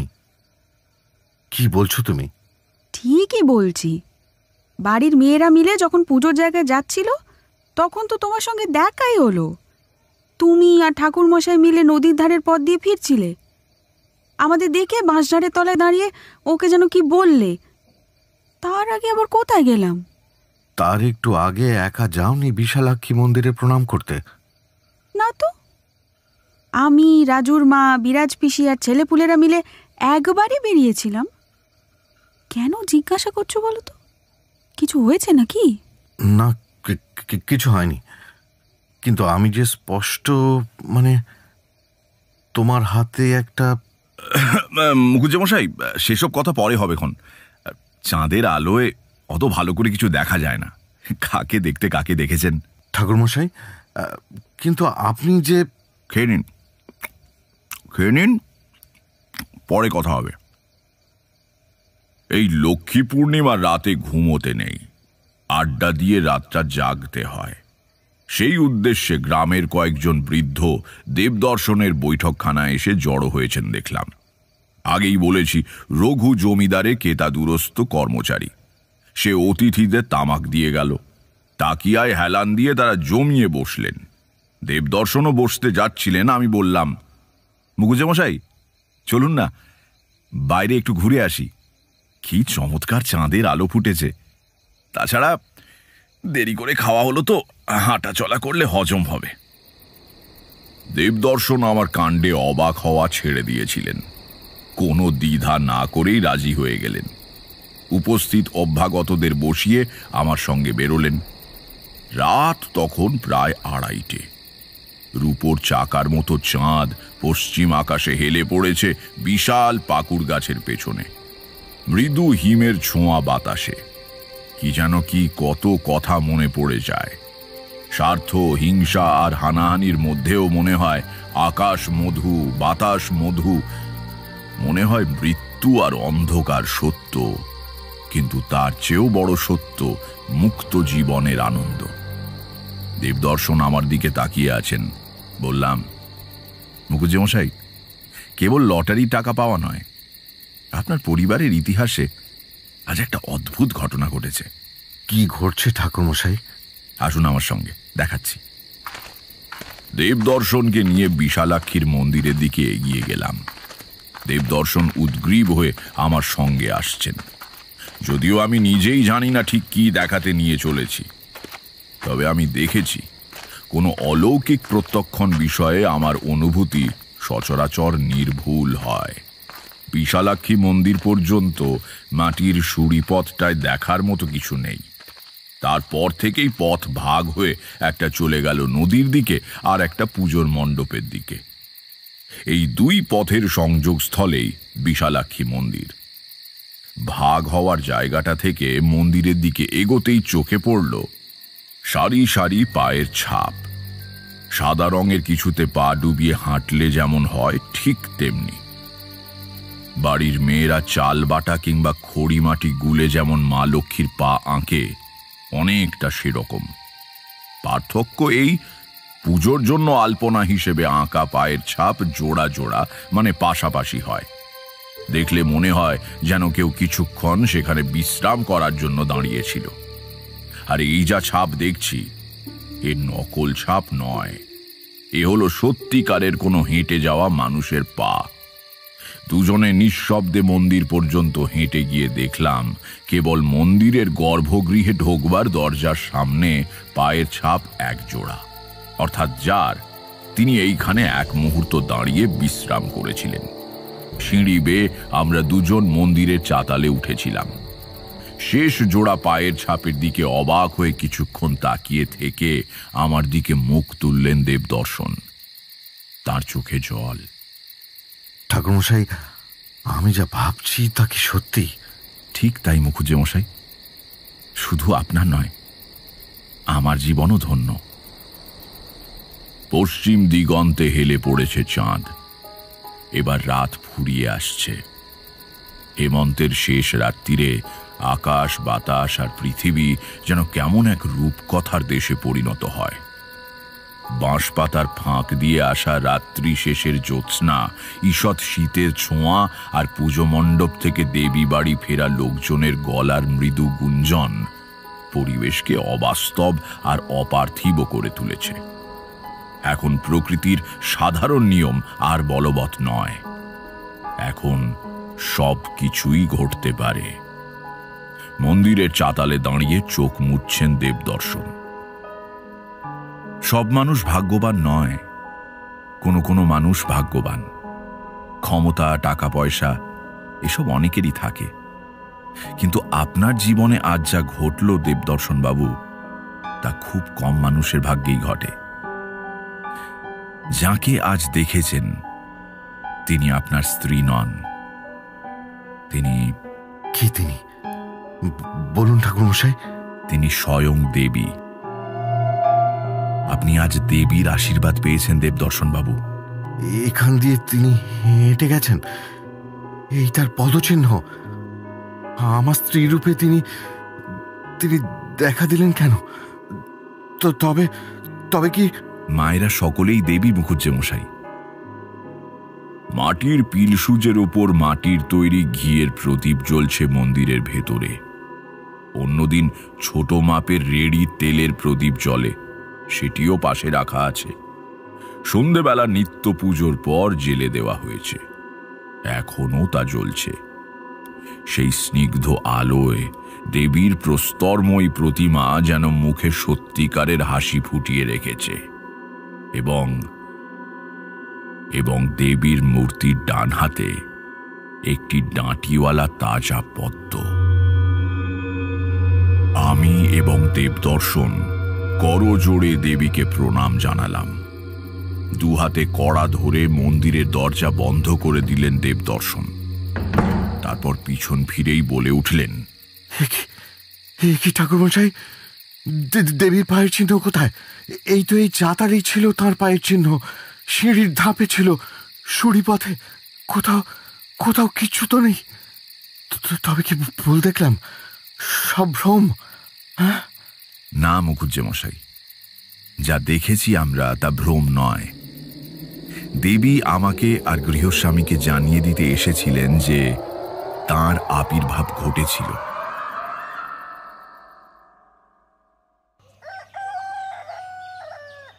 কি বলছো তুমি? ঠিকই বলছি। বাড়ির মেয়েরা মিলে যখন পুজোর জায়গায় যাচ্ছিল, তখন তো তোমার সঙ্গে দেখাই হলো। তুমি আর ঠাকুরমশাই মিলে নদীর ধারের পথ দিয়ে ফিরছিলে। আমাদের দেখে বাঁশঝাড়ের তলায় দাঁড়িয়ে ওকে যেন কি বললে। তার আগে আবার কোথায় গেলাম? তার একটু আগে একা যাওনি বিশালাক্ষী মন্দিরে প্রণাম করতে? না তো। আমি, রাজুর মা, বিরাজ পিসি আর ছেলেপুলেরা মিলে একবারই বেরিয়েছিলাম। কেন জিজ্ঞাসা করছো বলো তো? কিছু হয়েছে নাকি? না, কিছু হয়নি, কিন্তু আমি যে স্পষ্ট, মানে তোমার হাতে একটা... মুকুজ্জে মশাই, সেসব কথা পরে হবে খন। চাঁদের আলোয় অত ভালো করে কিছু দেখা যায় না। কাকে দেখতে কাকে দেখেছেন? ঠাকুরমশাই, কিন্তু আপনি যে... খেয়ে নিন, খেয়ে নিন, পরে কথা হবে। এই লক্ষ্মী পূর্ণিমার রাতে ঘুমোতে নেই, আড্ডা দিয়ে রাতটা জাগতে হয়। সেই উদ্দেশ্যে গ্রামের কয়েকজন বৃদ্ধ দেবদর্শনের বৈঠকখানায় এসে জড়ো হয়েছেন দেখলাম। আগেই বলেছি, রঘু জমিদারে কেতাদুরস্থ কর্মচারী। সে অতিথিদের তামাক দিয়ে গেল। তাকিয়ায় হেলান দিয়ে তারা জমিয়ে বসলেন। দেবদর্শনও বসতে যাচ্ছিলেন। আমি বললাম, মুকুজ্জে মশাই, চলুন না, বাইরে একটু ঘুরে আসি। কি চমৎকার চাঁদের আলো ফুটেছে। তাছাড়া দেরি করে খাওয়া হলো তো, হাঁটা চলা করলে হজম হবে। দেবদর্শন আমার কাণ্ডে অবাক হওয়া ছেড়ে দিয়েছিলেন। কোনো দ্বিধা না করেই রাজি হয়ে গেলেন। উপস্থিত অভ্যাগতদের বসিয়ে আমার সঙ্গে বেরোলেন। রাত তখন প্রায় আড়াইটে। রূপোর চাকার মতো চাঁদ পশ্চিম আকাশে হেলে পড়েছে বিশাল পাকুড় গাছের পেছনে। মৃদু হিমের ছোঁয়া বাতাসে। কি যেন কি কত কথা মনে পড়ে যায়। স্বার্থ, হিংসা আর হানাহানির মধ্যেও মনে হয় আকাশ মধু, বাতাস মধু। মনে হয় মৃত্যু আর অন্ধকার সত্য, কিন্তু তার চেয়েও বড় সত্য মুক্ত জীবনের আনন্দ। দেবদর্শন আমার দিকে তাকিয়ে আছেন। বললাম, মুকুজ্জে মশাই, কেবল লটারির টাকা পাওয়া নয়, আপনার পরিবারের ইতিহাসে আজ একটা অদ্ভুত ঘটনা ঘটেছে। কি ঘটছে ঠাকুরমশাই? আসুন আমার সঙ্গে, দেখাচ্ছি। দেবদর্শনকে নিয়ে বিশালাক্ষীর মন্দিরের দিকে এগিয়ে গেলাম। দেবদর্শন উদ্গ্রীব হয়ে আমার সঙ্গে আসছেন, যদিও আমি নিজেই জানি না ঠিক কি দেখাতে নিয়ে চলেছি। তবে আমি দেখেছি কোনো অলৌকিক প্রত্যক্ষণ বিষয়ে আমার অনুভূতি সচরাচর নির্ভুল হয়। বিশালাক্ষী মন্দির পর্যন্ত মাটির সুড়িপথটায় দেখার মতো কিছু নেই। তারপর থেকেই পথ ভাগ হয়ে একটা চলে গেল নদীর দিকে আর একটা পুজোর মণ্ডপের দিকে। এই দুই পথের সংযোগস্থলেই বিশালাক্ষী মন্দির। ভাগ হওয়ার জায়গাটা থেকে মন্দিরের দিকে এগোতেই চোখে পড়ল সারি সারি পায়ের ছাপ। সাদা রঙের কিছুতে পা ডুবিয়ে হাঁটলে যেমন হয় ঠিক তেমনি। বাড়ির মেয়েরা চাল বাটা কিংবা খড়ি মাটি গুলে যেমন মা লক্ষ্মীর পা আঁকে, অনেকটা সেরকম। পার্থক্য এই, পুজোর জন্য আলপনা হিসেবে আঁকা পায়ের ছাপ জোড়া জোড়া, মানে পাশাপাশি হয়। দেখলে মনে হয় যেন কেউ কিছুক্ষণ সেখানে বিশ্রাম করার জন্য দাঁড়িয়েছিল। আর এই যা ছাপ দেখছি, এ নকল ছাপ নয়, এ হলো সত্যিকারের কোনো হেঁটে যাওয়া মানুষের পা। দুজনে নিঃশব্দে মন্দির পর্যন্ত হেঁটে গিয়ে দেখলাম কেবল মন্দিরের গর্ভগৃহে ঢোকবার দরজার সামনে পায়ের ছাপ এক জোড়া, অর্থাৎ যার তিনি এইখানে এক মুহূর্ত দাঁড়িয়ে বিশ্রাম করেছিলেন। সিঁড়ি বেয়ে আমরা দুজন মন্দিরের চাতালে উঠেছিলাম। শেষ জোড়া পায়ের ছাপের দিকে অবাক হয়ে কিছুক্ষণ তাকিয়ে থেকে আমার দিকে মুখ তুললেন দেবদর্শন। তার চোখে জল। ঠাকুরমশাই, আমি যা ভাবছি তা কি সত্যি? ঠিক তাই মুখুজ্জে মশাই। শুধু আপনার নয়, আমার জীবনও ধন্য। পশ্চিম দিগন্তে হেলে পড়েছে চাঁদ। এবার রাত ফুরিয়ে আসছে। হেমন্তের শেষ রাত্রিরে আকাশ, বাতাস আর পৃথিবী যেন কেমন এক রূপকথার দেশে পরিণত হয়। বাঁশপাতার ফাঁক দিয়ে আসা রাত্রি শেষের জ্যোৎস্না, ঈষৎ শীতের ছোঁয়া আর পুজো মণ্ডপ থেকে দেবী বাড়ি ফেরা লোকজনের গলার মৃদু গুঞ্জন পরিবেশকে অবাস্তব আর অপার্থিব করে তুলেছে। এখন প্রকৃতির সাধারণ নিয়ম আর বলবৎ নয়। এখন সব কিছুই ঘটতে পারে। মন্দিরের চাতালে দাঁড়িয়ে চোখ মুছছেন দেবদর্শন। সব মানুষ ভাগ্যবান নয়, কোনো কোনো মানুষ ভাগ্যবান। ক্ষমতা, টাকা পয়সা এসব অনেকেরই থাকে, কিন্তু আপনার জীবনে আজ যা ঘটল দেবদর্শন বাবু, তা খুব কম মানুষের ভাগ্যেই ঘটে। যাকে আজ দেখেছেন তিনি আপনার স্ত্রী নন, তিনি কি? তিনি বলুন ঠাকুরমশাই। তিনি স্বয়ং দেবী। আপনি আজ দেবীর আশীর্বাদ পেয়েছেন দেবদর্শন বাবু। এখান দিয়ে তিনি হেঁটে গেছেন, এই তার পদচিহ্ন। আমার স্ত্রী রূপে তিনি তিনি দেখা দিলেন কেন? তো তবে তবে কি মায়েরা সকলেই দেবী মুখুজ্জে মশাই। মাটির পিলসুজের উপর মাটির তৈরি ঘিয়ের প্রদীপ জ্বলছে মন্দিরের ভেতরে। অন্যদিন ছোট মাপের রেড়ি তেলের প্রদীপ জ্বলে, সেটিও পাশে রাখা আছে। সন্ধেবেলা নিত্য পুজোর পর জেলে দেওয়া হয়েছে, এখনো তা জ্বলছে। সেই স্নিগ্ধ আলোয় দেবীর প্রস্তরময়ী প্রতিমা যেন মুখে সত্যিকারের হাসি ফুটিয়ে রেখেছে, এবং এবং দেবীর মূর্তির ডান হাতে একটি ডাঁটিওয়ালা তাজা পদ্ম। আমি এবং দেবদর্শন করজোড়ে দেবীকে প্রণাম জানালাম। দু হাতে কড়া ধরে মন্দিরের দরজা বন্ধ করে দিলেন দেবদর্শন। তারপর পিছন ফিরেই বলে উঠলেন, কি ঠাকুরমশাই, দেবীর পায়ের চিহ্ন কোথায়? এই তো এই চাতালেই ছিল তার পায়ের চিহ্ন, সিঁড়ির ধাপে ছিল, সুড়িপথে কোথাও কোথাও কিচ্ছু তো নেই। তবে কি ভুল দেখলাম? সব ভ্রম? হ্যাঁ না মুখুজ্জে মশাই, যা দেখেছি আমরা তা ভ্রম নয়। দেবী আমাকে আর গৃহস্বামীকে জানিয়ে দিতে এসেছিলেন যে তাঁর আবির্ভাব ঘটেছিল।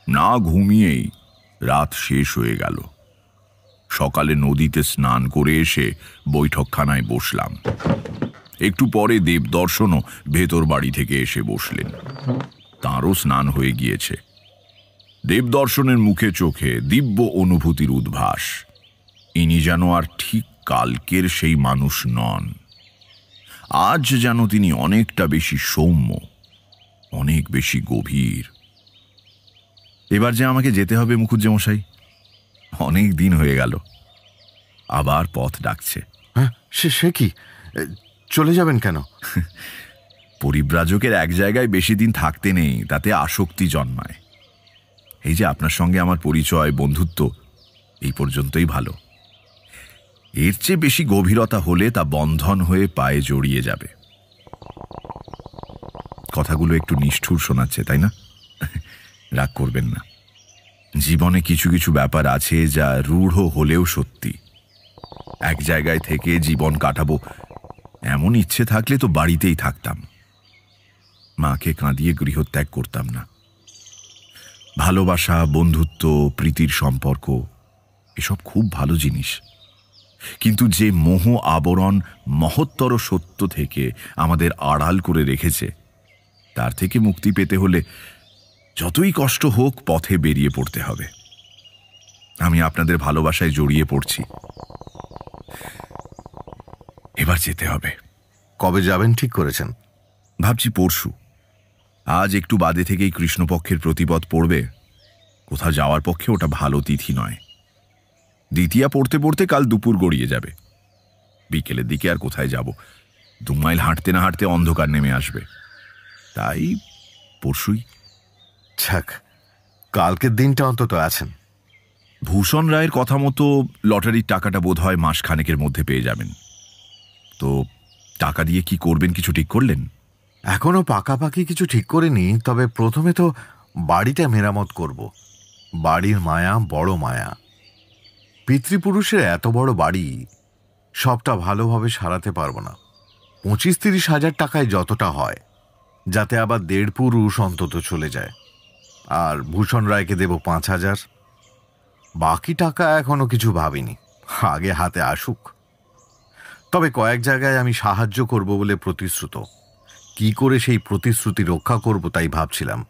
না ঘুমিয়েই রাত শেষ হয়ে গেল। সকালে নদীতে স্নান করে এসে বৈঠকখানায় বসলাম। একটু পরে দেবদর্শনও ভেতর বাড়ি থেকে এসে বসলেন। তাঁরও স্নান হয়ে গিয়েছে। দেবদর্শনের মুখে চোখে দিব্য অনুভূতির উদ্ভাস। ইনি যেন আর ঠিক কালকের সেই মানুষ নন। আজ যেন তিনি অনেকটা বেশি সৌম্য, অনেক বেশি গভীর। এবার যে আমাকে যেতে হবে মুখুজ্জে মশাই, অনেক দিন হয়ে গেল। আবার পথ ডাকছে। হ্যাঁ, সে সে কি, চলে যাবেন কেন? পরিব্রাজকের এক জায়গায় বেশি দিন থাকতে নেই, তাতে আসক্তি জন্মায়। এই যে আপনার সঙ্গে আমার পরিচয়, বন্ধুত্ব, এই পর্যন্তই ভালো। এর চেয়ে বেশি গভীরতা হলে তা বন্ধন হয়ে পায়ে জড়িয়ে যাবে। কথাগুলো একটু নিষ্ঠুর শোনাচ্ছে, তাই না? রাগ করবেন না। জীবনে কিছু কিছু ব্যাপার আছে যা রূঢ় হলেও সত্যি। এক জায়গায় থেকে জীবন কাটাবো এমন ইচ্ছে থাকলে তো বাড়িতেই থাকতাম, মাকে কাঁদিয়ে গৃহত্যাগ করতাম না। ভালোবাসা, বন্ধুত্ব, প্রীতির সম্পর্ক এসব খুব ভালো জিনিস, কিন্তু যে মোহ আবরণ মহত্তর সত্য থেকে আমাদের আড়াল করে রেখেছে, তার থেকে মুক্তি পেতে হলে যতই কষ্ট হোক পথে বেরিয়ে পড়তে হবে। আমি আপনাদের ভালোবাসায় জড়িয়ে পড়ছি। এবার যেতে হবে। কবে যাবেন ঠিক করেছেন? ভাবছি পরশু। আজ একটু বাদে থেকেই কৃষ্ণপক্ষের প্রতিপদ পড়বে। কোথাও যাওয়ার পক্ষে ওটা ভালো তিথি নয়। দ্বিতীয়া পড়তে পড়তে কাল দুপুর গড়িয়ে যাবে। বিকেলের দিকে আর কোথায় যাব? দু মাইল হাঁটতে না হাঁটতে অন্ধকার নেমে আসবে। তাই পরশুই। ছাক, কালকের দিনটা অন্তত আছেন। ভূষণ রায়ের কথা মতো লটারির টাকাটা বোধ হয় মাস খানেকের মধ্যে পেয়ে যাবেন। তো টাকা দিয়ে কি করবেন কিছু ঠিক করলেন? এখনো পাকাপাকি কিছু ঠিক করিনি, তবে প্রথমে তো বাড়িটা মেরামত করব। বাড়ির মায়া বড় মায়া। পিতৃপুরুষের এত বড় বাড়ি সবটা ভালোভাবে সারাতে পারবো না। পঁচিশ তিরিশ হাজার টাকায় যতটা হয়, যাতে আবার দেড় পুরুষ অন্তত চলে যায়। আর ভূষণ রায়কে দেব পাঁচ হাজার। বাকি টাকা এখনো কিছু ভাবিনি, আগে হাতে আসুক। তবে কয়েক জায়গায় আমি সাহায্য করব বলে প্রতিশ্রুত। কি করে সেই প্রতিশ্রুতি রক্ষা করব তাই ভাবছিলাম।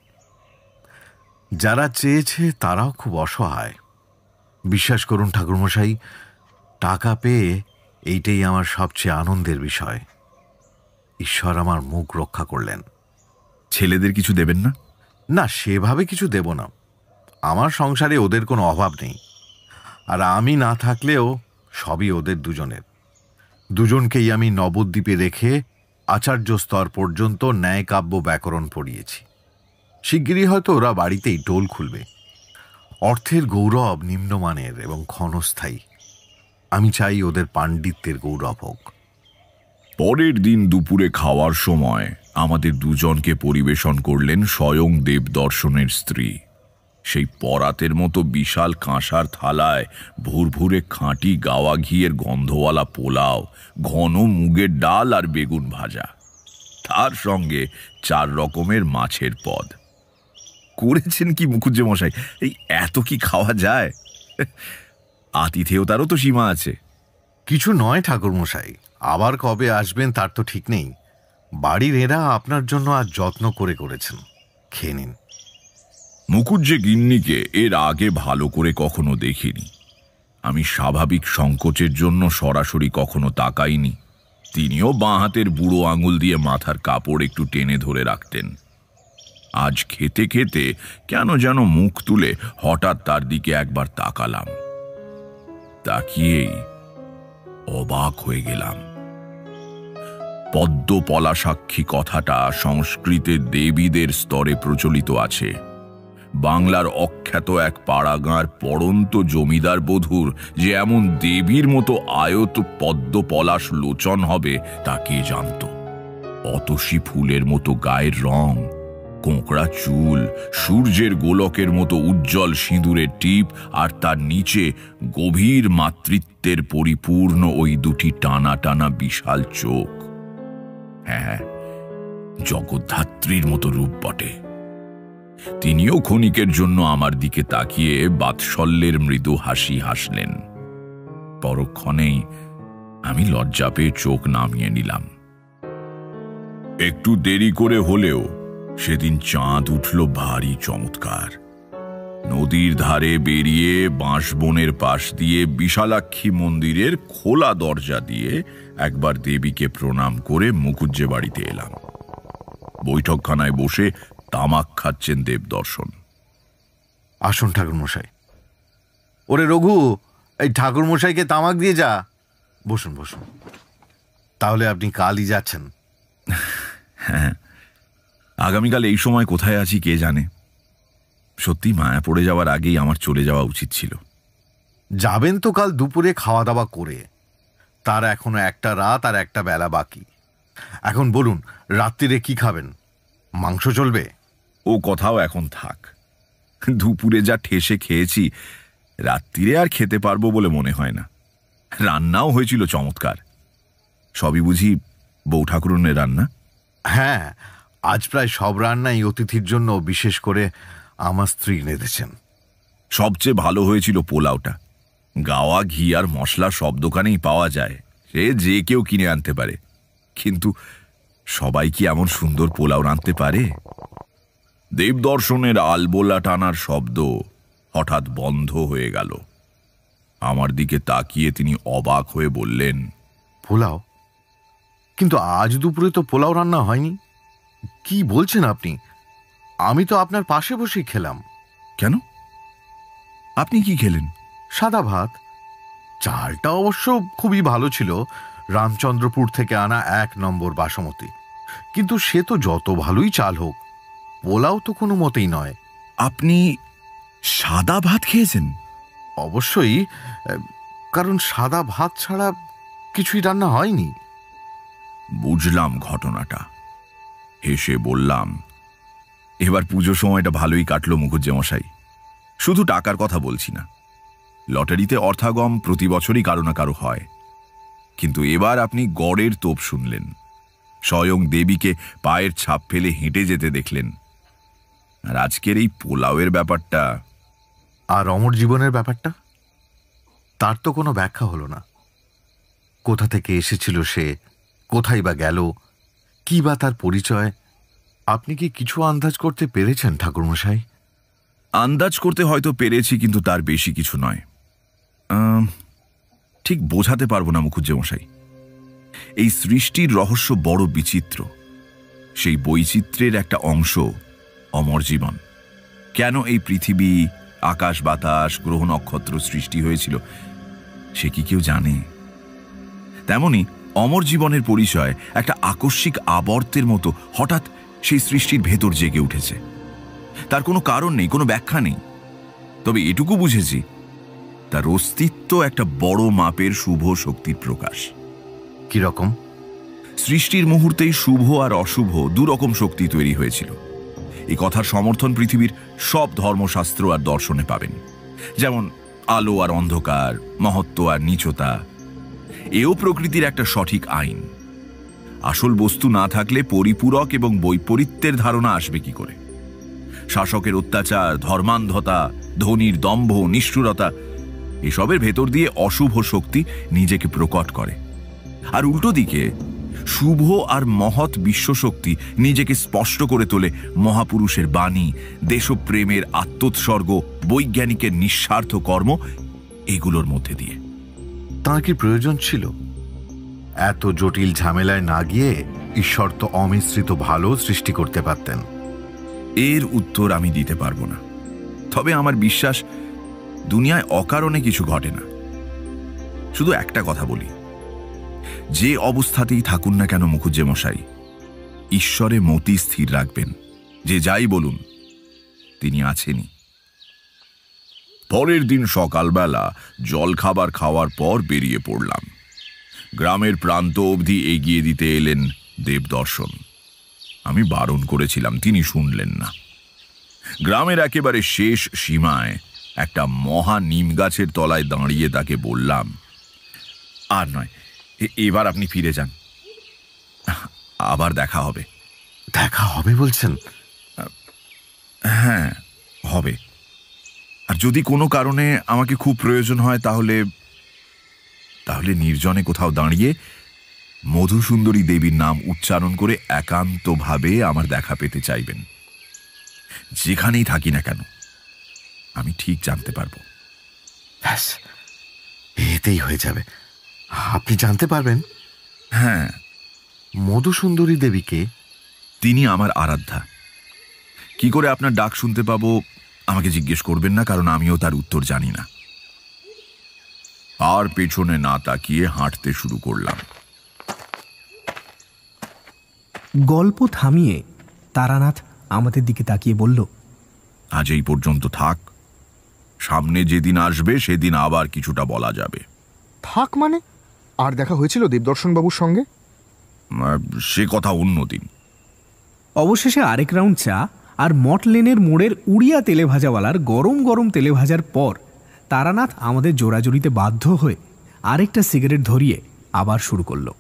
যারা চেয়েছে তারাও খুব অসহায়। বিশ্বাস করুন ঠাকুরমশাই, টাকা পেয়ে এইটাই আমার সবচেয়ে আনন্দের বিষয়। ঈশ্বর আমার মুখ রক্ষা করলেন। ছেলেদের কিছু দেবেন না? না, সেভাবে কিছু দেব না। আমার সংসারে ওদের কোনো অভাব নেই, আর আমি না থাকলেও সবই ওদের দুজনের। দুজনকেই আমি নবদ্বীপে রেখে আচার্য স্তর পর্যন্ত ন্যায় কাব্য ব্যাকরণ পড়িয়েছি। শিগগিরই হয়তো ওরা বাড়িতেই টোল খুলবে। অর্থের গৌরব নিম্নমানের এবং ক্ষণস্থায়ী। আমি চাই ওদের পাণ্ডিত্যের গৌরব হোক। পরের দিন দুপুরে খাওয়ার সময় আমাদের দুজনকে পরিবেশন করলেন স্বয়ং দেবদর্শনের স্ত্রী। সেই পরাতের মতো বিশাল কাঁসার থালায় ভুরভুরে খাঁটি গাওয়া ঘিয়ের গন্ধওয়ালা পোলাও, ঘন মুগের ডাল আর বেগুন ভাজা, তার সঙ্গে চার রকমের মাছের পদ। করেছেন কি মুখুজ্জে মশাই, এই এত কি খাওয়া যায়? আতিথেয়তারও তো সীমা আছে। কিছু নয় ঠাকুরমশাই, আবার কবে আসবেন তার তো ঠিক নেই। বাড়ির এরা আপনার জন্য আজ যত্ন করে করেছেন, খেয়ে নিন। মুখুজ্জে গিন্নিকে এর আগে ভালো করে কখনো দেখিনি। আমি স্বাভাবিক সংকোচের জন্য সরাসরি কখনো তাকাইনি। তিনিও বাঁ হাতের বুড়ো আঙুল দিয়ে মাথার কাপড় একটু টেনে ধরে রাখতেন। আজ খেতে খেতে কেন যেন মুখ তুলে হঠাৎ তার দিকে একবার তাকালাম। তাকিয়েই অবাক হয়ে গেলাম। পদ্ম পলাশাক্ষী কথাটা সংস্কৃতের দেবীদের স্তরে প্রচলিত আছে। বাংলার অখ্যাত এক পাড়াগাঁর পড়ন্ত জমিদার বধূর যে এমন দেবীর মতো আয়ত পদ্ম পলাশ লোচন হবে তা কে জানত? অতসী ফুলের মতো গায়ের রং, কোঁকড়া চুল, সূর্যের গোলকের মতো উজ্জ্বল সিঁদুরের টিপ, আর তার নিচে গভীর মাতৃত্বের পরিপূর্ণ ওই দুটি টানা টানা বিশাল চোখ। হ্যাঁ, জগদ্ধাত্রীর মতো রূপ বটে। তিনিও ক্ষণিকের জন্য আমার দিকে তাকিয়ে বাৎসল্যের মৃদু হাসি হাসলেন। পরক্ষণেই আমি লজ্জা পেয়ে চোখ নামিয়ে নিলাম। একটু দেরি করে হলেও সেদিন চাঁদ উঠল ভারী চমৎকার। নদীর ধারে বেরিয়ে বাঁশবনের পাশ দিয়ে বিশালাক্ষী মন্দিরের খোলা দরজা দিয়ে একবার দেবীকে প্রণাম করে মুখুজ্জে বাড়িতে এলাম। বৈঠকখানায় বসে তামাক খাচ্ছেন দেবদর্শন। আসুন ঠাকুরমশাই। ওরে রঘু, এই ঠাকুরমশাইকে তামাক দিয়ে যা। বসুন বসুন। তাহলে আপনি কালই যাচ্ছেন? হ্যাঁ, আগামীকাল এই সময় কোথায় আছি কে জানে। সত্যি মায়া পড়ে যাওয়ার আগেই আমার চলে যাওয়া উচিত ছিল। যাবেন তো কাল দুপুরে খাওয়া দাওয়া করে। তার এখনো একটা রাত আর একটা বেলা বাকি। এখন বলুন, রাত্রিরে কি খাবেন? মাংস চলবে? ও কথাও এখন থাক। দুপুরে যা ঠেসে খেয়েছি, রাত্রিরে আর খেতে পারবো বলে মনে হয় না। রান্নাও হয়েছিল চমৎকার। সবই বুঝি বউ ঠাকুরনের রান্না? হ্যাঁ, আজ প্রায় সব রান্নাই অতিথির জন্য বিশেষ করে আমার স্ত্রী রেঁধেছেন। সবচেয়ে ভালো হয়েছিল পোলাওটা। গাওয়া ঘি আর মশলা সব দোকানেই পাওয়া যায়, সে যে কেউ কিনে আনতে পারে। কিন্তু সবাই কি এমন সুন্দর পোলাও রাঁধতে পারে? দেবদর্শনের আলবোলা টানার শব্দ হঠাৎ বন্ধ হয়ে গেল। আমার দিকে তাকিয়ে তিনি অবাক হয়ে বললেন, পোলাও? কিন্তু আজ দুপুরে তো পোলাও রান্না হয়নি। কি বলছেন আপনি? আমি তো আপনার পাশে বসেই খেলাম। কেন, আপনি কি খেলেন? সাদা ভাত। চালটা অবশ্য খুবই ভালো ছিল, রামচন্দ্রপুর থেকে আনা এক নম্বর বাসমতি। কিন্তু সে তো যত ভালোই চাল হোক, পোলাও তো কোনো মতেই নয়। আপনি সাদা ভাত খেয়েছেন? অবশ্যই, কারণ সাদা ভাত ছাড়া কিছুই রান্না হয়নি। বুঝলাম ঘটনাটা। হেসে বললাম, এবার পুজো সময়টা ভালোই কাটলো মুখুজ্জে মশাই। শুধু টাকার কথা বলছি না, লটারিতে অর্থাগম প্রতি বছরই কারো না কারো হয়। কিন্তু এবার আপনি গড়ের তোপ শুনলেন, স্বয়ং দেবীকে পায়ের ছাপ ফেলে হেঁটে যেতে দেখলেন। আর আজকের এই পোলাওয়ের ব্যাপারটা। আর অমর জীবনের ব্যাপারটা? তার তো কোনো ব্যাখ্যা হলো না। কোথা থেকে এসেছিল সে, কোথায় বা গেল, কি বা তার পরিচয়? আপনি কি কিছু আন্দাজ করতে পেরেছেন ঠাকুরমশাই? আন্দাজ করতে হয়তো পেরেছি, কিন্তু তার বেশি কিছু নয়। ঠিক বোঝাতে পারবো না মুখুজ্জে মশাই। এই সৃষ্টির রহস্য বড় বিচিত্র। সেই বৈচিত্র্যের একটা অংশ অমর জীবন। কেন এই পৃথিবী, আকাশ বাতাস, গ্রহ নক্ষত্র সৃষ্টি হয়েছিল, সে কি কেউ জানে? তেমনি অমর জীবনের পরিচয় একটা আকস্মিক আবর্তের মতো হঠাৎ সেই সৃষ্টির ভেতর জেগে উঠেছে। তার কোনো কারণ নেই, কোনো ব্যাখ্যা নেই। তবে এটুকু বুঝেছি, তার অস্তিত্ব একটা বড় মাপের শুভ শক্তির প্রকাশ। কিরকম? সৃষ্টির মুহূর্তেই শুভ আর অশুভ দুরকম শক্তি তৈরি হয়েছিল। এই কথার সমর্থন পৃথিবীর সব ধর্মশাস্ত্র আর দর্শনে পাবেন। যেমন আলো আর অন্ধকার, মহত্ব আর নীচতা। এও প্রকৃতির একটা সঠিক আইন। আসল বস্তু না থাকলে পরিপূরক এবং বৈপরীত্যের ধারণা আসবে কি করে? শাসকের অত্যাচার, ধর্মান্ধতা, ধনীর দম্ভ, নিষ্ঠুরতা, এসবের ভেতর দিয়ে অশুভ শক্তি নিজেকে প্রকট করে। আর উল্টো দিকে শুভ আর মহৎ বিশ্বশক্তি নিজেকে স্পষ্ট করে তোলে মহাপুরুষের বাণী, দেশপ্রেমের আত্মোৎসর্গ, বৈজ্ঞানিকের নিঃস্বার্থ কর্ম, এগুলোর মধ্যে দিয়ে। তাঁর কি প্রয়োজন ছিল? এত জটিল ঝামেলায় না গিয়ে ঈশ্বর তো অমিশ্রিত ভালো সৃষ্টি করতে পারতেন। এর উত্তর আমি দিতে পারবো না। তবে আমার বিশ্বাস, দুনিয়ায় অকারণে কিছু ঘটে না। শুধু একটা কথা বলি, যে অবস্থাতেই থাকুন না কেন মুখুজ্জে মশাই, ঈশ্বরে মতি স্থির রাখবেন। যে যাই বলুন, তিনি আছেনই। পরের দিন সকালবেলা জল খাবার খাওয়ার পর বেরিয়ে পড়লাম। গ্রামের প্রান্ত অবধি এগিয়ে দিতে এলেন দেবদর্শন। আমি বারণ করেছিলাম, তিনি শুনলেন না। গ্রামের একেবারে শেষ সীমায় একটা মহা নিম গাছের তলায় দাঁড়িয়ে তাকে বললাম, আর নয়, এবার আপনি ফিরে যান, আবার দেখা হবে। দেখা হবে বলছেন? হ্যাঁ, হবে। আর যদি কোনো কারণে আমাকে খুব প্রয়োজন হয় তাহলে তাহলে নির্জনে কোথাও দাঁড়িয়ে মধুসুন্দরী দেবীর নাম উচ্চারণ করে একান্তভাবে আমার দেখা পেতে চাইবেন। যেখানেই থাকি না কেন আমি ঠিক জানতে পারবো। ব্যাস, এতেই হয়ে যাবে। আপনি জানতে পারবেন? হ্যাঁ। মধুসুন্দরী দেবীকে? তিনি আমার আরাধ্যা। কি করে আপনার ডাক শুনতে পাবো আমাকে জিজ্ঞেস করবেন না, কারণ আমিও তার উত্তর জানি না। আর পেছনে না তাকিয়ে হাঁটতে শুরু করলাম। গল্প থামিয়ে তারানাথ আমাদের দিকে তাকিয়ে বলল, আজ এই পর্যন্ত থাক। সামনে যেদিন আসবে সেদিন আবার কিছুটা বলা যাবে। থাক মানে? আর দেখা হয়েছিল দেবদর্শন বাবুর সঙ্গে? সে কথা অন্যদিন। অবশেষে আরেক রাউন্ড চা আর মঠ লেনের মোড়ের উড়িয়া তেলে ভাজাওয়ালার গরম গরম তেলে ভাজার পর তারানাথ আমাদের জোড়াজুড়িতে বাধ্য হয়ে আরেকটা সিগারেট ধরিয়ে আবার শুরু করল।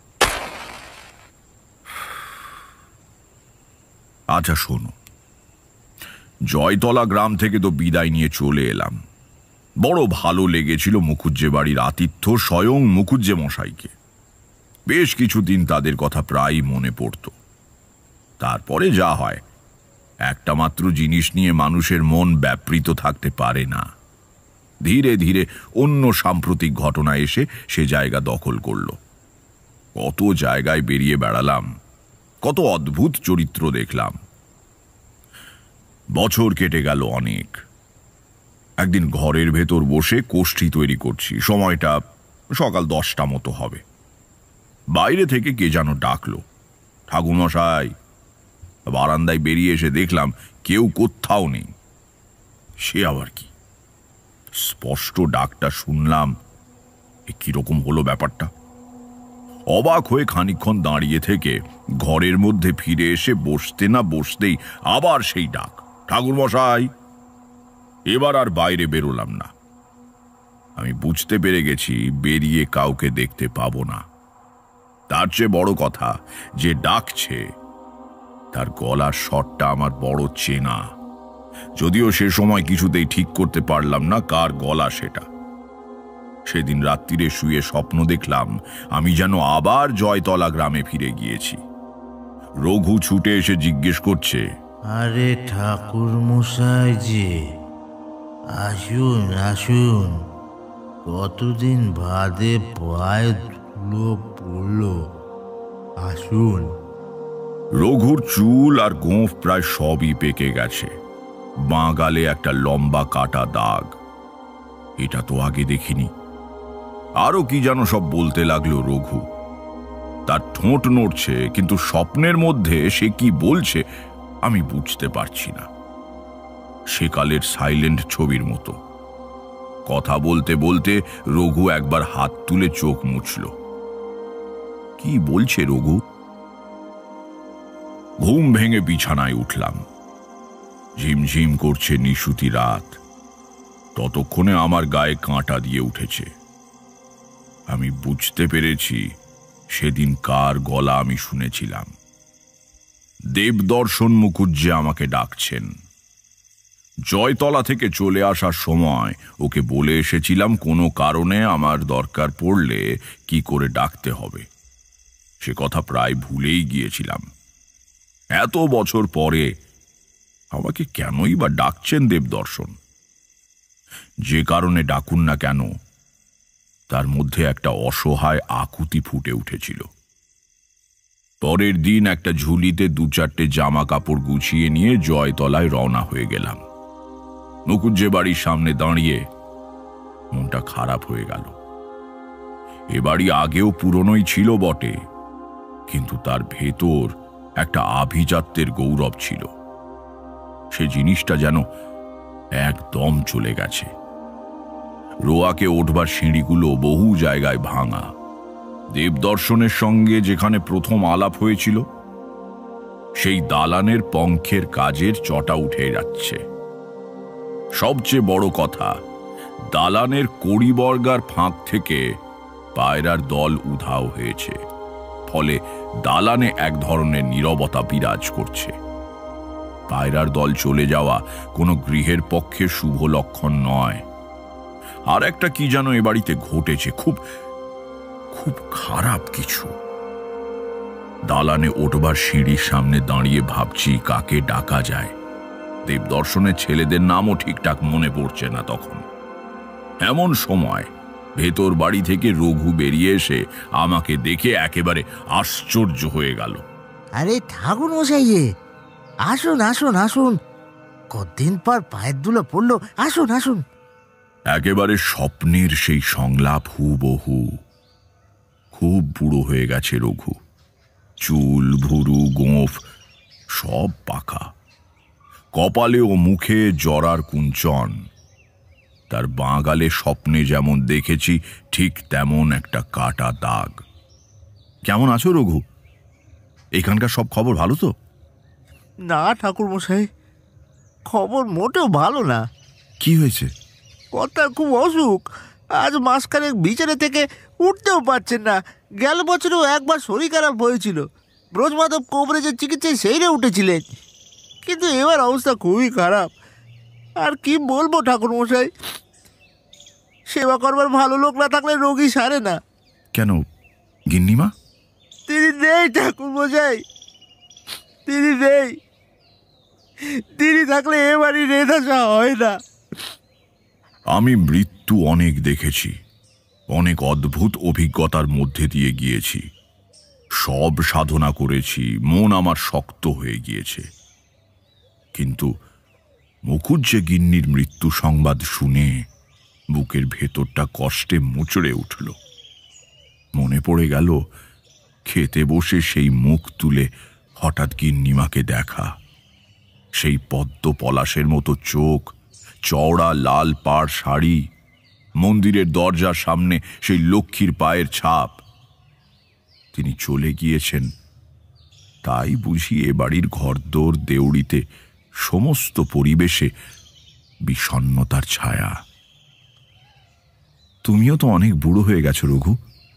আচ্ছা শোনো, জয়তলা গ্রাম থেকে তো বিদায় নিয়ে চলে এলাম। বড় ভালো লেগেছিল মুখুজ্জে বাড়ির আতিথ্য স্বয়ং মুখুজ্জে মশাইকে। বেশ কিছুদিন তাদের কথা প্রায় মনে পড়ত। তারপরে যা হয়, একটা মাত্র জিনিস নিয়ে মানুষের মন ব্যাপৃত থাকতে পারে না। ধীরে ধীরে অন্য সাম্প্রতিক ঘটনা এসে সে জায়গা দখল করল। কত জায়গায় বেরিয়ে বেড়ালাম, কত অদ্ভুত চরিত্র দেখলাম। বছর কেটে গেল অনেক। একদিন ঘরের ভেতর বসে কোষ্ঠী তৈরি করছি। সময়টা সকাল দশটা মতো হবে। বাইরে থেকে কে যেন ডাকলো, ঠাকুরমশাই। বারান্দায় বেরিয়ে এসে দেখলাম কেউ কোথাও নেই। সে আবার কি? স্পষ্ট ডাকটা শুনলাম। কিরকম হলো ব্যাপারটা? অবাক হয়ে খানিকক্ষণ দাঁড়িয়ে থেকে ঘরের মধ্যে ফিরে এসে বসতে না বসতেই আবার সেই ডাক, ঠাকুরমশাই। এবার আর বাইরে বেরোলাম না। আমি বুঝতে পেরে গেছি বেরিয়ে কাউকে দেখতে পাবো না। তার চেয়ে বড় কথা, যে ডাকছে তার গলার স্বরটা আমার বড় চেনা। যদিও সে সময় কিছুতেই ঠিক করতে পারলাম না কার গলা সেটা। সেদিন রাত্রিরে শুয়ে স্বপ্ন দেখলাম আমি যেন আবার জয়তলা গ্রামে ফিরে গিয়েছি। রঘু ছুটে এসে জিজ্ঞেস করছে, আরে ঠাকুর মশাই যে, আসুন আসুন, কতদিন বাদে পায়ে ধুলো পড়লো, আসুন। রঘুর চুল আর গোঁফ প্রায় সবই পেকে গেছে। বাঁ গালে একটা লম্বা কাটা দাগ। এটা তো আগে দেখিনি। আরো কি যেন সব বলতে লাগলো রঘু। তার ঠোঁট নড়ছে, কিন্তু স্বপ্নের মধ্যে সে কি বলছে আমি বুঝতে পারছি না। সেকালের সাইলেন্ট ছবির মতো। কথা বলতে বলতে রঘু একবার হাত তুলে চোখ মুছল। কি বলছে রঘু? ঘুম ভেঙে বিছানায় উঠলাম। ঝিমঝিম করছে নিশুতি রাত। ততক্ষণে আমার গায়ে কাঁটা দিয়ে উঠেছে। আমি বুঝতে পেরেছি সেদিন কার গলা আমি শুনেছিলাম। দেবদর্শন মুখুজ্জে আমাকে ডাকছেন। জয়তলা থেকে চলে আসার সময় ওকে বলে এসেছিলাম কোনো কারণে আমার দরকার পড়লে কি করে ডাকতে হবে। সে কথা প্রায় ভুলেই গিয়েছিলাম। এত বছর পরে আমাকে কেনই বা ডাকছেন দেবদর্শন? যে কারণে ডাকুন না কেন, তার মধ্যে একটা অসহায় আকুতি ফুটে উঠেছিল। পরের দিন একটা ঝুলিতে দু চারটে জামা কাপড় গুছিয়ে নিয়ে জয়তলায় রওনা হয়ে গেলাম। মুখুজ্জে বাড়ির সামনে দাঁড়িয়ে মনটা খারাপ হয়ে গেল। এ বাড়ি আগেও পুরনোই ছিল বটে, কিন্তু তার ভেতর একটা আভিজাত্যের গৌরব ছিল। সে জিনিসটা যেন একদম চলে গেছে। রোয়াকে ওঠবার সিঁড়িগুলো বহু জায়গায় ভাঙা। দেবদর্শনের সঙ্গে যেখানে প্রথম আলাপ হয়েছিল, সেই দালানের পঙ্খের কাজের চটা উঠে যাচ্ছে। সবচেয়ে বড় কথা, দালানের কড়িবর্গার ফাঁক থেকে পায়রার দল উধাও হয়েছে। ফলে দালানে এক ধরনের নীরবতা বিরাজ করছে। পায়রার দল চলে যাওয়া কোনো গৃহের পক্ষে শুভ লক্ষণ নয়। আর একটা কি যেন এ বাড়িতে ঘটেছে, খুব খুব খারাপ কিছু। দালানে ওঠবার সিঁড়ির সামনে দাঁড়িয়ে ভাবছি কাকে ডাকা যায়। দেবদর্শনের ছেলেদের নামও ঠিকঠাক মনে পড়ছে না তখন। এমন সময় ভেতর বাড়ি থেকে রঘু বেরিয়ে এসে আমাকে দেখে একেবারে আশ্চর্য হয়ে গেল। আরে ঠাকুর মশাই, আসুন আসুন আসুন, কতদিন পর পায়ের ধুলো পড়লো, আসুন আসুন। একেবারে স্বপ্নের সেই সংলাপ হুবহু। খুব বুড়ো হয়ে গেছে রঘু, চুল ভুরু গোঁফ সব পাকা, কপালে ও মুখে জরার কুঞ্চন। তার বাঁ গালে স্বপ্নে যেমন দেখেছি ঠিক তেমন একটা কাটা দাগ। কেমন আছো রঘু? এখানকার সব খবর ভালো তো? না ঠাকুর মশাই, খবর মোটেও ভালো না। কি হয়েছে? কর্তার খুব অসুখ, আজ মাসখানেক বিছানা থেকে উঠতেও পারছেন না। গেল বছরেও একবার শরীর খারাপ হয়েছিল, ব্রজমাধব কোবরেজের চিকিৎসায় সেইরে উঠেছিলেন, কিন্তু এবার অবস্থা খুবই খারাপ। আর কি বলবো ঠাকুর মশাই, সেবা করবার ভালো লোক না থাকলে রোগী সারে না। কেন গিন্নিমা? তিনি নেই ঠাকুর মশাই, তিনি নেই। তিনি থাকলে এ বাড়ির রেধাসা হয় না। আমি মৃত্যু অনেক দেখেছি, অনেক অদ্ভুত অভিজ্ঞতার মধ্যে দিয়ে গিয়েছি, সব সাধনা করেছি, মন আমার শক্ত হয়ে গিয়েছে। কিন্তু মুখুজ্জে গিন্নির মৃত্যু সংবাদ শুনে বুকের ভেতরটা কষ্টে মুচড়ে উঠল। মনে পড়ে গেল খেতে বসে সেই মুখ তুলে হঠাৎ গিন্নিমাকে দেখা, সেই পদ্ম পলাশের মতো চোখ, চওড়া লাল পাড় শাড়ি, মন্দিরের দরজার সামনে সেই লক্ষ্মীর পায়ের ছাপ। তিনি চলে গিয়েছেন, তাই বুঝি এ বাড়ির ঘরদোর দেউড়িতে সমস্ত পরিবেশে বিষণ্ণতার ছায়া। তুমিও তো অনেক বুড়ো হয়ে গেছো রঘু,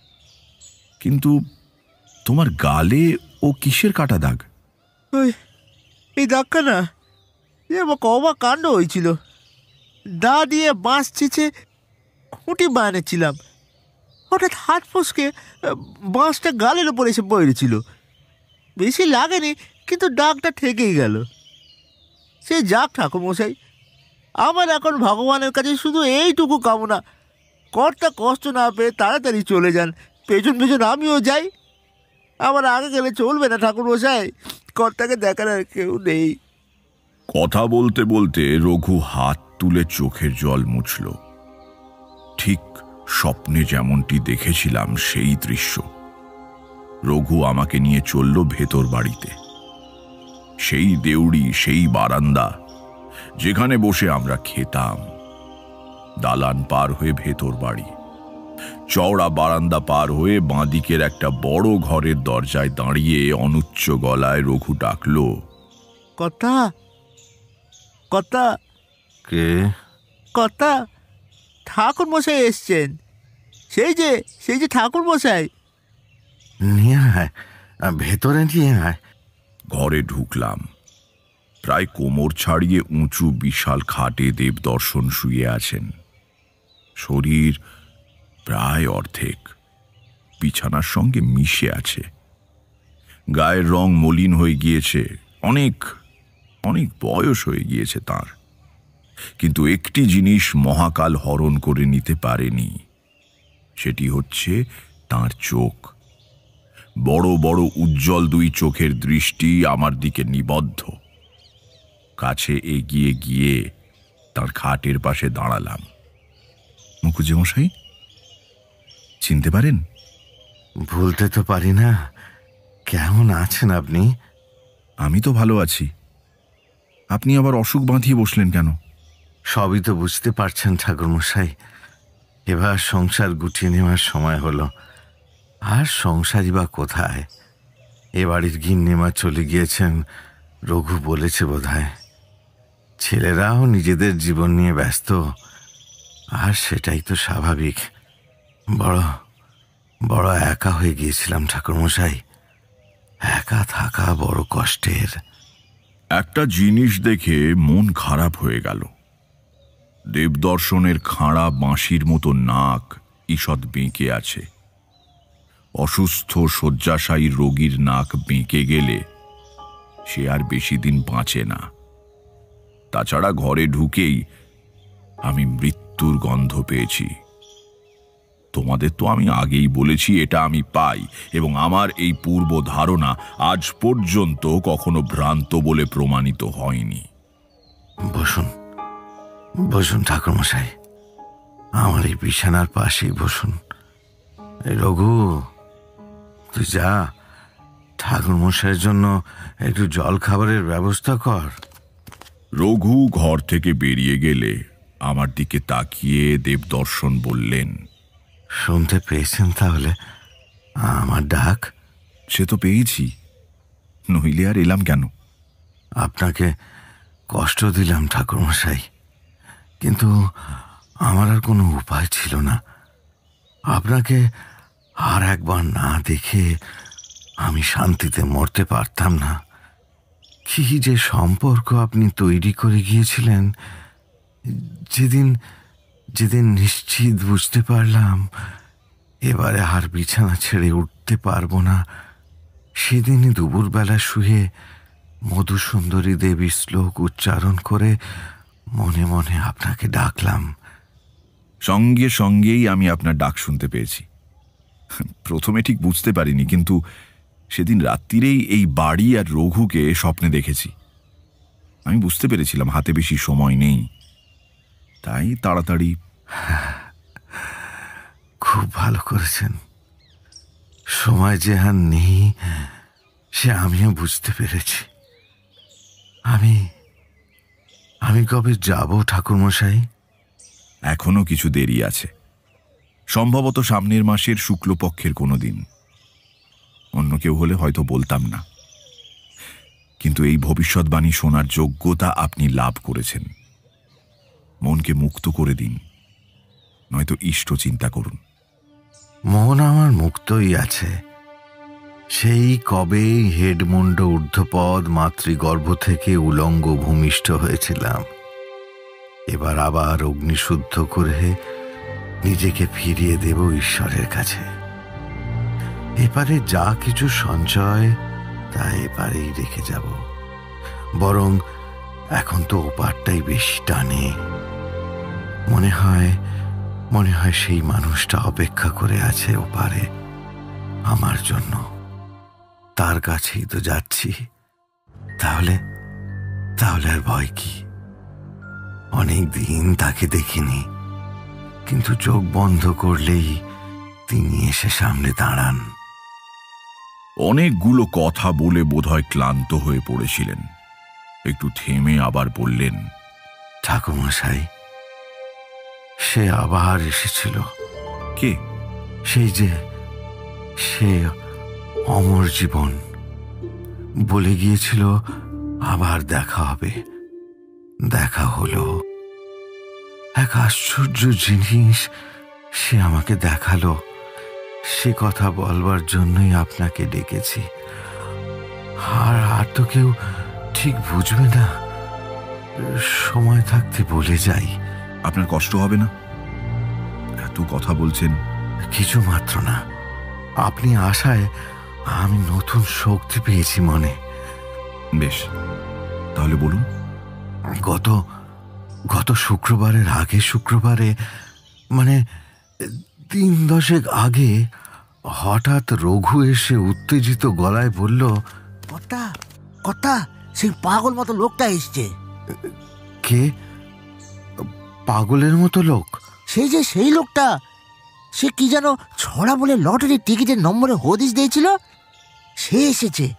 কিন্তু তোমার গালে ও কিসের কাটা দাগ? ওই এই দাগটা না, কবা কাণ্ড হয়েছিল। দা দিয়ে বাঁশ চিচে খুঁটি বানিয়েছিলাম, হঠাৎ হাত ফসকে বাঁশটা গালের ওপর এসে পড়েছিল। বেশি লাগেনি, কিন্তু দাগটা ঠেকেই গেল। সে যাক ঠাকুর মশাই, আমার এখন ভগবানের কাছে শুধু এইটুকু কামনা, কর্তা কষ্ট না পেয়ে তাড়াতাড়ি চলে যান, পেছন পেছন আমিও যাই। আমার আগে গেলে চলবে না ঠাকুর মশাই, কর্তাকে দেখার আর কেউ নেই। কথা বলতে বলতে রঘু হাত তুলে চোখের জল মুছল। ঠিক স্বপ্নে যেমনটি দেখেছিলাম সেই দৃশ্য। রঘু আমাকে নিয়ে চলল ভেতর বাড়িতে। সেই দেউড়ি, সেই বারান্দা যেখানে বসে আমরা খেতাম। দালান পার হয়ে ভেতর বাড়ি, চওড়া বারান্দা পার হয়ে বাঁদিকের একটা বড় ঘরের দরজায় দাঁড়িয়ে অনুচ্চ গলায় রঘু ডাকল, কর্তা, কর্তা। কে? কর্তা, ঠাকুর মশাই এসছেন। সেই যে সেই যে ঠাকুর মশাই। নিয়ে আয়, ভেতরে নিয়ে আয়। ঘরে ঢুকলাম। প্রায় কোমর ছাড়িয়ে উঁচু বিশাল খাটে দেবদর্শন শুয়ে আছেন। শরীর প্রায় অর্ধেক বিছানার সঙ্গে মিশে আছে। গায়ের রং মলিন হয়ে গিয়েছে, অনেক অনেক বয়স হয়ে গিয়েছে তার। কিন্তু একটি জিনিস মহাকাল হরণ করে নিতে পারেনি, সেটি হচ্ছে তার চোখ। বড় বড় উজ্জ্বল দুই চোখের দৃষ্টি আমার দিকে নিবদ্ধ। কাছে এগিয়ে গিয়ে তার খাটের পাশে দাঁড়ালাম। মুখুজ্জে মশাই, চিনতে পারেন? ভুলতে তো পারি না। কেমন আছেন আপনি? আমি তো ভালো আছি। আপনি আবার অসুখ বাঁধিয়ে বসলেন কেন? সবই তো বুঝতে পারছেন ঠাকুরমশাই, এবার সংসার গুটিয়ে নেওয়ার সময় হলো। আর সংসারই বা কোথায়? এ বাড়ির গিন্নিমা চলে গিয়েছেন, রঘু বলেছে বোধহয়। ছেলেরাও নিজেদের জীবন নিয়ে ব্যস্ত, আর সেটাই তো স্বাভাবিক। বড় বড় একা হয়ে গিয়েছিলাম ঠাকুরমশাই। একা থাকা বড় কষ্টের। একটা জিনিস দেখে মন খারাপ হয়ে গেল। দেবদর্শনের খাঁড়া বাঁশির মতো নাক ঈষৎ বেঁকে আছে। অসুস্থ শয্যাশায়ী রোগীর নাক বেঁকে গেলে সে আর বেশি দিন বাঁচে না। তাছাড়া ঘরে ঢুকেই আমি মৃত্যুর গন্ধ পেয়েছি। তোমাদের তো আমি আগেই বলেছি এটা আমি পাই, এবং আমার এই পূর্ব ধারণা আজ পর্যন্ত কখনো ভ্রান্ত বলে প্রমাণিত হয়নি। বসুন বসুন ঠাকুরমশাই, আমার এই বিছানার পাশেই বসুন। রঘু, তুই যা, ঠাকুরমশাইয়ের জন্য একটু জল খাবারের ব্যবস্থা কর। রঘু ঘর থেকে বেরিয়ে গেলে আমার দিকে তাকিয়ে দেবদর্শন বললেন, শুনতে পেয়েছেন তাহলে আমার ডাক? সে তো পেয়েছি, নইলে আর এলাম কেন? আপনাকে কষ্ট দিলাম ঠাকুরমশাই, কিন্তু আমার আর কোনো উপায় ছিল না। আপনাকে আর একবার না দেখে আমি শান্তিতে মরতে পারতাম না। কি যে সম্পর্ক আপনি তৈরি করে গিয়েছিলেন, যেদিন যেদিন নিশ্চিত বুঝতে পারলাম এবারে আর বিছানা ছেড়ে উঠতে পারবো না, সেদিনই দুপুরবেলা শুয়ে মধুসুন্দরী দেবী শ্লোক উচ্চারণ করে মনে মনে আপনাকে ডাকলাম। সঙ্গে সঙ্গেই আমি আপনার ডাক শুনতে পেয়েছি। প্রথমে ঠিক বুঝতে পারিনি, কিন্তু সেদিন রাত্রিরেই এই বাড়ি আর রঘুকে স্বপ্নে দেখেছি। আমি বুঝতে পেরেছিলাম হাতে বেশি সময় নেই, তাই তাড়াতাড়ি। খুব ভালো করেছেন। সময় যে আর নেই সে আমিও বুঝতে পেরেছি। আমি আমি কবে যাব ঠাকুরমশাই? এখনো কিছু দেরি আছে, সম্ভবত সামনের মাসের শুক্লপক্ষের কোনো দিন। অন্য কেউ হলে হয়তো বলতাম না, কিন্তু এই ভবিষ্যৎবাণী শোনার যোগ্যতা আপনি লাভ করেছেন। মনকে মুক্ত করে দিন, নয়তো ইষ্ট চিন্তা করুন। মন আমার মুক্তই আছে। সেই কবেই হেডমুন্ড ঊর্ধ্বপদ মাতৃগর্ভ থেকে উলঙ্গ ভূমিষ্ঠ হয়েছিলাম। এবার আবার অগ্নিশুদ্ধ করে নিজেকে ফিরিয়ে দেব ঈশ্বরের কাছে। এপারে যা কিছু সঞ্চয় তা এপারেই রেখে যাব। বরং এখন তো ওপারটাই বেশি টানে। মনে হয় মনে হয় সেই মানুষটা অপেক্ষা করে আছে ওপারে আমার জন্য। তার কাছেই তো যাচ্ছি। তাহলে তাহলে আর ভয় কি? অনেক দিন তাকে দেখিনি, কিন্তু চোখ বন্ধ করলেই তিনি এসে সামনে দাঁড়ান। অনেকগুলো কথা বলে বোধহয় ক্লান্ত হয়ে পড়েছিলেন। একটু থেমে আবার বললেন, ঠাকুরমশাই, সে আবার এসেছিল। কে? সেই যে সে অমর জীবন। বলে গিয়েছিল আবার দেখা হবে। দেখা হলো। এক আশ্চর্য জিনিস সে আমাকে দেখালো। সে কথা বলবার জন্যই আপনাকে ডেকেছি। আর আর তো কেউ ঠিক বুঝবে না। সময় থাকতে বলে যাই। আপনার কষ্ট হবে না? এত কথা বলছেন। কিছু মাত্র না। আপনি আশায় আমি নতুন শক্তি পেয়েছি মনে। বেশ, তাহলে বলুন। গত গত শুক্রবারের আগে শুক্রবারে, মানে দিন দশেক আগে, হঠাৎ রঘু এসে উত্তেজিত গলায় বলল, কর্তা কর্তা, সেই পাগল মতো লোকটা এসছে। কে? পাগলের মতো লোক? সেই যে সেই লোকটা, সে কি যেন ছড়া বলে লটারির টিকিটের নম্বরে হদিশ দিয়েছিল, সে এসেছে।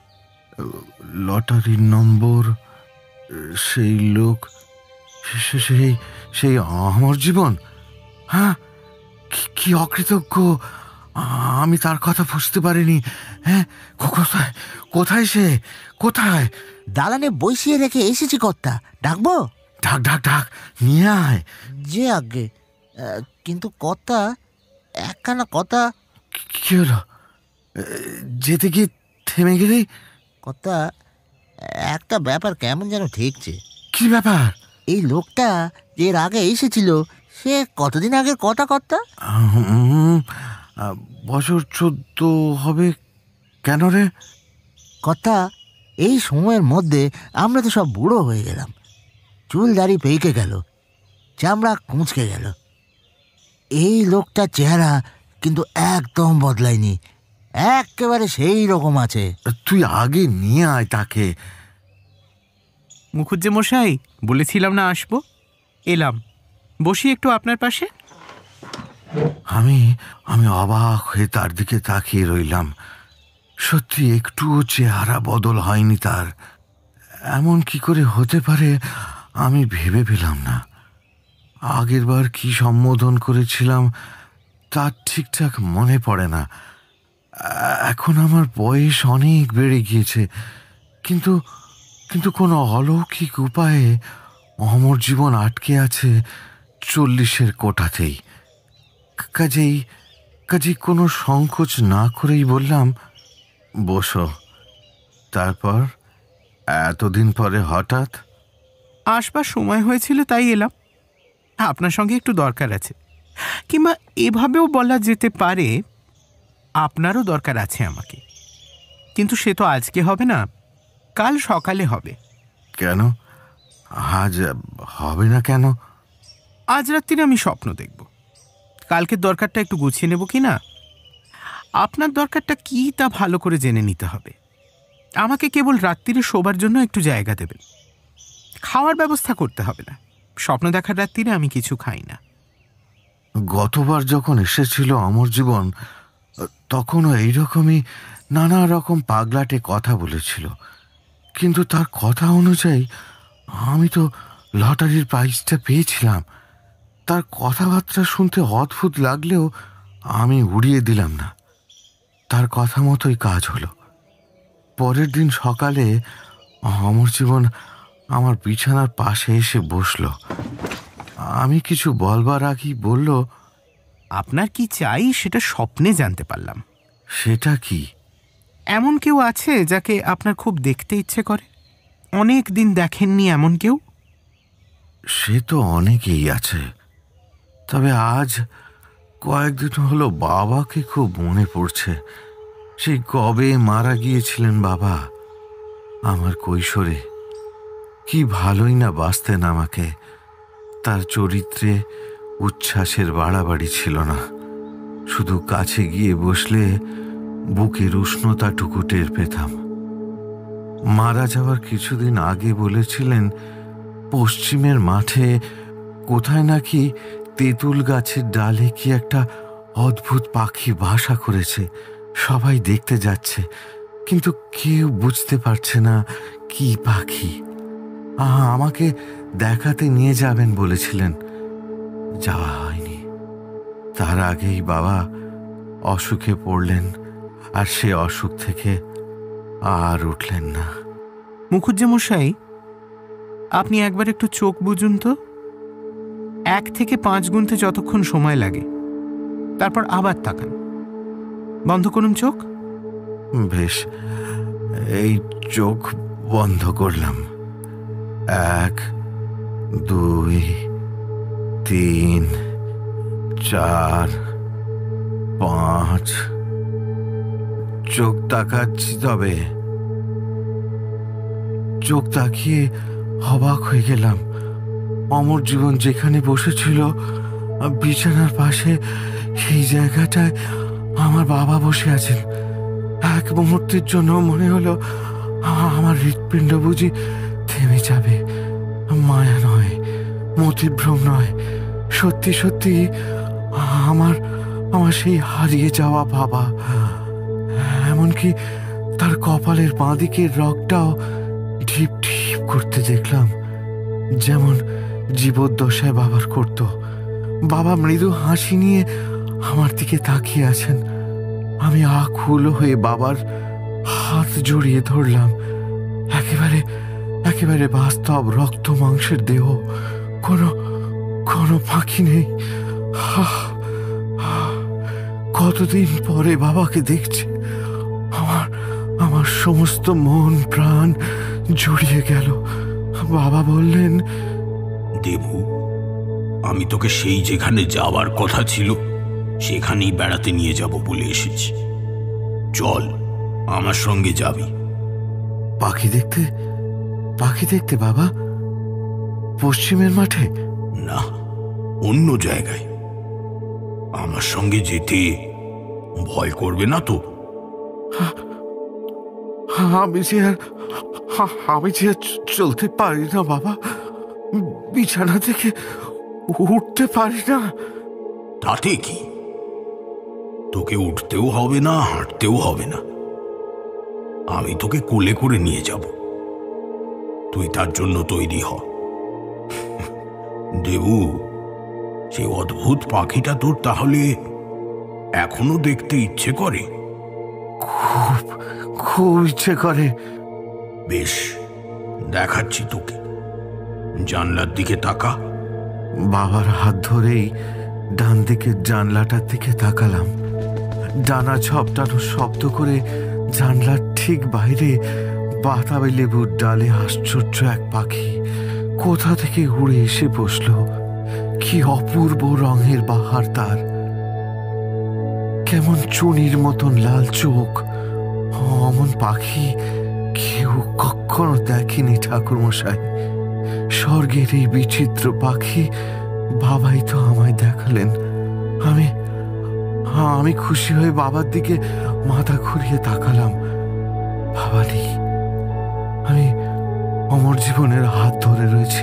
লটারির নম্বর? সেই লোক? সেই সেই অমর জীবন? হ্যাঁ, কি অকৃতজ্ঞ! আমি তার কথা বুঝতে পারিনি। হ্যাঁ, কোথায় কোথায় সে? কোথায়? দালানে বসিয়ে রেখে এসেছি কর্তা। ডাকবো? ডাক ডাক ডাক, নিয়ে আয়। যে আগে, কিন্তু কর্তা, একখানা কথা। কি হলো? যেতে গিয়ে থেমে গেলেই? কর্তা, একটা ব্যাপার কেমন যেন ঠেকছে। কি ব্যাপার? এই লোকটা যে এর আগে এসেছিল সে কতদিন আগের কথা কর্তা? বছর চোদ্দ হবে। কেন রে কথা? এই সময়ের মধ্যে আমরা তো সব বুড়ো হয়ে গেলাম, চুল দাড়ি পেকে গেল, চামড়া কুঁচকে গেল। এই লোকটার চেহারা কিন্তু একদম বদলায়নি, একেবারে সেই রকম আছে। তুই আগে নিয়ে আয় তাকে। মুখুজ্জে মশাই, বলেছিলাম না আসবো, এলাম। বসি একটু আপনার পাশে। আমি আমি অবাক হয়ে তার দিকে তাকিয়ে রইলাম। সত্যি একটুও চেহারা বদল হয়নি তার। এমন কি করে হতে পারে আমি ভেবে পেলাম না। আগের বার কি সম্বোধন করেছিলাম তার ঠিকঠাক মনে পড়ে না। এখন আমার বয়স অনেক বেড়ে গিয়েছে, কিন্তু কিন্তু কোনো অলৌকিক উপায়ে অমর জীবন আটকে আছে চল্লিশের কোটাতেই। কাজেই কাজেই কোনো সংকোচ না করেই বললাম, বসো। তারপর এতদিন পরে হঠাৎ? আসবার সময় হয়েছিল তাই এলাম। আপনার সঙ্গে একটু দরকার আছে, কিংবা এভাবেও বলা যেতে পারে আপনারও দরকার আছে আমাকে। কিন্তু সে তো আজকে হবে না, কাল সকালে হবে। কেন আজ হবে না? কেন? আজ রাত্রিরে আমি স্বপ্ন দেখব। কালকের দরকারটা একটু গুছিয়ে নেব কি না। আপনার দরকারটা কি তা ভালো করে জেনে নিতে হবে। আমাকে কেবল রাত্রিরে শোবার জন্য একটু জায়গা দেবেন। খাওয়ার ব্যবস্থা করতে হবে না। স্বপ্ন দেখার রাত্রিরে আমি কিছু খাই না। গতবার যখন এসেছিল অমর জীবন, তখনও এইরকমই নানা রকম পাগলাটে কথা বলেছিল, কিন্তু তার কথা অনুযায়ী আমি তো লটারির প্রাইজটা পেয়েছিলাম। তার কথাবার্তা শুনতে অদ্ভুত লাগলেও আমি উড়িয়ে দিলাম না। তার কথা মতোই কাজ হলো। পরের দিন সকালে অমর জীবন আমার বিছানার পাশে এসে বসল। আমি কিছু বলবার আগেই বলল, আপনার কি চাই সেটা স্বপ্নে জানতে পারলাম। সেটা কি? এমন কেউ আছে যাকে আপনার খুব দেখতে ইচ্ছে করে? অনেক দিন দেখেননি এমন কেউ? সে তো অনেকেই আছে, তবে আজ কয়েকদিন হলো বাবাকে খুব মনে পড়ছে। সেই কবে মারা গিয়েছিলেন বাবা, আমার কৈশোরে। কি ভালোই না বাঁচতেন আমাকে। তার চরিত্রে উচ্ছ্বাসের বাড়াবাড়ি ছিল না। শুধু কাছে গিয়ে বসলে বুকের উষ্ণতাটুকু টের পেতাম। মারা যাওয়ার কিছুদিন আগে বলেছিলেন পশ্চিমের মাঠে কোথায় নাকি তেঁতুল গাছের ডালে কি একটা অদ্ভুত পাখি বাসা করেছে। সবাই দেখতে যাচ্ছে, কিন্তু কেউ বুঝতে পারছে না কি পাখি। আহা, আমাকে দেখাতে নিয়ে যাবেন বলেছিলেন। যাওয়া হয়নি। তার আগেই বাবা অসুখে পড়লেন, আর সে অসুখ থেকে আর উঠলেন না। মুখুজ্জে মশাই, আপনি একবার একটু চোখ বুঝুন তো। এক থেকে পাঁচ গুনতে যতক্ষণ সময় লাগে, তারপর আবার তাকান। বন্ধ করুন চোখ। বেশ, এই চোখ বন্ধ করলাম। এক, দুই, তিন, চার, পাঁচ। চোখ তাকাচ্ছি, তবে চোখ তাকিয়ে অবাক হয়ে গেলাম। অমর জীবন যেখানে বসেছিল বিছানার পাশে, সেই জায়গাটায় আমার বাবা বসে আছেন। এক মুহূর্তের জন্য মনে হলো আমার হৃৎপিণ্ড বুঝি থেমে যাবে। মায়া নয়, মতিভ্রম নয়, সত্যি সত্যি আমার আমার সেই হারিয়ে যাওয়া বাবা। এমনকি তার কপালের বাঁদিকের রগটাও ঢিপ ঢিপ করতে দেখলাম, যেমন জীবদ্দশায় বাবার করত। বাবা মৃদু হাসি নিয়ে আমার দিকে তাকিয়ে আছেন। আমি আকুল হয়ে বাবার হাত জড়িয়ে ধরলাম। একেবারে একেবারে বাস্তব রক্ত মাংসের দেহ, কোনো কোনো ফাঁকি নেই। কতদিন পরে বাবাকে দেখছি। আমার আমার সমস্ত মন প্রাণ জড়িয়ে গেল। বাবা বললেন, দেবু, আমি তোকে সেই যেখানে যাওয়ার কথা ছিল সেখানেই বেড়াতে নিয়ে যাব বলে এসেছি। চল, আমার সঙ্গে যাবি। পাখি দেখতে? পাখি দেখতে বাবা? পশ্চিমের মাঠে? না, অন্য জায়গায়। আমার সঙ্গে যেতে ভয় করবে না তো? আমি যে আর আমি যে চলতে পারি না বাবা, বিছানা থেকে উঠতে পারি না। তাতে কি? তোকে উঠতেও হবে না, হাঁটতেও হবে না। আমি তোকে কোলে করে নিয়ে যাব, তুই তার জন্য তৈরি হ। দেবু, সে অদ্ভুত পাখিটা তোর তাহলে এখনো দেখতে ইচ্ছে করে? খুব খুব ইচ্ছে করে। বেশ, দেখাচ্ছি তোকে। জানলার দিকে তাকা। বাবার হাত ধরেই ডান দিকের জানলাটার দিকে তাকালাম। ডানা ঝপটানো শব্দ করে জানলার ঠিক বাইরে বাতাবি লেবুর ডালে আশ্চর্য এক পাখি কোথা থেকে উড়ে এসে বসল। কি অপূর্ব রঙের বাহার তার! কেমন চুনির মতন লাল চোখ। অমন পাখি কেউ কখনো দেখেনি ঠাকুরমশাই। স্বর্গের এই বিচিত্র পাখি বাবাই তো আমায় দেখালেন। আমি আমি খুশি হয়ে বাবার দিকে মাথা ঘুরিয়ে তাকালাম। বাবা নেই। আমি অমর জীবনের হাত ধরে রয়েছি।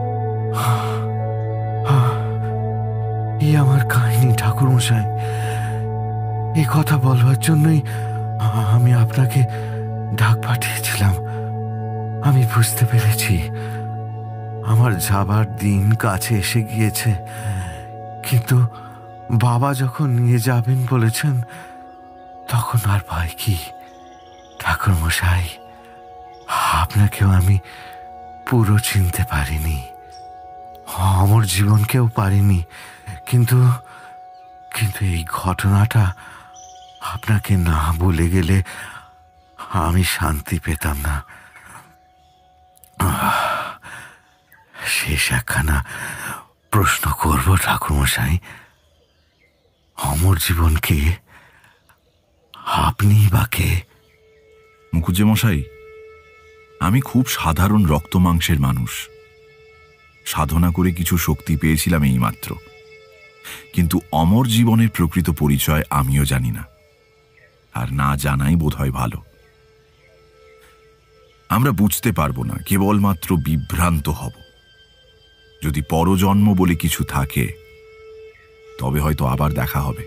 এই আমার কাহিনী ঠাকুরমশাই। এই কথা বলবার জন্যই আমি আপনাকে ডাক পাঠিয়েছিলাম। আমি বুঝতে পেরেছি আমার যাবার দিন কাছে এসে গিয়েছে, কিন্তু বাবা যখন নিয়ে যাবেন বলেছেন তখন আর ভয় কি। ঠাকুরমশাই, আপনাকেও আমি পুরো চিনতে পারিনি, অমর জীবনকেও পারিনি, কিন্তু কিন্তু এই ঘটনাটা আপনাকে না বলে গেলে আমি শান্তি পেতাম না। শেষ একখানা প্রশ্ন করব ঠাকুরমশাই। অমর জীবনকে আপনি বা কে? মুখুজ্জে মশাই, আমি খুব সাধারণ রক্ত মাংসের মানুষ। সাধনা করে কিছু শক্তি পেয়েছিলাম এইমাত্র, কিন্তু অমর জীবনের প্রকৃত পরিচয় আমিও জানি না, আর না জানাই বোধহয় ভালো। আমরা বুঝতে পারবো না, কেবলমাত্র বিভ্রান্ত হব। যদি পরজন্ম বলে কিছু থাকে তবে হয়তো আবার দেখা হবে।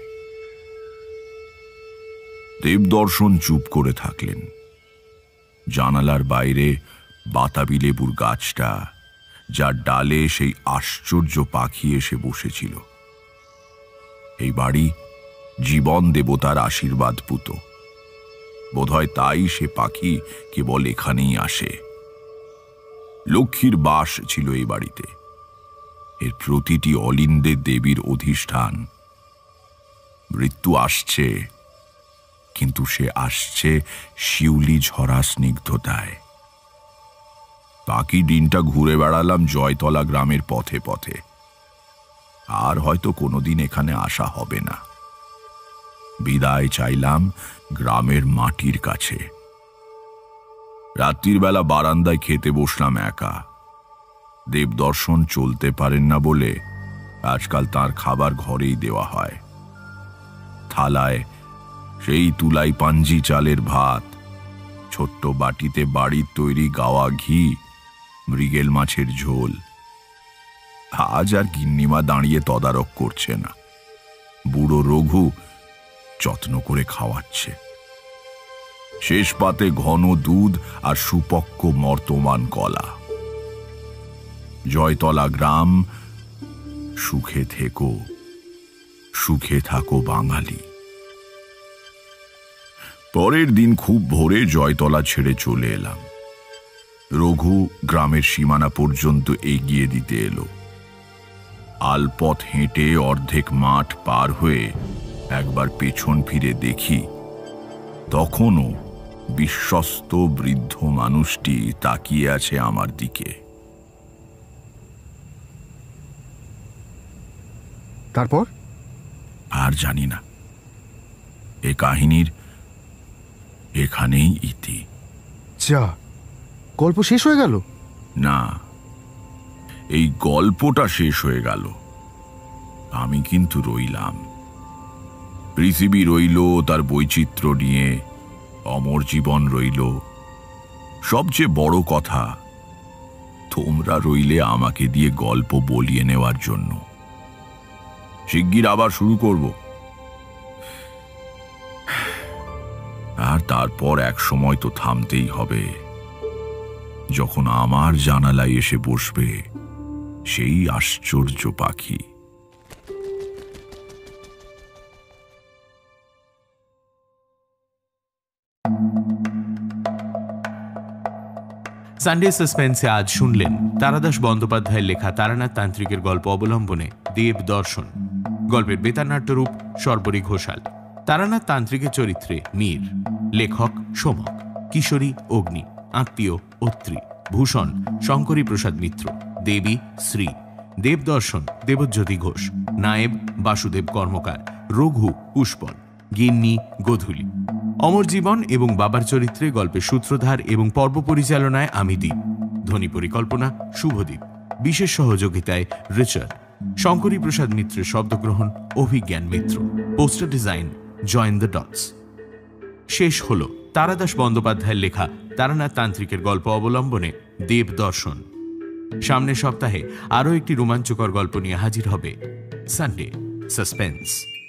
দেবদর্শন চুপ করে থাকলেন। জানালার বাইরে বাতাবি লেবুর গাছটা, যার ডালে সেই আশ্চর্য পাখি এসে বসেছিল। এই বাড়ি জীবন দেবতার আশীর্বাদ পুত। বোধহয় তাই সে পাখি কেবল এখানেই আসে। লক্ষ্মীর বাস ছিল এই বাড়িতে। এর প্রতিটি অলিন্দে দেবীর অধিষ্ঠান। মৃত্যু আসছে, কিন্তু সে আসছে শিউলি ঝরা স্নিগ্ধতায়। বাকি দিনটা ঘুরে বেড়ালাম জয়তলা গ্রামের পথে পথে। আর হয়তো কোনোদিন এখানে আসা হবে না। বিদায় চাইলাম গ্রামের মাটির কাছে। রাত্রির বেলা বারান্দায় খেতে বসলাম একা। দেবদর্শন চলতে পারেন না বলে আজকাল তার খাবার ঘরেই দেওয়া হয়। থালায় সেই তুলাই পাঞ্জি চালের ভাত, ছোট্ট বাটিতে বাড়ির তৈরি গাওয়া ঘি, মৃগেল মাছের ঝোল। আজ আর গিন্নিমা দাঁড়িয়ে তদারক করছে না। বুড়ো রঘু যত্ন করে খাওয়াচ্ছে। শেষ পাতে ঘন দুধ আর সুপক্ক মর্তমান কলা। জয়তলা গ্রাম, সুখে থেকো, সুখে থাকো বাঙালি। পরের দিন খুব ভোরে জয়তলা ছেড়ে চলে এলাম। রঘু গ্রামের সীমানা পর্যন্ত এগিয়ে দিতে এলো। আলপথ হেঁটে অর্ধেক মাঠ পার হয়ে একবার পেছন ফিরে দেখি, তখনও বিশ্বস্ত বৃদ্ধ মানুষটি তাকিয়ে আছে আমার দিকে। তারপর আর জানি না, এ কাহিনীর এখানেই ইতি। যা, গল্প শেষ হয়ে গেল? না, এই গল্পটা শেষ হয়ে গেল, আমি কিন্তু রইলাম। পৃথিবী রইল তার বৈচিত্র্য নিয়ে, অমর জীবন রইল, সবচেয়ে বড় কথা তোমরা রইলে আমাকে দিয়ে গল্প বলিয়ে নেওয়ার জন্য। শিগগির আবার শুরু করব, আর তারপর এক সময় তো থামতেই হবে, যখন আমার জানালায় এসে বসবে সেই আশ্চর্য পাখি। সানডে সাসপেন্সে আজ শুনলেন তারাদাস বন্দ্যোপাধ্যায়ের লেখা তারানাথ তান্ত্রিকের গল্প অবলম্বনে দেব দর্শন। গল্পের বেতারনাট্য রূপ সর্বরী ঘোষাল। তারানাথ তান্ত্রিকের চরিত্রে মীর, লেখক সোমক, কিশোরী অগ্নি, আত্মীয় অত্রি, ভূষণ শঙ্করী প্রসাদ মিত্র, দেবী শ্রী, দেবদর্শন দেবজ্যোতি ঘোষ, নায়েব বাসুদেব কর্মকার, রঘু পুষ্পন, গিন্নি গোধূলি। অমর জীবন এবং বাবার চরিত্রে গল্পের সূত্রধার এবং পর্ব পরিচালনায় আমি দ্বীপ, ধ্বনি পরিকল্পনা শুভদীপ, বিশেষ সহযোগিতায় রিচার্ড, শঙ্করী প্রসাদ মিত্রের শব্দগ্রহণ Abhigyan Mitra, poster design join the dots. শেষ হল তারাদাস বন্দ্যোপাধ্যায়ের লেখা তারানাথ তান্ত্রিকের গল্প অবলম্বনে দেব দর্শন। সামনের সপ্তাহে আরও একটি রোমাঞ্চকর গল্প নিয়ে হাজির হবে সানডে সাসপেন্স।